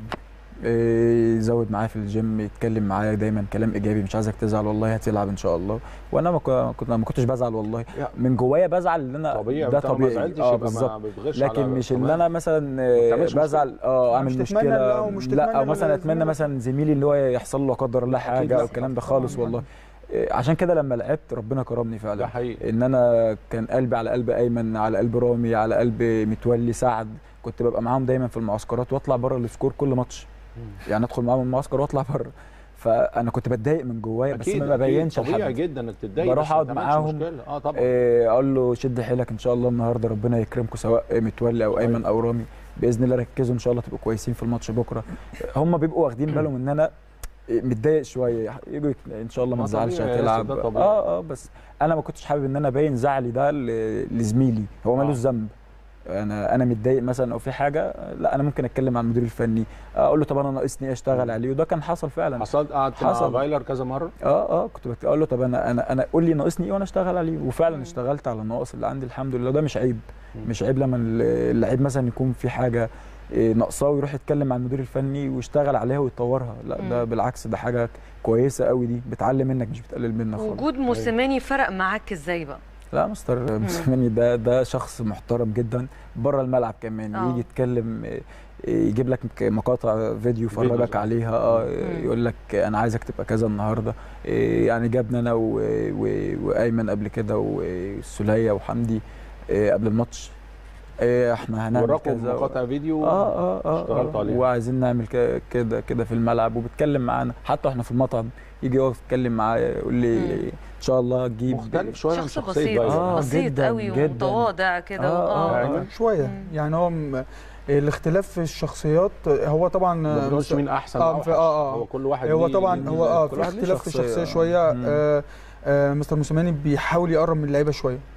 آه، يزود معايا في الجيم، يتكلم معايا دايما كلام ايجابي، مش عايزك تزعل والله هتلعب ان شاء الله. وانا ما ك- كنت ما كنتش بزعل والله، يا. من جوايا بزعل ان انا طبيعي ده طبعا ما طبيعي زعلتش اه يبقى بالظبط. ما بتغش لكن على مش ان كمان. انا مثلا ما آه، تعملش مشكلة. بزعل اه اعمل مش تتمنى مشكله لا، ومش لا، تتمنى او مثلا اتمنى لزميلك. مثلا زميلي اللي هو يحصل له لا قدر الله أكيد حاجه لا. او الكلام ده خالص طبعاً. والله. آه، عشان كده لما لعبت ربنا كرمني فعلا. ده حقيقي. ان انا كان قلبي على قلب ايمن، على قلب رامي، على قلب متولي سعد. كنت ببقى معاهم دايما في المعسكرات واطلع بره السكور كل ماتش. يعني ادخل معاهم المعسكر واطلع بره. فانا كنت بتضايق من جوايا بس أكيد، ما ببينش أكيد. طبيعي لحد. جدا انك تتضايق بروح بس ما اقعد تعملش معاهم. مشكلة. اه طبعا. آه، اقول له شد حيلك ان شاء الله النهارده ربنا يكرمكم سواء متولي او ايمن او رامي، باذن الله ركزوا ان شاء الله تبقوا كويسين في الماتش بكره. هم بيبقوا واخدين بالهم ان انا متضايق شويه، يجوا يك- ان شاء الله ما ما تزعلش طبيعي يا هتلعب. ياسر، ده طبيعي. اه اه بس انا ما كنتش حابب ان انا ابين زعلي ده ل- لزميلي، هو مالوش آه. ذنب. انا انا متضايق مثلا او في حاجه، لا انا ممكن اتكلم مع المدير الفني اقول له طب انا ناقصني ايه اشتغل عليه، وده كان حصل فعلا. حصلت قعدت مع حصل. فايلر كذا مره. اه اه كنت بت- اقول له طب انا انا انا قول لي ناقصني ايه وانا اشتغل عليه، وفعلا اشتغلت على النواقص اللي عندي الحمد لله. ده مش عيب، مش عيب لما اللعيب مثلا يكون في حاجه إيه، ناقصاه ويروح يتكلم مع المدير الفني ويشتغل عليها ويطورها. لا ده بالعكس، ده حاجه كويسه قوي، دي بتعلم منك مش بتقلل منك خالص. وجود موسيماني فرق معاك ازاي بقى؟ لا مستر موسيماني ده ده شخص محترم جدا بره الملعب كمان. آه. يجي يتكلم إيه، يجيب لك مقاطع فيديو يفرجك صح. عليها اه يقول لك انا عايزك تبقى كذا النهارده. إيه، يعني جابنا انا و- و- وايمن قبل كده والسوليه وحمدي إيه، قبل الماتش إيه، احنا هنعمل وراكم كذا مقاطع فيديو اه اه اه, اشتغلتوا آه عليها. وعايزين نعمل ك- كده كده في الملعب، وبيتكلم معانا حتى احنا في المطعم. يجي يقف يتكلم معايا يقول لي ان شاء الله تجيب مختلف شويه عن شخص شخصيه بسيط فايلر. آه، بسيط جداً، قوي جداً. ومتواضع كده. آه، اه أيمن. شويه يعني هو م- الاختلاف في الشخصيات هو طبعا ما بنقولش مين احسن آه، او في- آه، آه. هو كل واحد هو ليه- طبعا ليه هو اه ميزة. في واحد ليه اختلاف في شخصية. الشخصيه شويه. مم. آه آه مستر موسيماني بيحاول يقرب من اللعيبه شويه.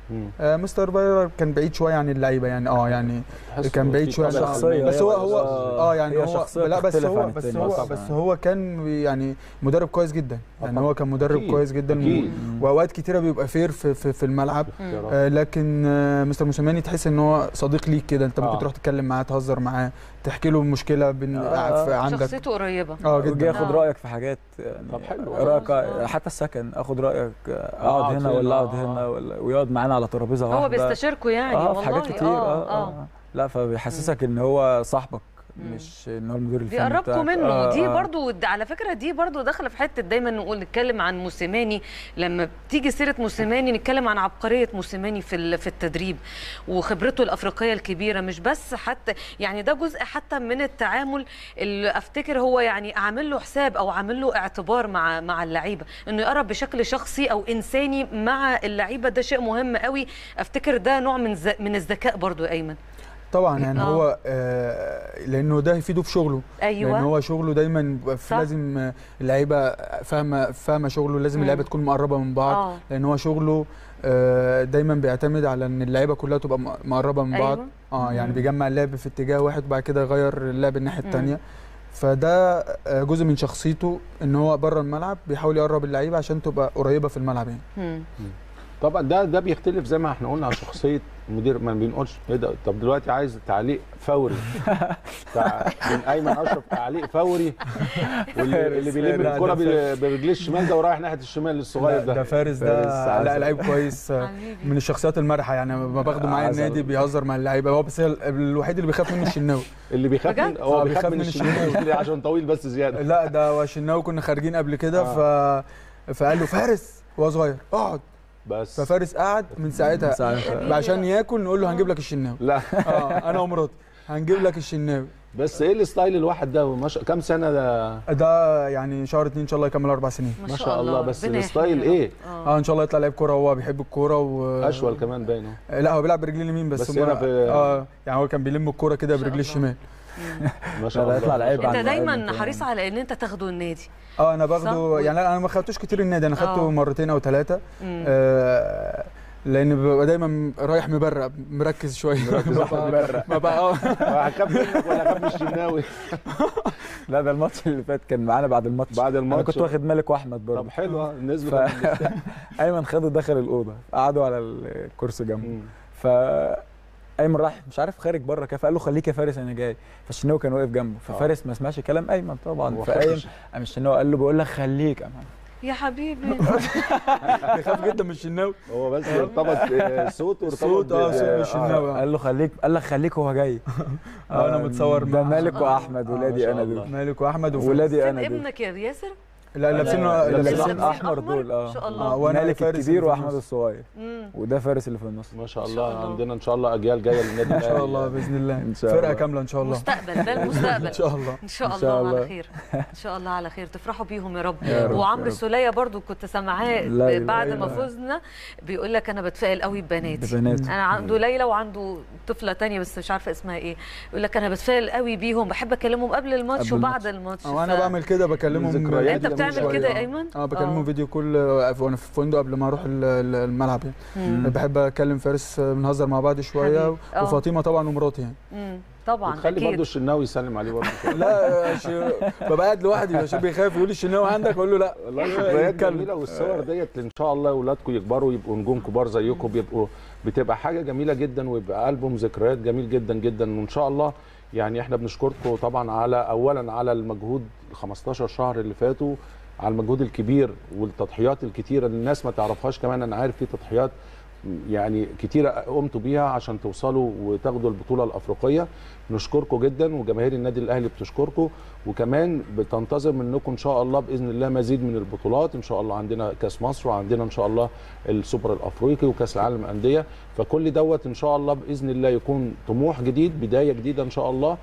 آه مستر فايلر كان بعيد شويه عن اللعيبه يعني اه يعني كان بعيد شويه عن شخصيه بس هو هو اه يعني هو لا بس هو بس هو بس هو كان يعني مدرب كويس جدا يعني هو كان مدرب كويس جدا واوقات كتيره بيبقى فير في في, في الملعب آه لكن آه مستر موسيماني تحس ان هو صديق ليك كده، انت ممكن تروح تتكلم معاه تهزر معاه تحكي له مشكله بين آه عندك، شخصيته قريبه اه جدا، ياخد رايك في حاجات يعني. طب حلو رايك حتى السكن، اخد رايك اقعد هنا ولا اقعد هنا ويقعد معانا على ترابيزه واحده، هو بيستشيركوا يعني اه والله في حاجات كتير اه, آه. آه. لا فبيحسسك ان هو صاحبك مش ان هو المدير الفني بتاعك، بيقربكوا منه. آه دي برضو على فكره دي برضو داخله في حته دايما نقول نتكلم عن موسيماني، لما بتيجي سيره موسيماني نتكلم عن عبقريه موسيماني في في التدريب وخبرته الافريقيه الكبيره، مش بس حتى يعني ده جزء حتى من التعامل اللي افتكر هو يعني عامل له حساب او عامل له اعتبار مع مع اللعيبه، انه يقرب بشكل شخصي او انساني مع اللعيبه، ده شيء مهم قوي. افتكر ده نوع من من الذكاء برضو يا ايمن. طبعا يعني أوه. هو آه لانه ده يفيده في شغله. ايوه لان هو شغله دايما لازم اللعيبه فاهمه فاهمه شغله، لازم اللعيبه تكون مقربه من بعض. أوه. لان هو شغله آه دايما بيعتمد على ان اللعيبه كلها تبقى مقربه من بعض. أيوة. اه يعني بيجمع اللعب في اتجاه واحد وبعد كده يغير اللعب الناحيه الثانيه، فده جزء من شخصيته ان هو بره الملعب بيحاول يقرب اللعيبه عشان تبقى قريبه في الملعب يعني. طبعا ده ده بيختلف زي ما احنا قلنا على شخصيه مدير، ما بنقولش ايه ده. طب دلوقتي عايز تعليق فوري من ايمن اشرف، تعليق فوري، واللي بيلم الكره برجليه الشمال ده ورايح ناحيه الشمال الصغير ده ده فارس ده لا لعيب كويس من الشخصيات المرحه يعني، ما باخده معايا النادي بيهزر مع اللعيبه، هو بس الوحيد اللي بيخاف منه الشناوي. اللي بيخاف من هو بيخاف من الشناوي عشان طويل بس زياده. لا ده هو الشناوي كنا خارجين قبل كده ف فقال له فارس وهو صغير اقعد بس، ففارس قعد من ساعتها عشان ياكل نقول له هنجيب لك الشناوي. لا اه انا ومراتي هنجيب لك الشناوي. بس ايه الستايل الواحد ده مش... كام سنه ده؟ ده يعني شهر اتنين ان شاء الله يكمل اربع سنين ما شاء الله. بس الستايل ايه؟ اه ان شاء الله يطلع لعيب كوره، وهو بيحب الكوره و اشول كمان باين. لا هو بيلعب برجليه اليمين بس, بس هنا في... اه يعني هو كان بيلم الكوره كده برجليه الشمال. ما شاء الله يطلع لعيب. انت دايما حريص على ان انت تاخده النادي. اه انا باخده يعني انا ما خدتوش كتير النادي، انا خدته مرتين او ثلاثه آه لان ببقى دايما رايح مبرق مركز شويه مركز مبرق ما بقى اه هخاف منك ولا هخاف من الشناوي؟ لا ده الماتش اللي فات كان معانا بعد الماتش بعد الماتش انا كنت واخد مالك واحمد برضه. طب حلوه النسبه ف... ايمن خده دخل الاوضه قعدوا على الكرسي جنبه، ف ايمن راح مش عارف خارج بره كده فقال له خليك يا فارس انا جاي، فالشناوي كان واقف جنبه، ففارس ما سمعش كلام ايمن طبعا، فايمن قام الشناوي قال له بقول لك خليك امان يا حبيبي. بيخاف جدا من الشناوي، هو بس ارتبط صوته ارتبط صوت اه صوت بالشناوي. قال له خليك قال لك خليك هو جاي. اه انا متصور ده مالك واحمد ولادي انا دول. مالك واحمد ولادي انا دول. ابنك يا ياسر؟ لا لابسين لابسين احمر دول اه ما شاء الله. وانا مالك الكبير واحمد الصغير وده فارس اللي في النص. ما شاء الله عندنا ان شاء الله اجيال جايه للنادي الاهلي ان شاء الله باذن الله، فرقه كامله ان شاء الله. مستقبل ده المستقبل ان شاء الله ان شاء الله على خير ان شاء الله على خير تفرحوا بيهم يا رب. وعمرو السوليه برضو كنت سامعاه بعد ما فزنا بيقول لك انا بتفائل قوي ببناتي. انا عنده ليلى وعنده طفله ثانيه بس مش عارفه اسمها ايه، يقول لك انا بتفائل قوي بيهم، بحب اكلمهم قبل الماتش وبعد الماتش. وانا بعمل كده بكلمهم. انت بتعمل كده يا ايمن؟ اه بكلمه فيديو كول وانا في الفندق قبل ما اروح الملعب يعني. بحب اكلم فارس بنهزر مع بعض شويه وفاطمه طبعا ومراتي يعني. طبعا خلي برضه الشناوي يسلم عليه برضه. لا ببقى قاعد لوحدي عشان بيخاف يقول لي الشناوي عندك اقول له لا. والله ذكريات جميله والصور ديت ان شاء الله اولادكم يكبروا يبقوا نجوم كبار زيكم، بيبقوا بتبقى حاجه جميله جدا ويبقى قلبهم ذكريات جميل جدا جدا. وان شاء الله يعني احنا بنشكركم طبعا على اولا على المجهود خمستاشر شهر اللي فاتوا، على المجهود الكبير والتضحيات الكتيره اللي الناس ما تعرفهاش. كمان انا عارف في تضحيات يعني كتيره قمتوا بيها عشان توصلوا وتاخدوا البطوله الافريقيه. نشكركم جدا وجماهير النادي الاهلي بتشكركم، وكمان بتنتظر منكم ان شاء الله باذن الله مزيد من البطولات. ان شاء الله عندنا كاس مصر وعندنا ان شاء الله السوبر الافريقي وكاس العالم للانديه، فكل دوت ان شاء الله باذن الله يكون طموح جديد بدايه جديده ان شاء الله.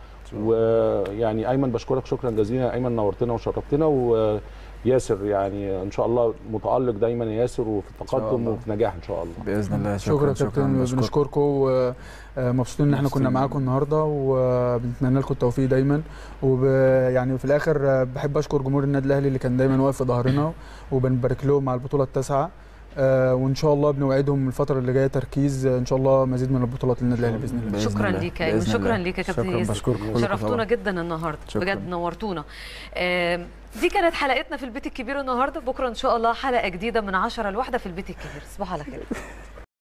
ويعني ايمن بشكرك شكرا جزيلا يا ايمن، نورتنا وشرفتنا. و ياسر يعني ان شاء الله متالق دايما يا ياسر وفي التقدم وفي نجاح ان شاء الله باذن الله. شكرا يا كابتن، بنشكركم ومبسوطين ان احنا كنا معاكم النهارده وبنتمنى لكم التوفيق دايما. ويعني في الاخر بحب اشكر جمهور النادي الاهلي اللي كان دايما واقف في ظهرنا وبنبارك لهم على البطوله التاسعه. آه وان شاء الله بنوعدهم الفتره اللي جايه تركيز ان شاء الله مزيد من البطولات للنادي الاهلي باذن الله. شكرا ليك يا ايمن، شكرا ليك يا كابتن ياسر، شرفتونا جدا النهارده بجد، نورتونا. آه دي كانت حلقتنا في البيت الكبير النهارده، بكره ان شاء الله حلقه جديده من عشرة لواحدة في البيت الكبير. تصبحوا على خير.